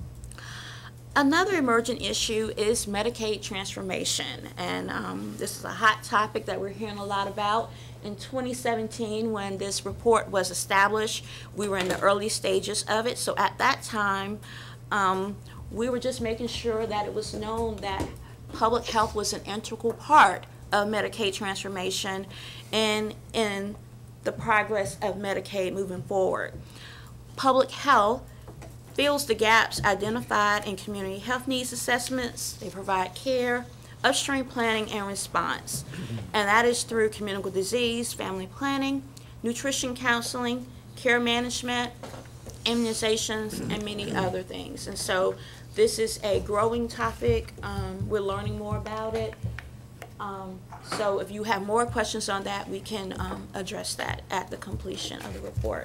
Another emerging issue is Medicaid transformation, and um, this is a hot topic that we're hearing a lot about. In twenty seventeen, when this report was established, we were in the early stages of it, so at that time, um, we were just making sure that it was known that public health was an integral part of Medicaid transformation and in the progress of Medicaid moving forward. Public health fills the gaps identified in community health needs assessments. They provide care, upstream planning, and response. And that is through communicable disease, family planning, nutrition counseling, care management, immunizations, and many other things. And so this is a growing topic. Um, we're learning more about it. Um, so if you have more questions on that, we can um, address that at the completion of the report.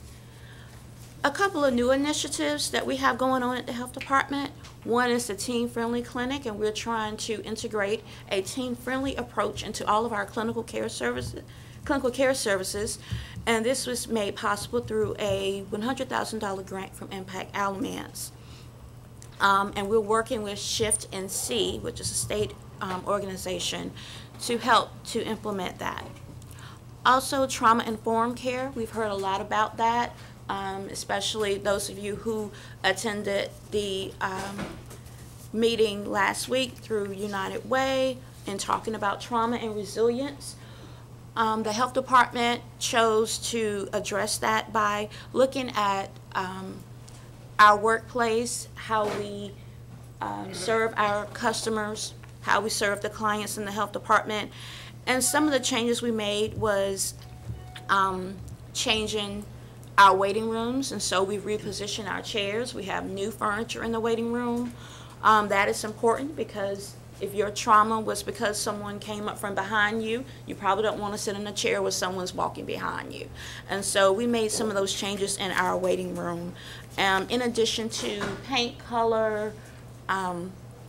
A couple of new initiatives that we have going on at the health department. One is the teen-friendly clinic, and we're trying to integrate a teen-friendly approach into all of our clinical care services. Clinical care services, and this was made possible through a one hundred thousand dollar grant from Impact Alamance. Um, and we're working with Shift N C, which is a state um, organization, to help to implement that. Also, trauma-informed care. We've heard a lot about that. Um, especially those of you who attended the um, meeting last week through United Way and talking about trauma and resilience. Um, the health department chose to address that by looking at um, our workplace, how we um, serve our customers, how we serve the clients in the health department. And some of the changes we made was um, changing our waiting rooms, and so we've repositioned our chairs. We have new furniture in the waiting room. Um, that is important because if your trauma was because someone came up from behind you, you probably don't want to sit in a chair where someone's walking behind you. And so we made some of those changes in our waiting room. Um, in addition to paint color, um,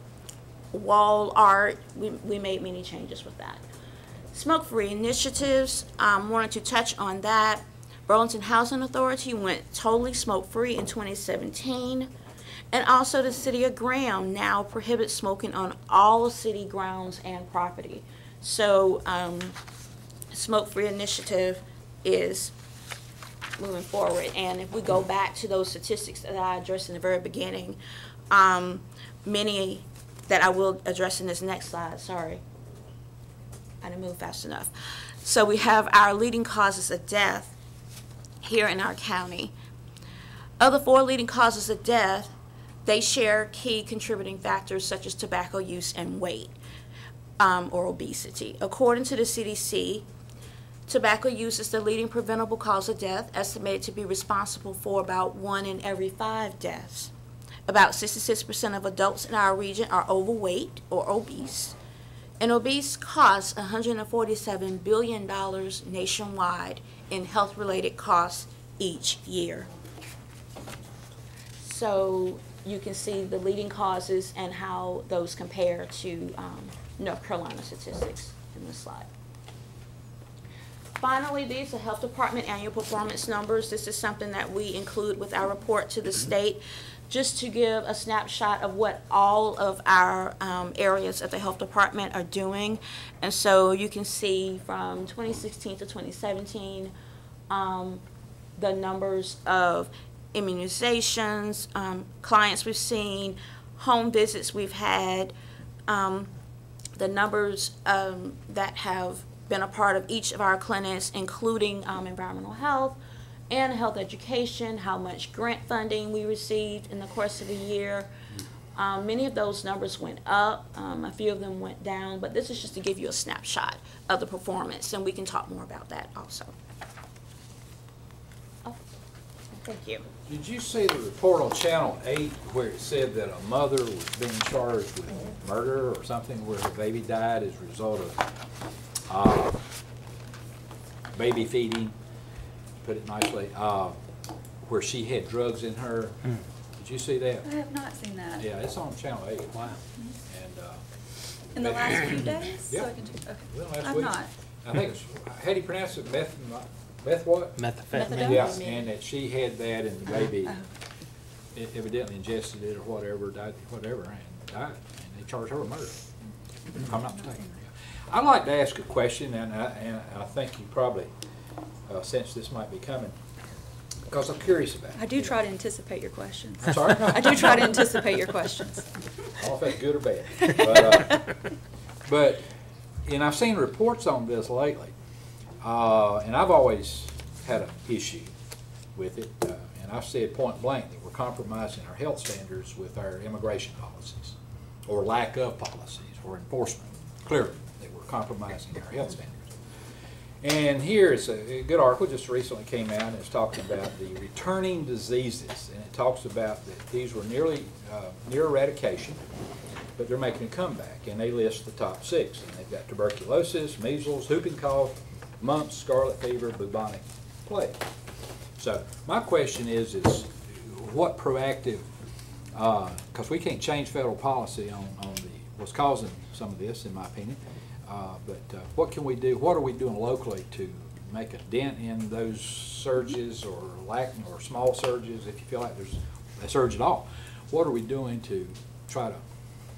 wall art, we, we made many changes with that. Smoke-free initiatives, um, wanted to touch on that. Burlington Housing Authority went totally smoke-free in twenty seventeen, And also the city of Graham now prohibits smoking on all city grounds and property. So um, smoke-free initiative is moving forward. And if we go back to those statistics that I addressed in the very beginning, um, many that I will address in this next slide, sorry, I didn't move fast enough. So we have our leading causes of death here in our county. Of the four leading causes of death, they share key contributing factors such as tobacco use and weight um, or obesity. According to the C D C, tobacco use is the leading preventable cause of death, estimated to be responsible for about one in every five deaths. About sixty-six percent of adults in our region are overweight or obese, and obese costs one hundred forty-seven billion dollars nationwide in health-related costs each year. So you can see the leading causes and how those compare to um, North Carolina statistics in this slide. Finally, these are Health Department annual performance numbers. This is something that we include with our report to the state, just to give a snapshot of what all of our um, areas of the Health Department are doing. And so you can see from twenty sixteen to twenty seventeen, um, the numbers of immunizations, um, clients we've seen, home visits we've had, um, the numbers um, that have been a part of each of our clinics, including um, environmental health and health education, how much grant funding we received in the course of the year. Um, many of those numbers went up, um, a few of them went down, but this is just to give you a snapshot of the performance, and we can talk more about that also. Oh, thank you. Did you see the report on Channel eight where it said that a mother was being charged with murder or something, where her baby died as a result of uh, baby feeding, put it nicely, uh, where she had drugs in her? Mm. Did you see that? I have not seen that. Yeah, it's on Channel eight. Wow. And, uh, in the last few days? Yeah. So I can check. Okay. Well, last I've week. not. I think it's, how do you pronounce it? Meth, meth what? Methamphetamine. Yeah, and that she had that and the baby evidently ingested it or whatever, died, whatever, and died. And they charged her with murder, if I'm not mistaken. I'd like to ask a question, and I, and I think you probably uh, sense this might be coming, because I'm curious about it. I do try to anticipate your questions. I'm sorry? I do try to anticipate your questions. I don't know if that's good or bad. But, uh, but and I've seen reports on this lately, uh, and I've always had an issue with it, uh, and I've said point blank that we're compromising our health standards with our immigration policies, or lack of policies, or enforcement. Clearly, that we're compromising our health standards. And here is a, a good article just recently came out, and it's talking about the returning diseases, and it talks about that these were nearly uh, near eradication, but they're making a comeback, and they list the top six, and they've got tuberculosis, measles, whooping cough, mumps, scarlet fever, bubonic plague. So my question is, is what proactive, because uh, we can't change federal policy on, on the what's causing some of this, in my opinion, uh, but uh, what can we do, what are we doing locally to make a dent in those surges or lack or small surges, if you feel like there's a surge at all? What are we doing to try to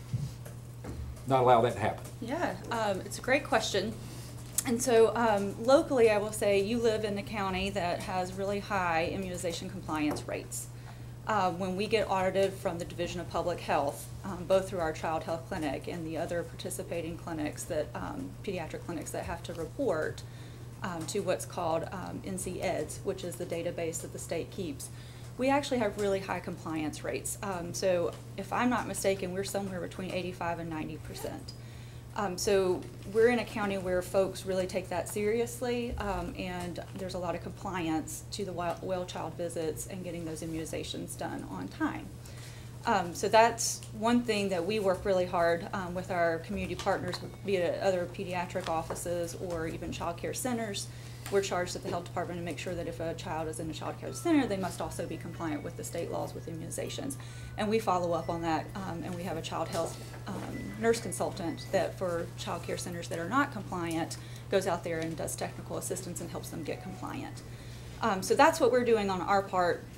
not allow that to happen? Yeah, um, it's a great question. And so um, locally, I will say you live in a county that has really high immunization compliance rates. Uh, when we get audited from the Division of Public Health, um, both through our child health clinic and the other participating clinics, that um, pediatric clinics that have to report um, to what's called um, N C E D S, which is the database that the state keeps, we actually have really high compliance rates. Um, so if I'm not mistaken, we're somewhere between eighty-five and ninety percent. Um, so we're in a county where folks really take that seriously, um, and there's a lot of compliance to the well child visits and getting those immunizations done on time. Um, so that's one thing that we work really hard um, with our community partners, be it other pediatric offices or even child care centers. We're charged at the health department to make sure that if a child is in a child care center, they must also be compliant with the state laws with immunizations. And we follow up on that, um, and we have a child health um, nurse consultant that for child care centers that are not compliant goes out there and does technical assistance and helps them get compliant. Um, so that's what we're doing on our part.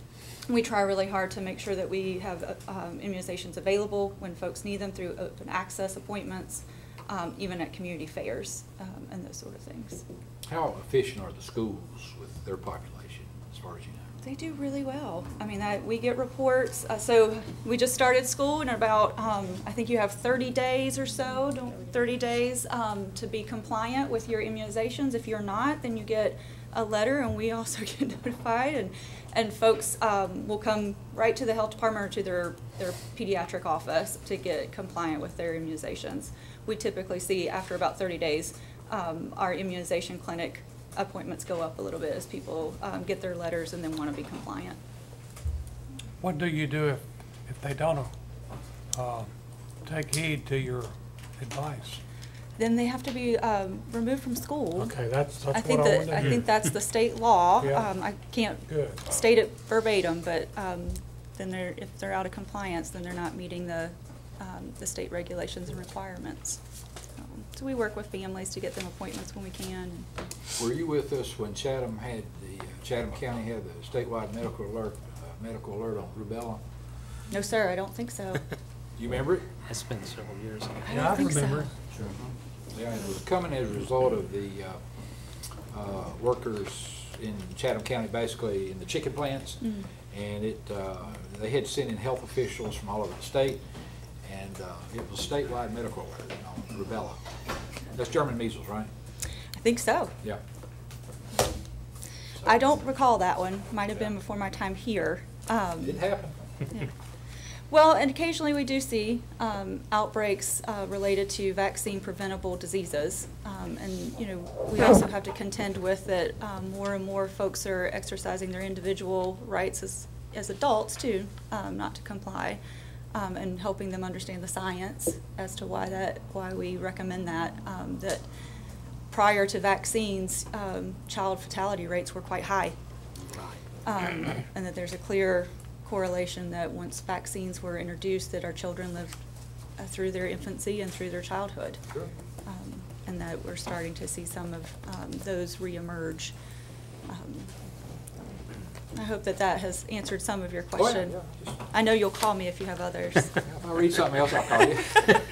we try really hard to make sure that we have uh, um, immunizations available when folks need them through open access appointments, um, even at community fairs um, and those sort of things. How efficient are the schools with their population, as far as you know? They do really well. I mean, I, we get reports. Uh, so we just started school, and about, um, I think you have thirty days or so, thirty days um, to be compliant with your immunizations. If you're not, then you get a letter, and we also get notified, and, and folks um, will come right to the health department or to their, their pediatric office to get compliant with their immunizations. We typically see after about thirty days, um, our immunization clinic appointments go up a little bit as people um, get their letters and then want to be compliant. What do you do if, if they don't uh, take heed to your advice? Then they have to be um, removed from school. Okay, that's, that's I think what I that wanted to I hear. think that's the state law. Yeah. Um, I can't Good. state it verbatim, but um, then they're if they're out of compliance, then they're not meeting the um, the state regulations and requirements. Um, so we work with families to get them appointments when we can. Were you with us when Chatham had the, uh, Chatham County had the statewide medical alert, uh, medical alert on rubella? No, sir, I don't think so. You remember it? It's been several years ago. I don't Yeah, I think so. remember it. Sure. Yeah, it was coming as a result of the uh, uh, workers in Chatham County, basically in the chicken plants, Mm. and it uh, they had sent in health officials from all over the state, and uh, it was statewide medical alert on rubella. That's German measles, right? I think so. Yeah. I don't recall that one. Might have been before my time here. Um, It happened. Yeah. Well, and occasionally we do see um, outbreaks uh, related to vaccine preventable diseases. Um, and, you know, we also have to contend with that um, more and more folks are exercising their individual rights as, as adults, too, um, not to comply, um, and helping them understand the science as to why that, why we recommend that, um, that prior to vaccines, um, child fatality rates were quite high. Um, and that there's a clear correlation that once vaccines were introduced, that our children lived uh, through their infancy and through their childhood. Sure. Um, and that we're starting to see some of um, those reemerge. Um, I hope that that has answered some of your question. Oh, yeah, yeah. I know you'll call me if you have others. If I read something else, I'll call you.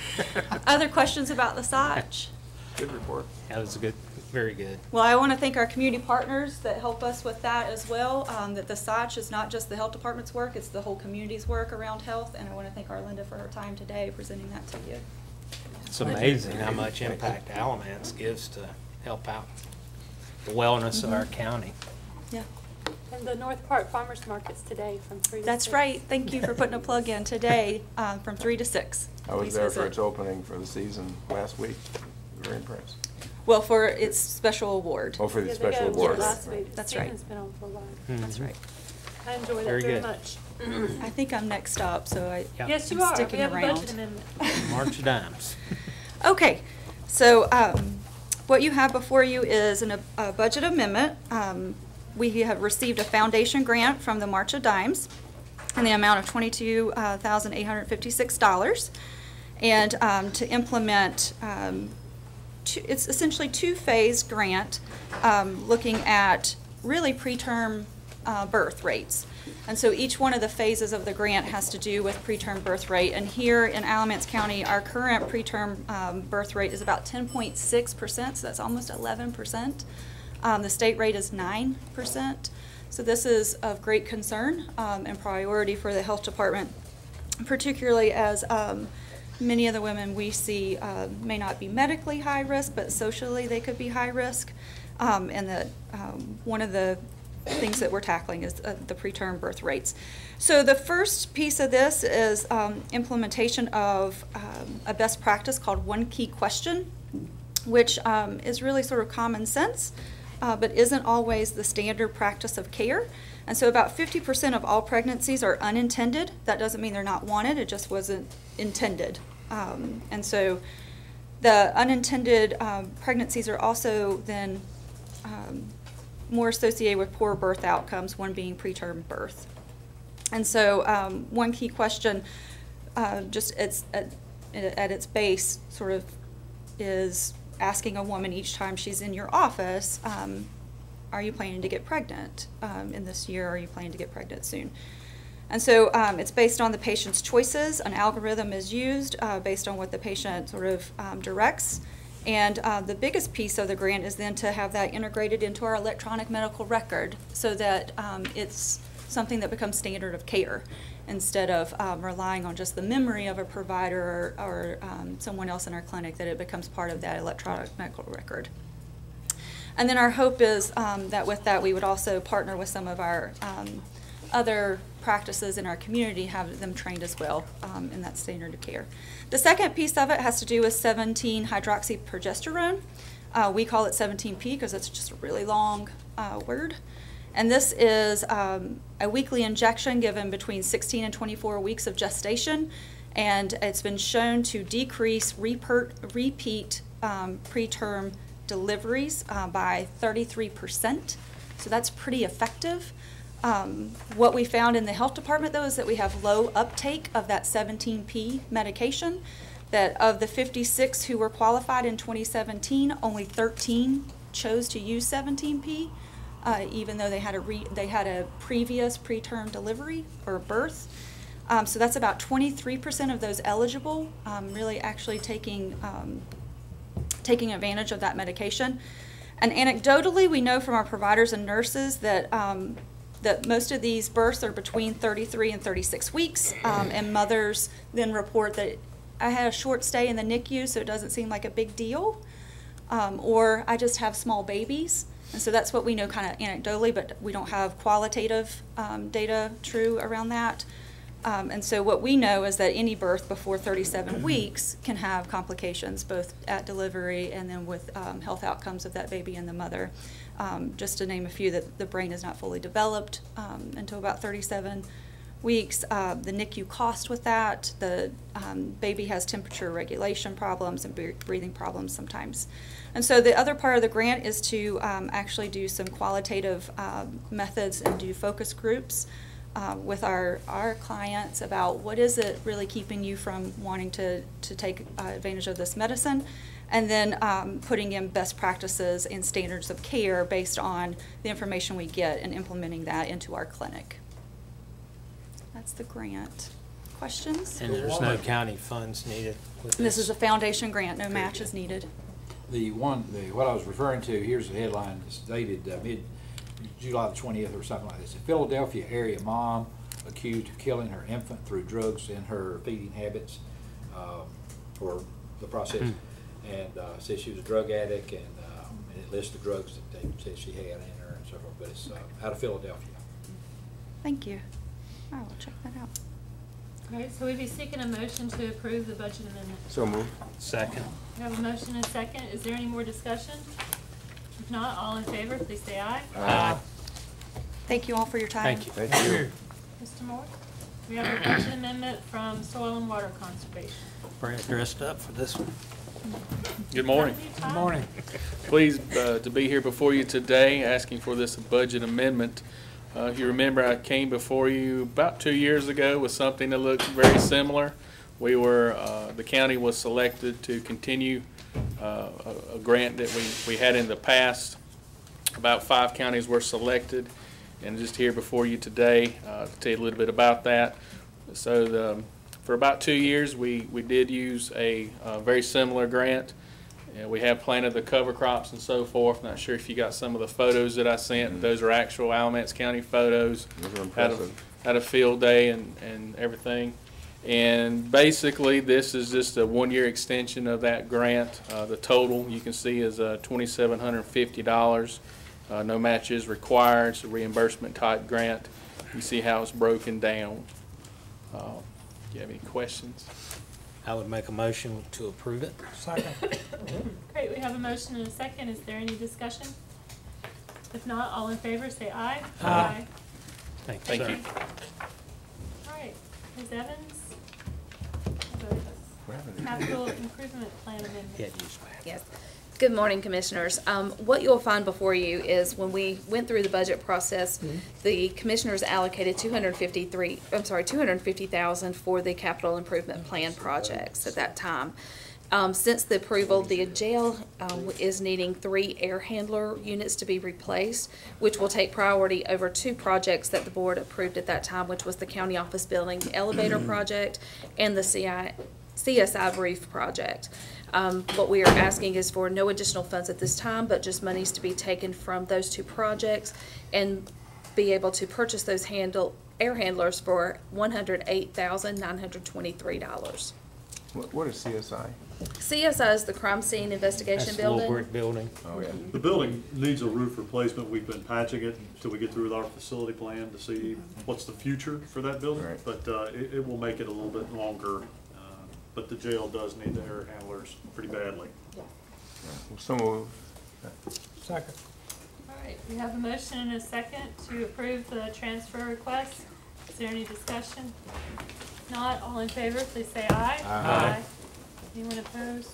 Other questions about the S O C? Good report. That was good, very good. Well, I want to thank our community partners that help us with that as well, um, that the S O C is not just the health department's work, it's the whole community's work around health, and I want to thank Arlinda for her time today presenting that to you. It's amazing how much impact Alamance gives to help out the wellness of our county. Yeah. And the North Park Farmers Market's today from three to That's six. right. Thank you for putting a plug in today um, from three to six. I was Please there for visit. its opening for the season last week. Very impressed. Well, for its special award. Oh, for the Yeah, they special got it award. last week. That's Stephen's right. been on for a while. That's right. I enjoyed Very it very good. much. I think I'm next up, so I, Yeah. Yes, you I'm are. sticking We have a around. budget amendment. March Dimes. Okay, so um, what you have before you is an, a budget amendment. Um, we have received a foundation grant from the March of Dimes in the amount of twenty-two thousand eight hundred fifty-six dollars. And um, to implement, um, two, it's essentially two-phase grant um, looking at really preterm uh, birth rates. And so each one of the phases of the grant has to do with preterm birth rate. And here in Alamance County, our current preterm um, birth rate is about ten point six percent, so that's almost eleven percent. Um, the state rate is nine percent. So this is of great concern um, and priority for the health department, particularly as um, many of the women we see uh, may not be medically high risk, but socially they could be high risk. Um, and that um, one of the things that we're tackling is uh, the preterm birth rates. So the first piece of this is um, implementation of um, a best practice called One Key Question, which um, is really sort of common sense, uh, but isn't always the standard practice of care. And so about fifty percent of all pregnancies are unintended. That doesn't mean they're not wanted, it just wasn't intended. Um, and so the unintended um, pregnancies are also then um, more associated with poor birth outcomes, one being preterm birth. And so um, one key question, uh, just it's at, at its base, sort of is asking a woman each time she's in your office, um, are you planning to get pregnant um, in this year? Are you planning to get pregnant soon? And so um, it's based on the patient's choices. An algorithm is used uh, based on what the patient sort of um, directs. And uh, the biggest piece of the grant is then to have that integrated into our electronic medical record so that um, it's something that becomes standard of care instead of um, relying on just the memory of a provider or, or um, someone else in our clinic, that it becomes part of that electronic medical record. And then our hope is um, that with that we would also partner with some of our um, other practices in our community, have them trained as well um, in that standard of care. The second piece of it has to do with seventeen hydroxyprogesterone. Uh, we call it seventeen P because it's just a really long uh, word. And this is um, a weekly injection given between sixteen and twenty-four weeks of gestation, and it's been shown to decrease repeat, repeat um, preterm deliveries uh, by thirty-three percent. So that's pretty effective. Um, what we found in the health department, though, is that we have low uptake of that seventeen P medication. That of the fifty-six who were qualified in twenty seventeen, only thirteen chose to use seventeen P, uh, even though they had a re they had a previous preterm delivery or birth. Um, so that's about twenty-three percent of those eligible um, really actually taking um, taking advantage of that medication. And anecdotally, we know from our providers and nurses that um, that most of these births are between thirty-three and thirty-six weeks, um, and mothers then report that I had a short stay in the N I C U, so it doesn't seem like a big deal, um, or I just have small babies. And so that's what we know kind of anecdotally, but we don't have qualitative um, data true around that. Um, and so what we know is that any birth before thirty-seven weeks can have complications, both at delivery and then with um, health outcomes of that baby and the mother. Um, just to name a few, that the brain is not fully developed um, until about thirty-seven weeks. Uh, the N I C U cost with that, the um, baby has temperature regulation problems and breathing problems sometimes. And so the other part of the grant is to um, actually do some qualitative uh, methods and do focus groups Uh, with our, our clients about what is it really keeping you from wanting to, to take uh, advantage of this medicine, and then um, putting in best practices and standards of care based on the information we get and implementing that into our clinic. That's the grant. Questions? And there's no county funds needed with this? This is a foundation grant, no match is needed. The one, the, what I was referring to, here's the headline, it's dated uh, mid July the twentieth or something like this. A Philadelphia area mom accused of killing her infant through drugs in her feeding habits, um, or the process, mm. and uh, said she was a drug addict, and, um, and it lists the drugs that they said she had in her and so forth, but it's uh, out of Philadelphia. Thank you. I will check that out. All right, so we'd be seeking a motion to approve the budget amendment. So moved. Second. We have a motion and a second. Is there any more discussion? If not, all in favor, please say aye. Aye. Thank you all for your time. Thank you. Thank you. Mister Moore? We have a budget amendment from Soil and Water Conservation. Brad dressed up for this one. Good morning. Good morning. Pleased uh, to be here before you today asking for this budget amendment. Uh, if you remember, I came before you about two years ago with something that looked very similar. We were, uh, the county was selected to continue uh, a, a grant that we, we had in the past. About five counties were selected, and just here before you today uh, to tell you a little bit about that. So the, for about two years, we, we did use a, a very similar grant. And we have planted the cover crops and so forth. Not sure if you got some of the photos that I sent. Mm-hmm. Those are actual Alamance County photos. Those are had, impressive. a, had a field day and, and everything. And basically, this is just a one-year extension of that grant. Uh, the total, you can see, is uh, two thousand seven hundred fifty dollars. Uh, no matches required. It's a reimbursement-type grant. You see how it's broken down. Uh, do you have any questions? I would make a motion to approve it. Second. Great, we have a motion and a second. Is there any discussion? If not, all in favor, say aye. Aye. Thank you, Thank sir. you. All right, Miz Evans? Capital Improvement Plan Amendment. Yeah, use that. Yes. Good morning, Commissioners. Um, what you'll find before you is when we went through the budget process, mm-hmm. the Commissioners allocated two hundred fifty-three. I'm sorry, two hundred fifty thousand for the capital improvement plan projects at that time. Um, since the approval, the jail um, is needing three air handler units to be replaced, which will take priority over two projects that the board approved at that time, which was the county office building elevator project and the C I, C S I roof project. Um, what we are asking is for no additional funds at this time, but just monies to be taken from those two projects and be able to purchase those handle air handlers for one hundred eight thousand nine hundred twenty-three dollars. What, what is C S I? C S I is the crime scene investigation That's the little building. brick building. Oh, yeah. The building needs a roof replacement. We've been patching it until we get through with our facility plan to see what's the future for that building. Right. But uh, it, it will make it a little bit longer. Uh, but the jail does need the air handlers pretty badly. Yeah. Well, so move. Second. All right, we have a motion and a second to approve the transfer request. Is there any discussion? If not, all in favor, please say aye. Aye. Anyone opposed?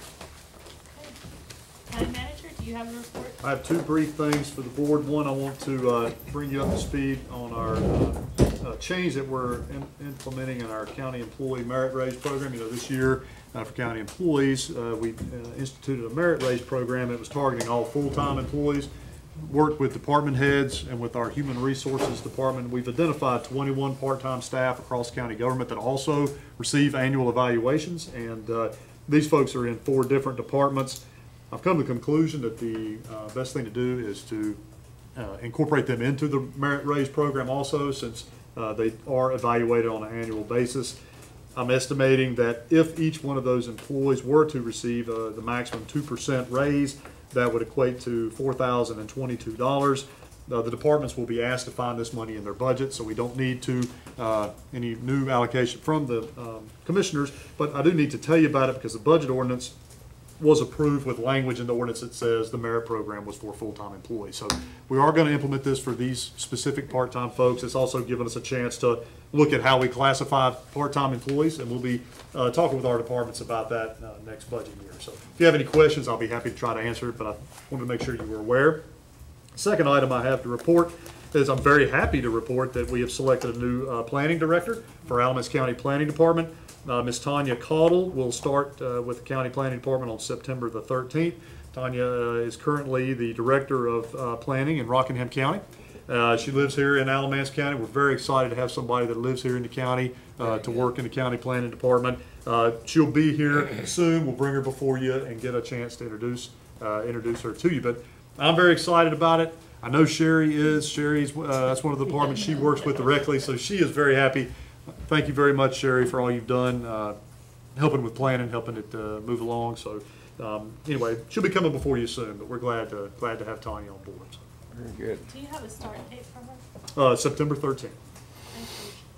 Okay. County manager, do you have a report? I have two brief things for the board. One, I want to uh, bring you up to speed on our uh, uh, change that we're in, implementing in our county employee merit raise program. You know, this year uh, for county employees, uh, we uh, instituted a merit raise program that was targeting all full-time employees. Worked with department heads and with our human resources department. We've identified twenty-one part-time staff across county government that also receive annual evaluations, and uh, these folks are in four different departments. I've come to the conclusion that the uh, best thing to do is to uh, incorporate them into the merit raise program also, since uh, they are evaluated on an annual basis. I'm estimating that if each one of those employees were to receive uh, the maximum two percent raise, that would equate to four thousand twenty-two dollars. Uh, the departments will be asked to find this money in their budget, so we don't need to uh, any new allocation from the um, commissioners. But I do need to tell you about it because the budget ordinance was approved with language in the ordinance that says the merit program was for full-time employees. So we are going to implement this for these specific part-time folks. It's also given us a chance to look at how we classify part-time employees, and we'll be uh, talking with our departments about that uh, next budget year. So if you have any questions, I'll be happy to try to answer it, but I wanted to make sure you were aware. Second item I have to report is I'm very happy to report that we have selected a new uh, planning director for Alamance County Planning Department. Uh, Miz Tanya Caudle will start uh, with the County Planning Department on September the thirteenth. Tanya uh, is currently the Director of uh, Planning in Rockingham County. Uh, she lives here in Alamance County. We're very excited to have somebody that lives here in the county uh, to work in the County Planning Department. Uh, she'll be here soon. We'll bring her before you and get a chance to introduce uh, introduce her to you. But I'm very excited about it. I know Sherry is. Sherry's uh, that's one of the departments she works with directly, so she is very happy. Thank you very much, Sherry, for all you've done, uh, helping with planning, helping it uh, move along. So um, anyway, she'll be coming before you soon, but we're glad to glad to have Tanya on board. So. Very good. Do you have a start date for her? Uh, September thirteenth. Thank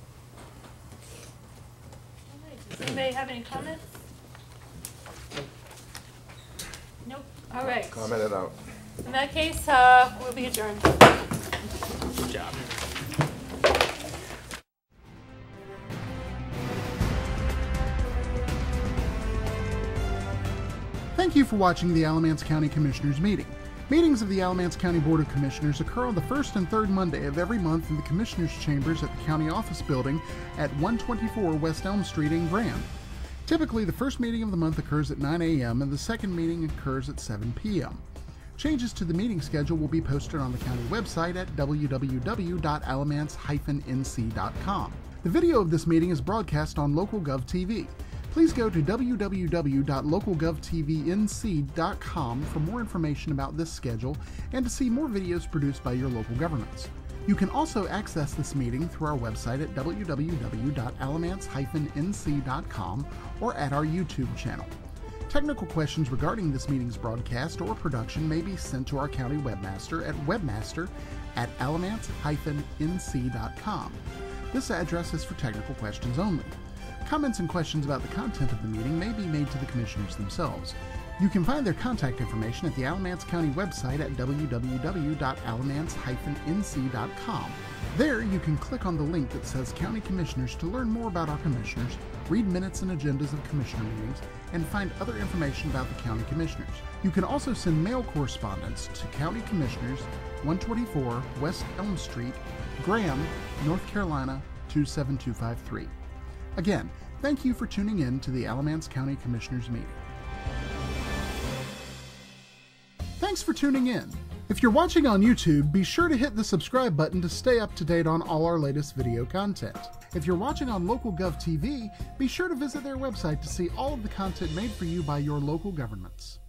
you. All right. Does anybody have any comments? Nope. All right. Comment it out. In that case, uh, we'll be adjourned. Good job. Thank you for watching the Alamance County Commissioners meeting. Meetings of the Alamance County Board of Commissioners occur on the first and third Monday of every month in the Commissioners' Chambers at the County Office Building at one twenty-four West Elm Street in Graham. Typically, the first meeting of the month occurs at nine A M and the second meeting occurs at seven P M Changes to the meeting schedule will be posted on the county website at w w w dot alamance dash n c dot com. The video of this meeting is broadcast on LocalGov T V. Please go to w w w dot local gov t v n c dot com for more information about this schedule and to see more videos produced by your local governments. You can also access this meeting through our website at w w w dot alamance dash n c dot com or at our YouTube channel. Technical questions regarding this meeting's broadcast or production may be sent to our county webmaster at webmaster at alamance dash n c dot com. This address is for technical questions only. Comments and questions about the content of the meeting may be made to the commissioners themselves. You can find their contact information at the Alamance County website at w w w dot alamance dash n c dot com. There, you can click on the link that says County Commissioners to learn more about our commissioners, read minutes and agendas of commissioner meetings, and find other information about the County Commissioners. You can also send mail correspondence to County Commissioners, one twenty-four West Elm Street, Graham, North Carolina, two seven two five three. Again, thank you for tuning in to the Alamance County Commissioners meeting. Thanks for tuning in. If you're watching on YouTube, be sure to hit the subscribe button to stay up to date on all our latest video content. If you're watching on LocalGov T V, be sure to visit their website to see all of the content made for you by your local governments.